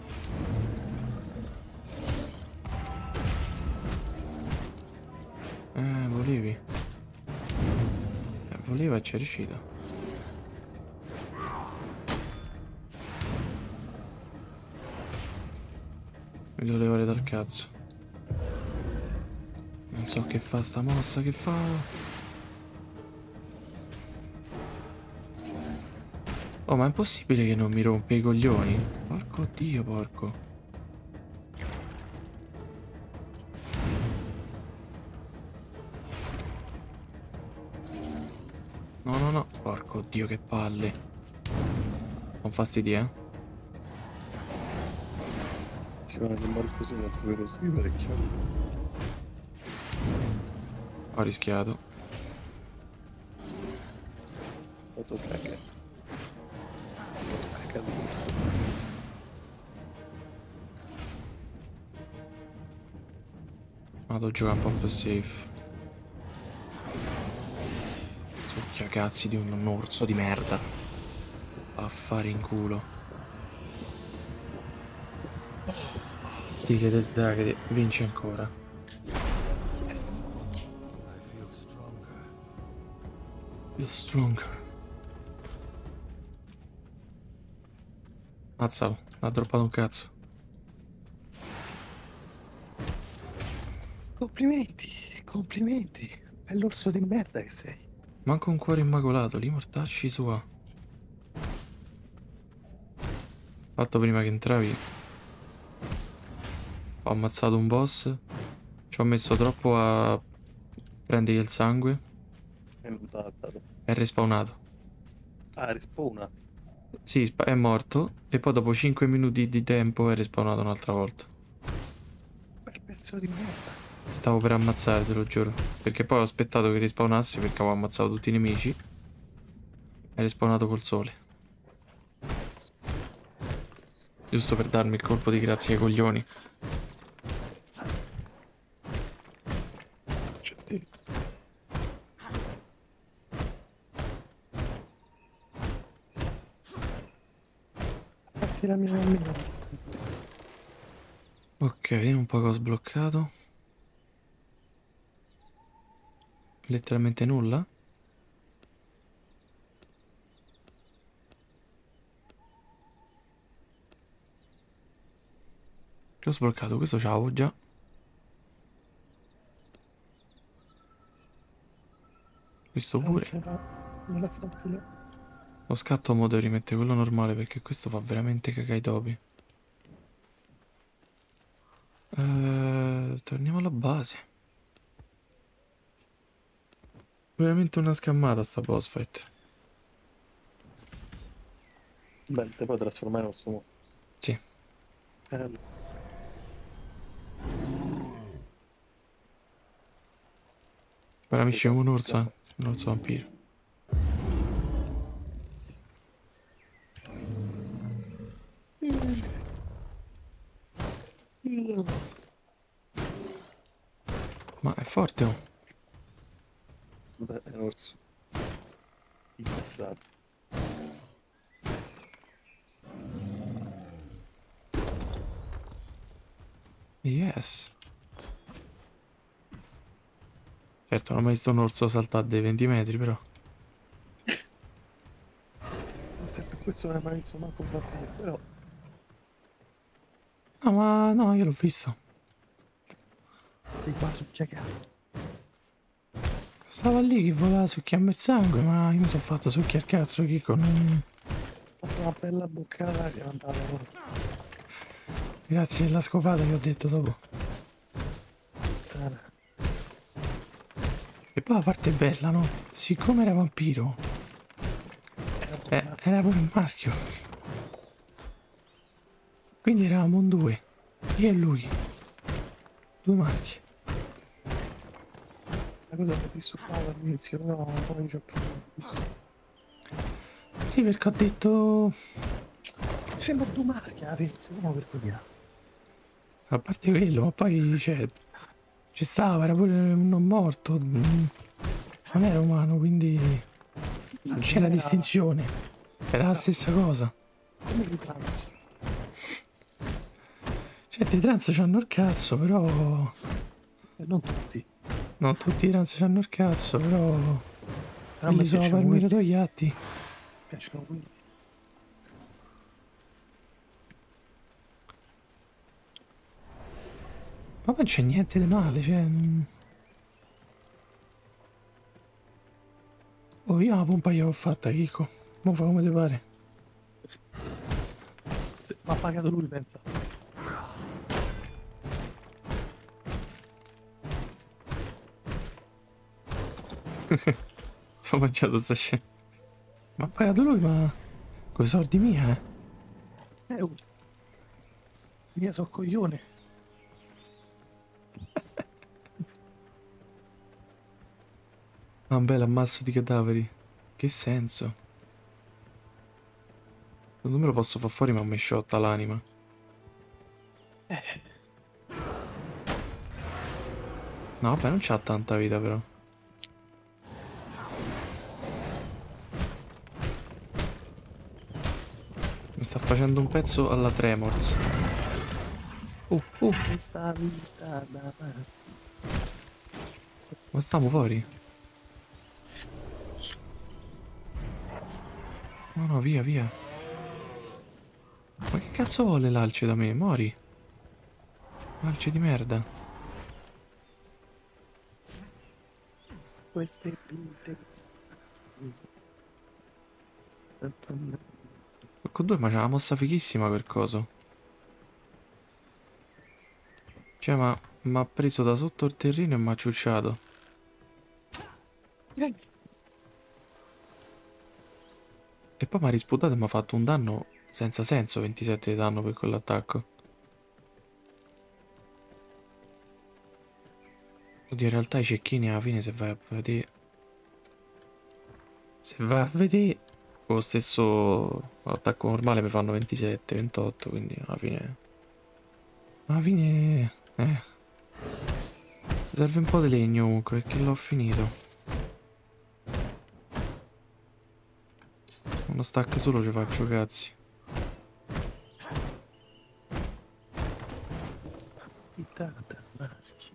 Eh, volevi. Eh, voleva e ci è riuscito. Mi devo levare dal cazzo. Non so che fa sta mossa, che fa. Oh, ma è possibile che non mi rompe i coglioni? Porco dio, porco. No, no, no. Porco dio, che palle. Non fastidio, eh? Sì, ma se muori così non si vero sì, parecchio. Ho rischiato. Fatto crack. Fatto crack di cazzo. Vado a giocare un po' più safe. Succhia cazzi di un, un orso di merda. A fare in culo. Sti che desda che vince ancora. Yes. I feel stronger. Feel stronger. Mazza, ha droppato un cazzo. Complimenti, complimenti. Bell'orso di merda che sei. Manco un cuore immacolato, li mortacci sua. Fatto prima che entravi. Ho ammazzato un boss. Ci ho messo troppo a prendergli il sangue. E non t'ha dato. È respawnato. Ah, rispawna. Sì, sp- è morto. E poi dopo cinque minuti di tempo è respawnato un'altra volta. Bel pezzo di merda. Stavo per ammazzare, te lo giuro. Perché poi ho aspettato che rispawnassi perché avevo ammazzato tutti i nemici. È respawnato col sole. Giusto per darmi il colpo di grazia ai coglioni. C'è te. Fatti la mia mia. Ok, vediamo un po' che ho sbloccato. Letteralmente nulla. Che ho sbloccato? Questo ce l'avevo già. Questo pure. Me l'ha fatti là. Lo scatto a modo di rimettere quello normale perché questo fa veramente cagare i topi. Eh, torniamo alla base. Veramente una scammata sta boss fight. Beh, te puoi trasformare in un sumo. Sì. Eh, Ora mi scemo un orso, eh. Un orso vampiro. Ma è forte, oh. Beh, è un orso. Incazzato. Yes. Certo, non ho mai visto un orso saltare dei venti metri, però. Ma se per questo non è mai visto manco un vampiro, però... No, ma no, io l'ho visto. Di qua succhia cazzo. Stava lì che voleva succhiarmi il sangue, ma io mi sono fatto succhiare il cazzo, Chico. Non... Ho fatto una bella boccata che è andata loro. Grazie della scopata che ho detto dopo. Puttana. E poi la parte bella, no? Siccome era vampiro, Era eh, era pure un maschio. Quindi eravamo un due. Io e lui. Due maschi. la cosa che ti stuffava all'inizio, però poi non c'ho più visto. Sì, perché ho detto... Sembra due maschi, la reazione per copiare. A parte quello, ma poi, cioè... Ci stava, era pure un non morto. Non era umano, quindi... Non c'era distinzione. Era la stessa cosa. Come i trans. Certi i trans c'hanno il cazzo, però... E non tutti. Non tutti i trans c'hanno il cazzo, però... Però Quelli mi sono piacciono per quelli. togliatti. Mi piacciono quelli. Ma poi non c'è niente di male, cioè... non- Oh, io la pompa gliel'ho fatta, Chico. Mo fa come ti pare. Se- Ma ha pagato lui, pensa. Sto mangiando sta scena. Ma ha pagato lui, ma... Con i soldi miei, eh. Eh, oh. Mica so coglione. Ah, un bel ammasso di cadaveri. Che senso? Non me lo posso far fuori, ma mi sciotta l'anima. No, vabbè, non c'ha tanta vita, però. Mi sta facendo un pezzo alla Tremors. Uh, uh, Questa vita da pazzi. ma stiamo fuori? No, no, via, via. Ma che cazzo vuole l'alce da me? Mori. Alce di merda. Queste vite. Con due, ma c'è una mossa fighissima per coso. Cioè, ma mi ha preso da sotto il terreno e mi ha ciucciato. E poi mi ha risputato e mi ha fatto un danno senza senso, ventisette di danno per quell'attacco. Oddio, in realtà i cecchini alla fine se vai a vedere... Se vai a vedere... Con lo stesso attacco normale mi fanno ventisette, ventotto, quindi alla fine... Alla fine... Eh... Serve un po' di legno comunque, perché l'ho finito. Uno stack solo ci faccio cazzi. Pitata, maschi.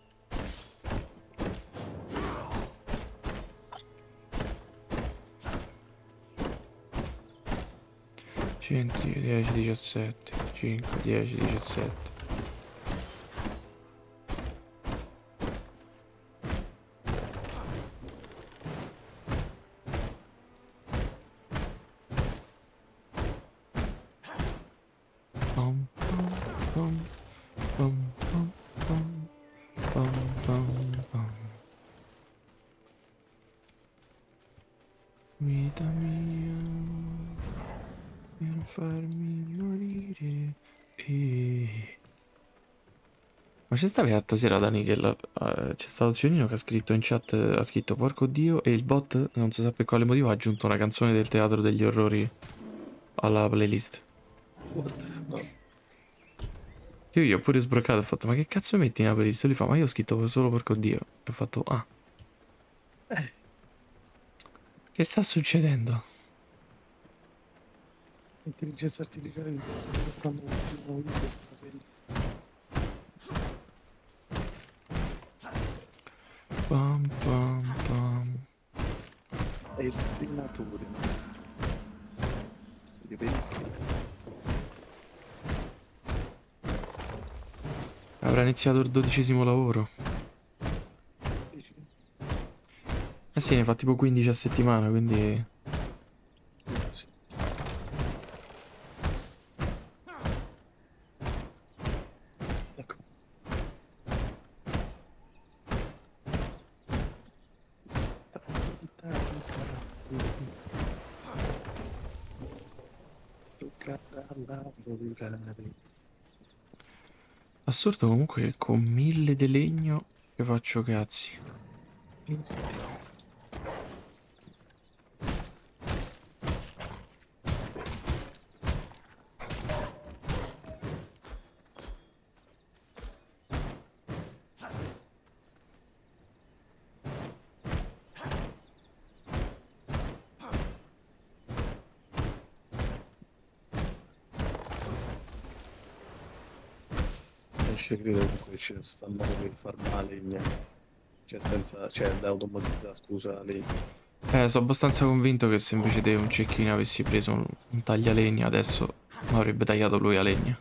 cinque, dieci, diciassette, cinque, dieci, diciassette. Pom, pom, pom, pom, pom, pom, pom, pom, pom. Vita mia, per non farmi morire. E... Ma c'è stato l'altra sera, Dani, che la- eh, c'è stato Cionino che ha scritto in chat, eh, ha scritto porco Dio, e il bot, non si sa per quale motivo, ha aggiunto una canzone del Teatro degli Orrori alla playlist. What? No. Io gli ho pure sbroccato, ho fatto, ma che cazzo metti nella playlist? E lui fa, ma io ho scritto solo porco Dio. E ho fatto, ah. Eh. Che sta succedendo? Intelligenza artificiale di quando ho visto cose. Pam pam pam. È il senatore. Dipende. Avrà iniziato il dodicesimo lavoro. Eh sì, ne fa tipo quindici a settimana, quindi... Sì. Ecco. Assurdo comunque che con mille di legno che faccio cazzi. Ci credo comunque ci sta modo per far male legna. Cioè senza. Cioè da automatizzare, scusa, legna. Eh, sono abbastanza convinto che se invece te un cecchino avessi preso un, un taglialegna adesso avrebbe tagliato lui la legna.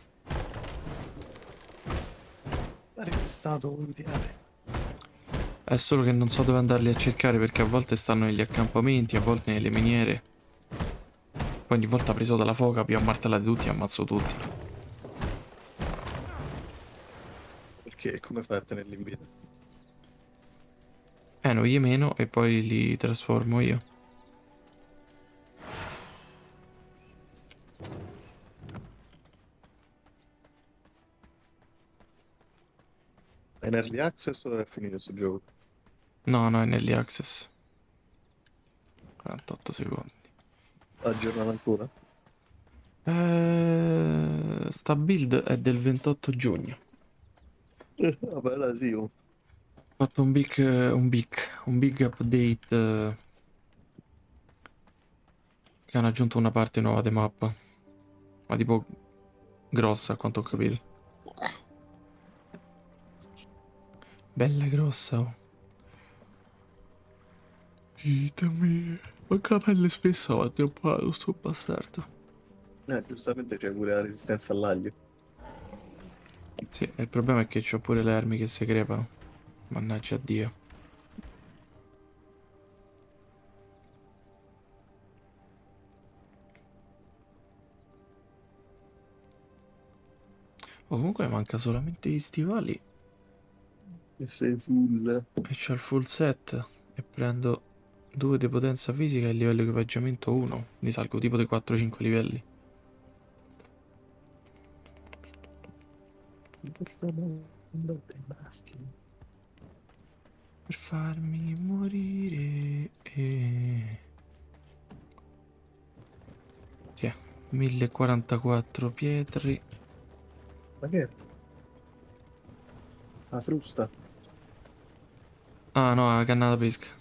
Sarebbe stato ideale. È solo che non so dove andarli a cercare perché a volte stanno negli accampamenti, a volte nelle miniere. Poi ogni volta preso dalla foca, più ammartellati tutti e ammazzo tutti. Perché come fai a tenerli in vita? Eh, non gli meno e poi li trasformo io. È in early access o è finito questo gioco? No, no, è nell'Early Access. quarantotto secondi. Aggiornano ancora? Eh, sta build è del ventotto giugno. Eh, vabbè, là sì. Oh. Ho fatto un big, un big, un big update eh, che hanno aggiunto una parte nuova di mappa. Ma tipo grossa, a quanto ho capito. Bella grossa, oh. Vita mia. Manca la pelle spesso, ma ti ho parlato, sto bastardo. Eh, giustamente c'è pure la resistenza all'aglio. Sì, e il problema è che c'ho pure le armi che si crepano. Mannaggia Dio. Oh, comunque manca solamente gli stivali. E sei full. E c'ho il full set. E prendo due di potenza fisica e il livello equipaggiamento uno. Quindi salgo tipo dei quattro cinque livelli. Questo mondo dei maschi. per farmi morire. E... Tiè, mille e quarantaquattro pietre. Ma che è? La frusta. Ah no, la canna da pesca.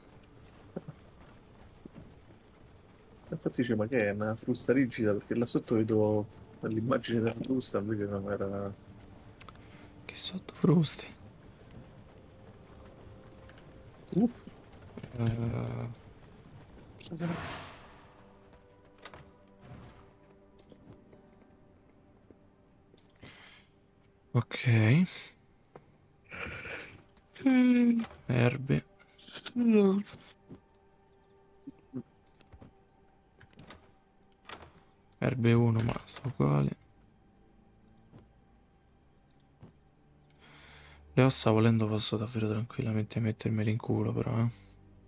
Infatti dice, ma che è una frusta rigida? Perché là sotto vedo l'immagine della frusta, invece non era... Che sottofruste. Uff, Eh, cosa ne- ok. Erbe. Erbe uno, ma sta uguale. Le ossa volendo posso davvero tranquillamente mettermele in culo, però, eh.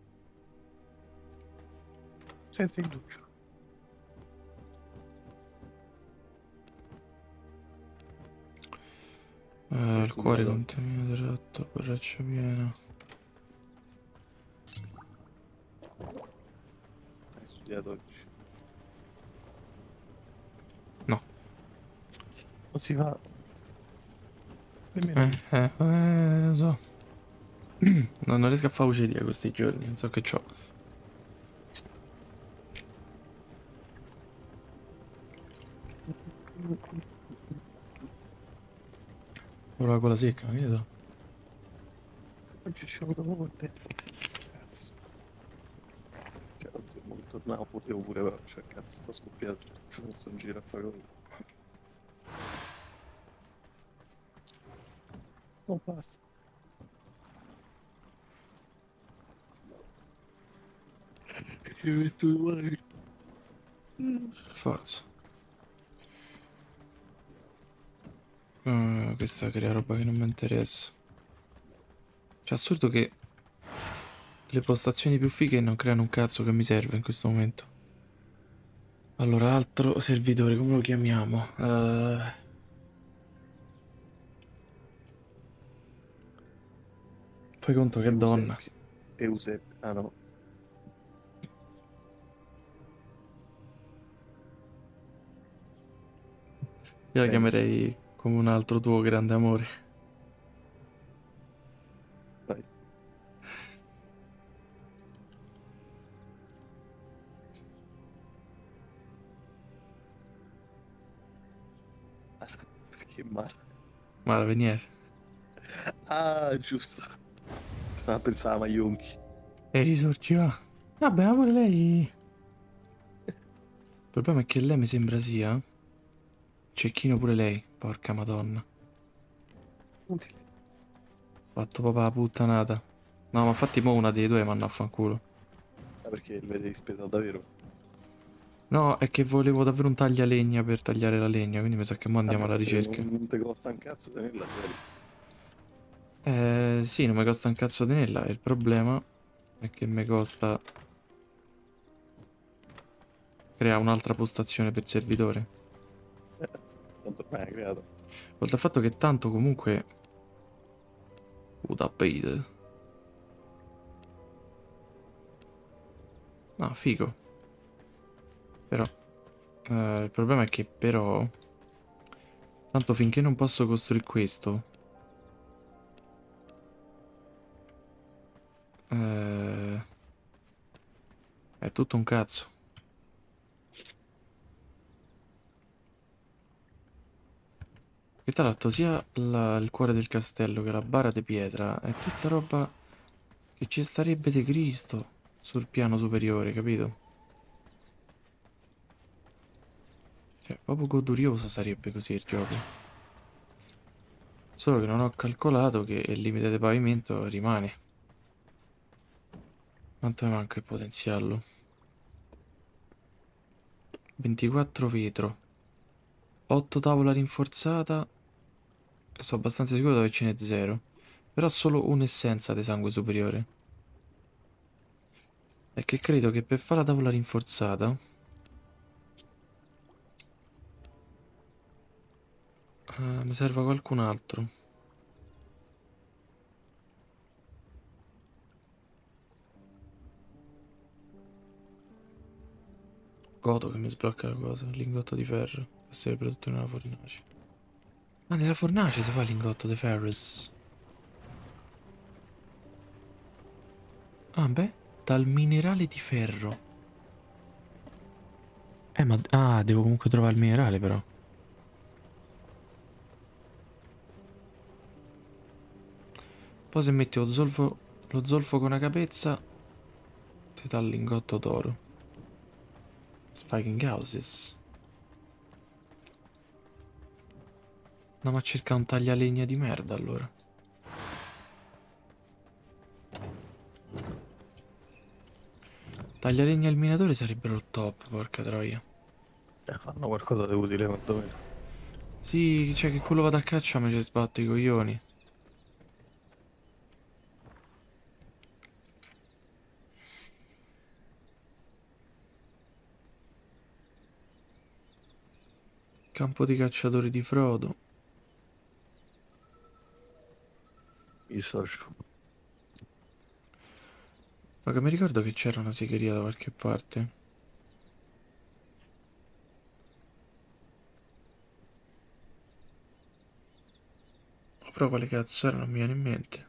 Senza indugio. Eh, il cuore studiato. contaminato, rotto, braccia piena. Hai studiato oggi. No. Non si fa... Nemmeno Eh, io. eh, eh, lo so. No, non riesco a fare ucedia questi giorni, non so che c'ho. Ora con la secca, vedo. Oggi ci ho avuto proprio il tempo. Cazzo. Cioè, oddio, mo che tornavo potevo pure, però, cioè, cazzo, sto scoppiato tutto giù, non sto in giro a fare cose. Non basta. Ci metto domani. Per forza. Eh, questa crea roba che non mi interessa. Cioè, assurdo che le postazioni più fighe non creano un cazzo che mi serve in questo momento. Allora, altro servitore, come lo chiamiamo? Eh, fai conto che è donna. Eusebio. Eusebio. Ah no. Io la Bene. chiamerei come un altro tuo grande amore. Vai. Perché male? Mara Venier. Ah, giusto. Stavo a pensare a Maionchi. E risorgirà. Vabbè, ma pure lei. Il problema è che lei mi sembra sia. Cecchino pure lei, porca madonna. Utile. Fatto proprio la puttanata. No, ma infatti mo una dei due manna a fanculo. Ah, perché l'avete spesa davvero? No, è che volevo davvero un taglialegna per tagliare la legna, quindi mi sa che mo andiamo Ah, alla se ricerca. Non, non te costa un cazzo tenerla, serio. Eh, sì, non mi costa un cazzo tenerla. Il problema è che mi costa creare un'altra postazione per servitore. Eh, tanto ormai hai creato. Oltre al fatto che tanto comunque... Uh, da paid. No, figo. Però... eh, il problema è che però... Tanto finché non posso costruire questo... Eh, è tutto un cazzo. E tra l'altro sia la- il cuore del castello che la bara di pietra è tutta roba che ci starebbe di Cristo sul piano superiore, capito? Cioè, proprio godurioso sarebbe così il gioco. Solo che non ho calcolato che il limite di pavimento rimane. Quanto mi manca il potenziarlo? ventiquattro vetro. otto tavola rinforzata. E sono abbastanza sicuro dove ce n'è zero. Però solo un'essenza di sangue superiore. E che credo che per fare la tavola rinforzata eh, mi serva qualcun altro. Godo che mi sblocca la cosa. Lingotto di ferro. Può essere prodotto nella fornace. Ah, nella fornace si fa il lingotto di ferris. Ah, beh, dal minerale di ferro. Eh, ma... Ah, devo comunque trovare il minerale, però. Poi se metti lo zolfo, lo zolfo con una capezza, ti dà il lingotto d'oro. Fucking houses. Andiamo a cercare un taglialegna di merda, allora. Taglialegna e il minatore sarebbero il top, porca troia. Eh, fanno qualcosa di utile quantomeno. Sì, cioè che quello vada a caccia ma ci sbatte i coglioni. Campo di cacciatori di Frodo. Il socio. Ma che mi ricordo che c'era una segheria da qualche parte. Però quale cazzo era, non mi viene in mente.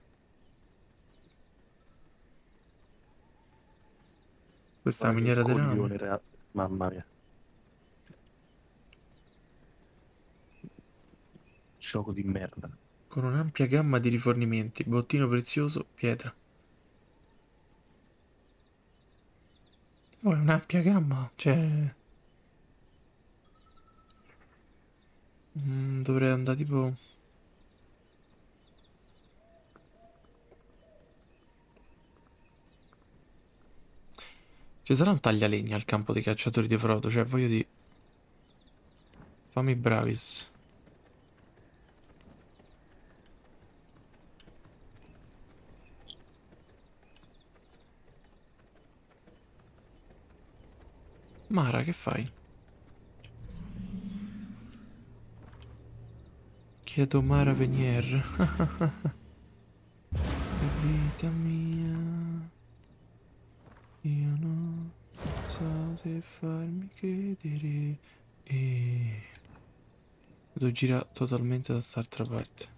Questa è la miniera di rame. Rea... Mamma mia. Gioco di merda. Con un'ampia gamma di rifornimenti, bottino prezioso, pietra. Oh, è un'ampia gamma, cioè... Mm, dovrei andare tipo... Ci sarà un taglialegna al campo dei cacciatori di Frodo, cioè voglio dire... Fammi bravis. Mara, che fai? Chiedo Mara Venier. Vita mia, io non so se farmi credere. E... devo girare totalmente da quest'altra parte.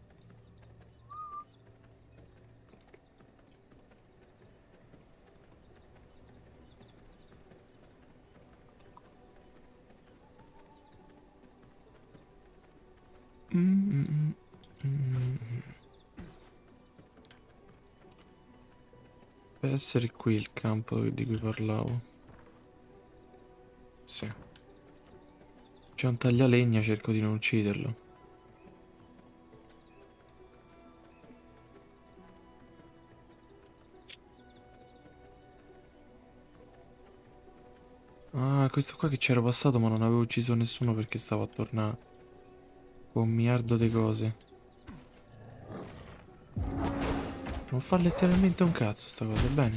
Mm, mm, mm, mm. Deve essere qui il campo di cui parlavo. Sì. C'è un taglialegna, cerco di non ucciderlo. Ah, questo qua che c'ero passato ma non avevo ucciso nessuno perché stavo a tornare con un miliardo di cose. Non fa letteralmente un cazzo sta cosa, bene.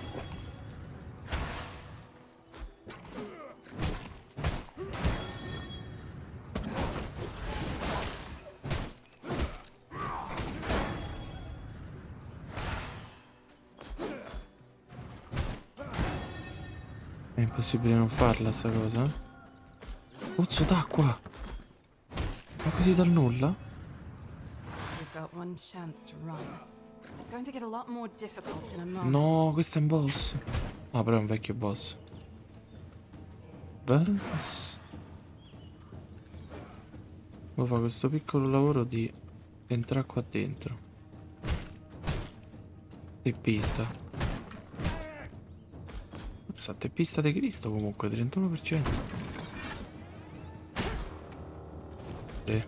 È impossibile non farla sta cosa. Pozzo d'acqua! Ma così dal nulla? We've got one chance to run. It's going to get a lot more difficult in a moment. No, questo è un boss. Ah, però è un vecchio boss. Boss. Devo fare questo piccolo lavoro di entrare qua dentro. Teppista. Mazza, teppista di Cristo comunque, trentuno per cento. Sì.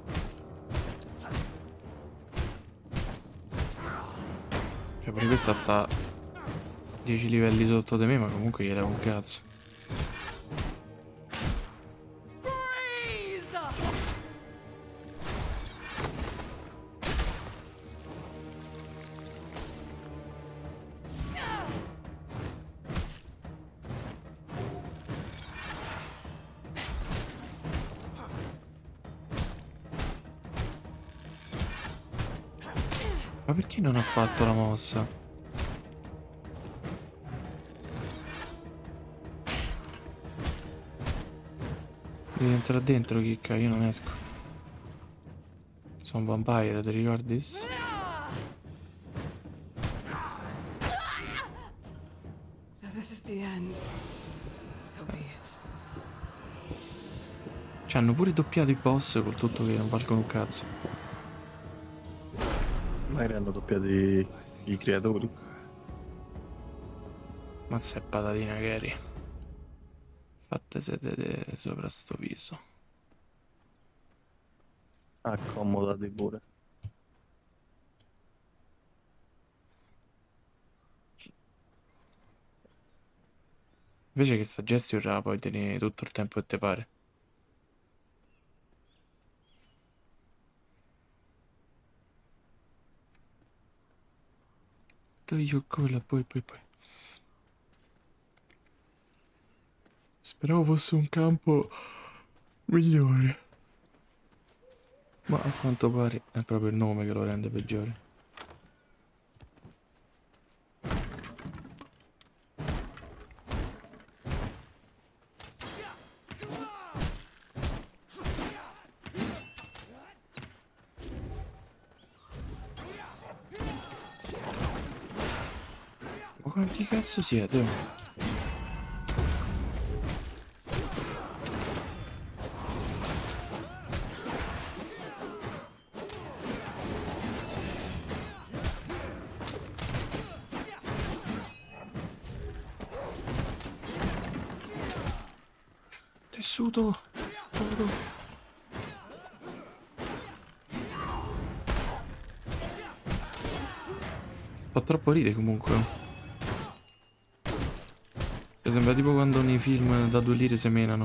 Cioè pure questa sta dieci livelli sotto di me, ma comunque gli levo un cazzo. Ma perché non ha fatto la mossa? Devi entrare dentro, chicca, io non esco. Sono un vampire, ti ricordi? So this is the end. So be it. Cioè, hanno pure doppiato i boss col tutto che non valgono un cazzo. Magari hanno doppiato i, i creatori. Mazza e patatina Gary. Fatte sedere sopra sto viso. Accomodati pure. Invece che sta gesture poi tieni tutto il tempo che te pare. Io cola, poi poi poi. Speravo fosse un campo migliore. Ma a quanto pare è proprio il nome che lo rende peggiore. Ma quanti cazzo siete? Tessuto. Fa troppo ridere comunque. Sembra tipo quando nei film da due lire semenano.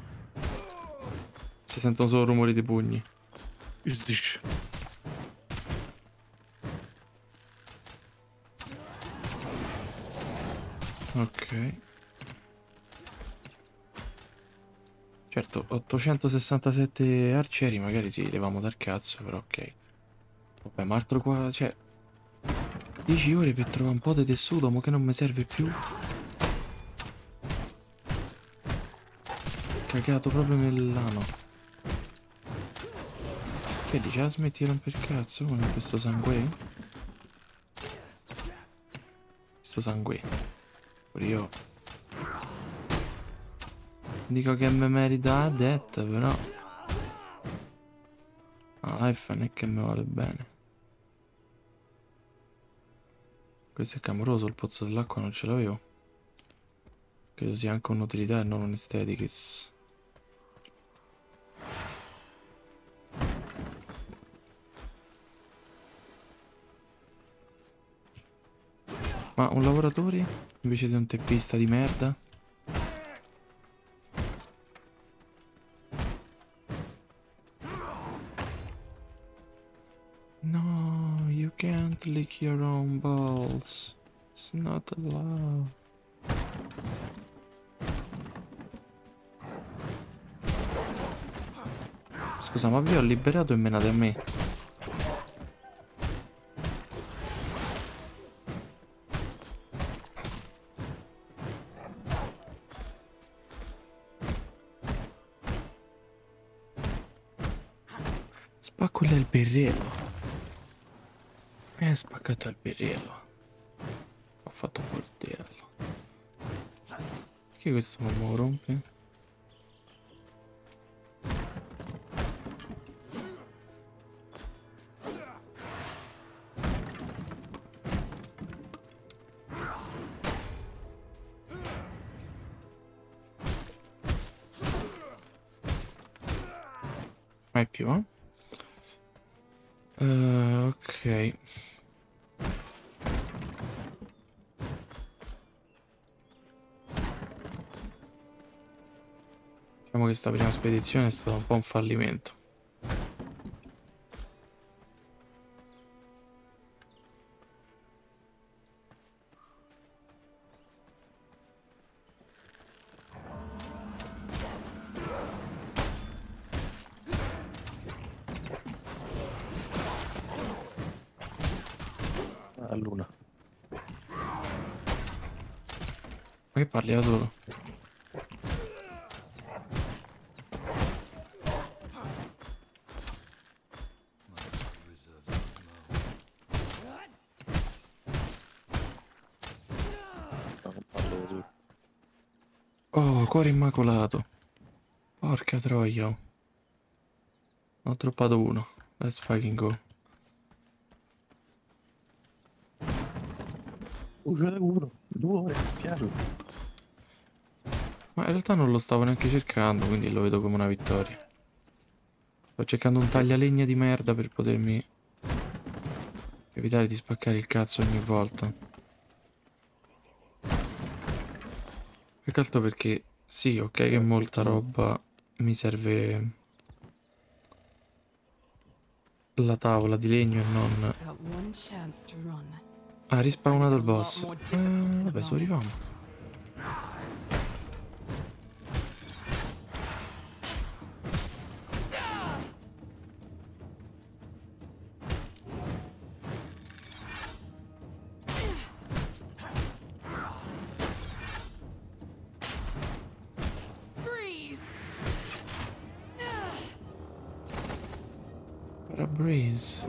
Si sentono solo rumori dei pugni. Ok. Certo, ottocentosessantasette arcieri magari sì, levamo dal cazzo, però ok. Vabbè, ma altro qua, cioè... dieci ore per trovare un po' di tessuto, ma che non mi serve più. Cagato proprio nell'ano. Che dice? La smetti di rompere il cazzo con questo sangue? Questo sangue. Pure io. Dico che mi merita la detta, però. Ah, life non è che mi vuole bene. Questo è clamoroso, il pozzo dell'acqua non ce l'avevo. Credo sia anche un'utilità e non un'estetica. Ma un lavoratore invece di un teppista di merda? No, you can't lick your own balls. It's not allowed. Scusa, ma vi ho liberato e menate a me. Spacco il berrello. Eh, spaccato il berrello. Ho fatto bordello. Perché questo non me lo rompe? Mai più, eh? Uh, ok. Diciamo che sta prima spedizione è stata un po' un fallimento. A luna. Ma che parli da solo? Oh, cuore immacolato. Porca troia. Ho droppato uno. Let's fucking go. Uno, uno, due, chiaro. Ma in realtà non lo stavo neanche cercando, quindi lo vedo come una vittoria. Sto cercando un taglialegna di merda per potermi evitare di spaccare il cazzo ogni volta. Più che altro perché sì, ok, che molta roba mi serve la tavola di legno e non... Got one chance to run. Ah, ha rispawnato il boss. Eh, vabbè, so arriviamo. Freeze! Para Breeze.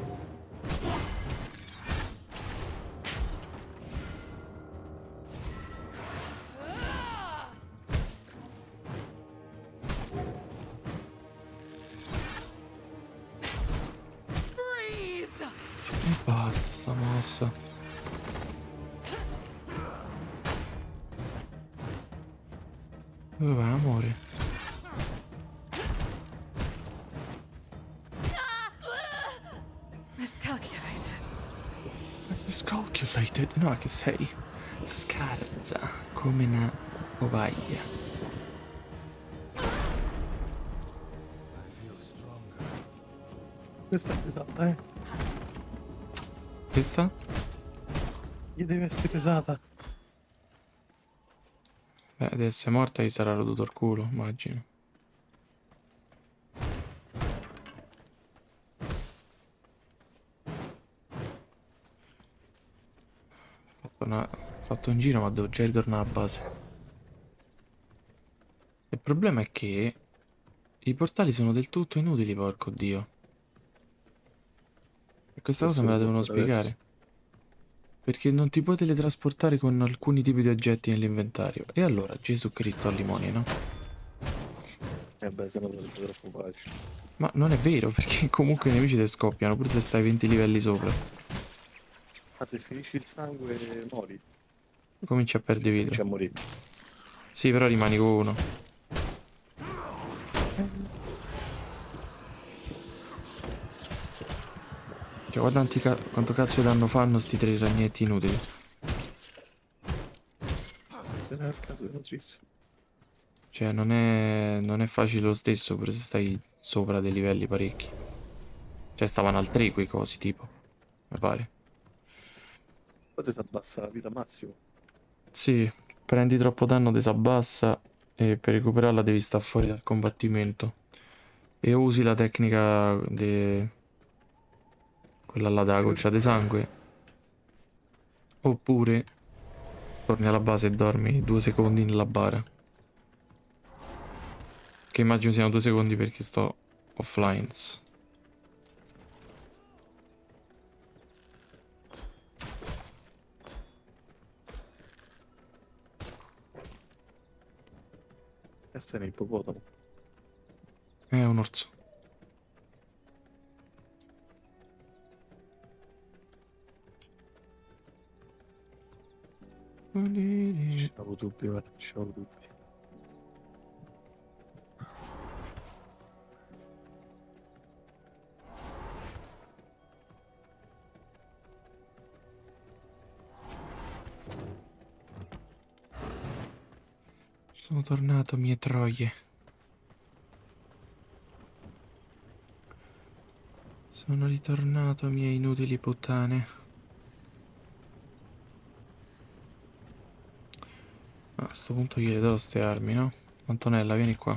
Freeze! E basta sta mossa. Dove vai, amore? Miscalculated. Miscalculated? No, che sei scarsa come una tovaglia. I feel stronger. Questa è pesata, eh. Questa? Gli deve essere pesata. Beh, deve essere morta, gli sarà roduto il culo, immagino. Ho fatto, una... ho fatto un giro, ma devo già ritornare a base. Il problema è che i portali sono del tutto inutili, porco dio. E questa cosa me la devono spiegare. Perché non ti puoi teletrasportare con alcuni tipi di oggetti nell'inventario. E allora, Gesù Cristo al limone, no? Eh beh, se no sarebbe troppo facile. Ma non è vero, perché comunque i nemici ti scoppiano, pure se stai venti livelli sopra. Ma se finisci il sangue mori. Cominci a perdere vita. Cominci a morire. Sì, però rimani con uno. Cioè, guarda quanti ca- quanto cazzo di danno fanno sti tre ragnetti inutili. Se ne è il caso di nutrissimo. Cioè, non è, non è facile lo stesso, pure se stai sopra dei livelli parecchi. Cioè, stavano al tre quei cosi, tipo. Mi pare. Poi ti si abbassa la vita massimo. Sì, prendi troppo danno, ti si abbassa e per recuperarla devi stare fuori dal combattimento. E usi la tecnica de... quella là della goccia di sangue. Oppure torni alla base e dormi due secondi nella bara. Che immagino siano due secondi perché sto offline. Cazzo è un ippopotamo. È un orso. C'avevo dubbi, guarda, c'avevo dubbi. Sono tornato, mie troie. Sono ritornato, miei inutili puttane. A sto punto gliele do ste armi, no? Antonella, vieni qua.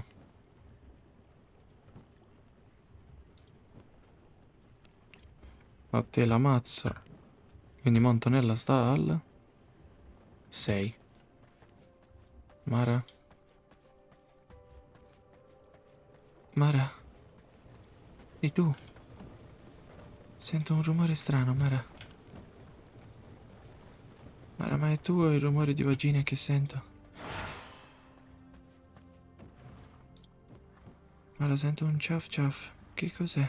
A te la mazza. Quindi mo Antonella sta al sei. Mara. Mara. E tu? Sento un rumore strano, Mara. Mara, ma è tu o il rumore di vagina che sento? Guarda, sento un ciaf ciaf. Che cos'è?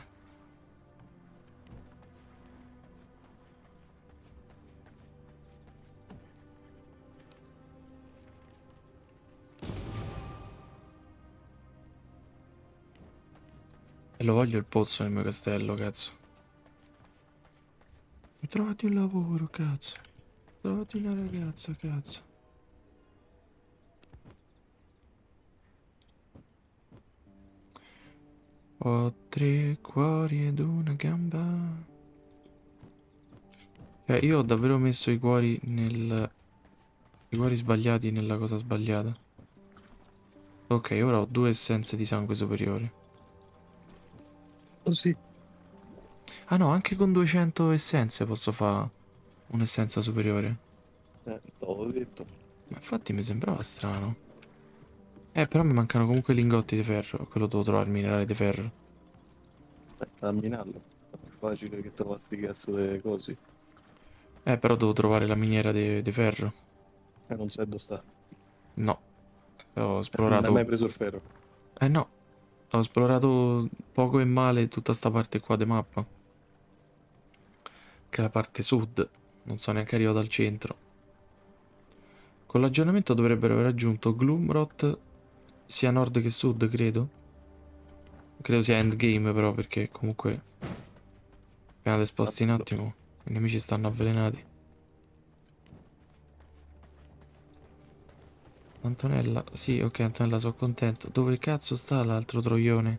E lo voglio il pozzo nel mio castello, cazzo. Trovati un lavoro, cazzo. Trovati una ragazza, cazzo. Ho tre cuori ed una gamba. Eh, io ho davvero messo i cuori nel... I cuori sbagliati nella cosa sbagliata. Ok, ora ho due essenze di sangue superiori. Oh sì. Ah no, anche con duecento essenze posso fare un'essenza superiore. Eh, t'avevo detto. Ma infatti mi sembrava strano. Eh, però mi mancano comunque lingotti di ferro. Quello devo trovare il minerale di ferro. Aspetta, a minarlo. È più facile che trovi sti cazzo delle cose. Eh, però devo trovare la miniera di di ferro. E non sai dove sta. No. Ho Non hai esplorato... mai preso il ferro. Eh no. Ho esplorato poco e male tutta sta parte qua di mappa. Che è la parte sud. Non sono neanche arrivato al centro. Con l'aggiornamento dovrebbero aver raggiunto Gloomrot sia nord che sud, credo. Credo sia endgame però, perché comunque appena ti sposti un attimo i nemici stanno avvelenati. Antonella, sì, ok, Antonella, sono contento. Dove cazzo sta l'altro troione?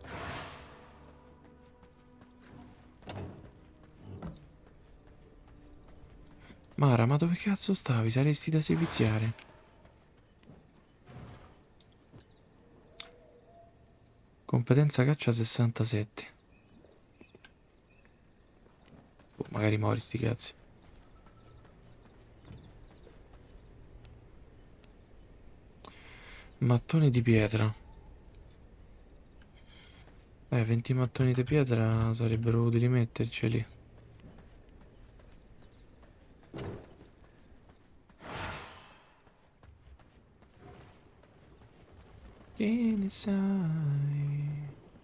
Mara, ma dove cazzo stavi? Saresti da seviziare. Competenza caccia sessantasette. Oh, magari mori sti cazzi. Mattoni di pietra. Eh, venti mattoni di pietra sarebbero utili metterceli. Che ne sai?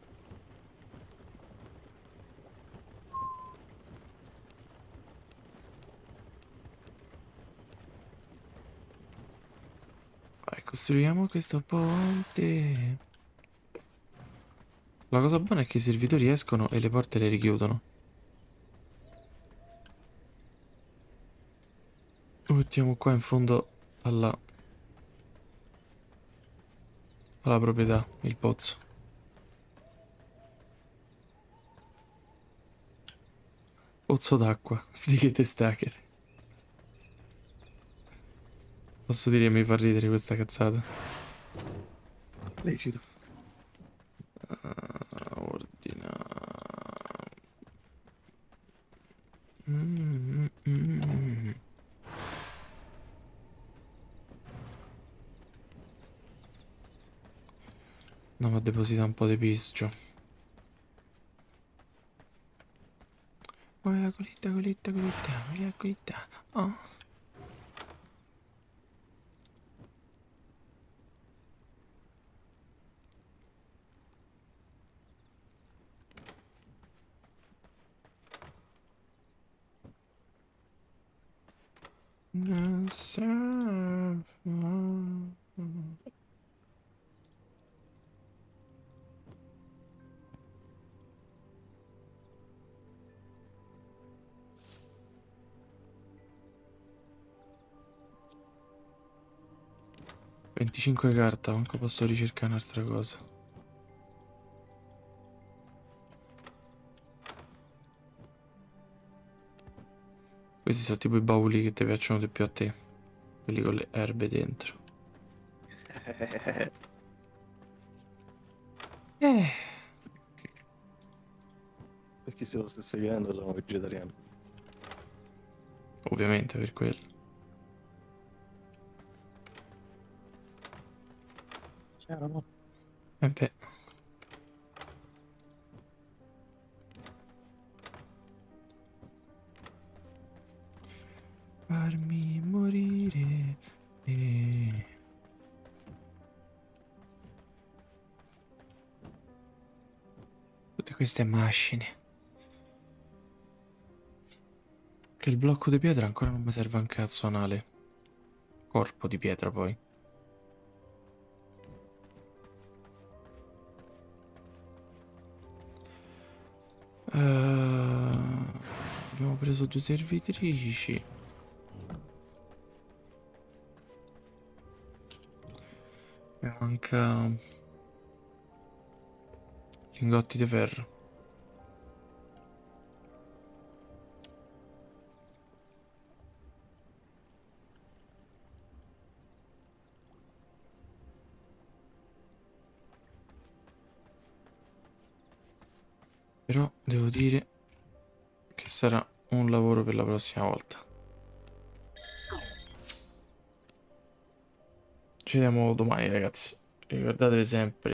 Vai, costruiamo questo ponte. La cosa buona è che i servitori escono e le porte le richiudono. Lo mettiamo qua in fondo alla... alla proprietà, il pozzo. Pozzo d'acqua, stichete stacchere. Posso dire che mi fa ridere questa cazzata. Lecito. Uh, ordina. Mm, mm, mm. No, ma deposita un po' di piscio. Guarda, colita, colita, colita, guarda, colita. Oh. Non serve. venticinque carta, manco posso ricercare un'altra cosa. Questi sono tipo i bauli che ti piacciono di più a te. Quelli con le erbe dentro. Eh. Perché se lo stesse chiedendo sono vegetariano. Ovviamente per quello. Chiaro, no? E beh. Farmi morire. Eh. Tutte queste macchine. Che il blocco di pietra ancora non mi serve un cazzo anale. Corpo di pietra poi. Uh, abbiamo preso due servitrici. Mi manca lingotti di ferro. Però devo dire che sarà un lavoro per la prossima volta. Ci vediamo domani, ragazzi. Ricordatevi sempre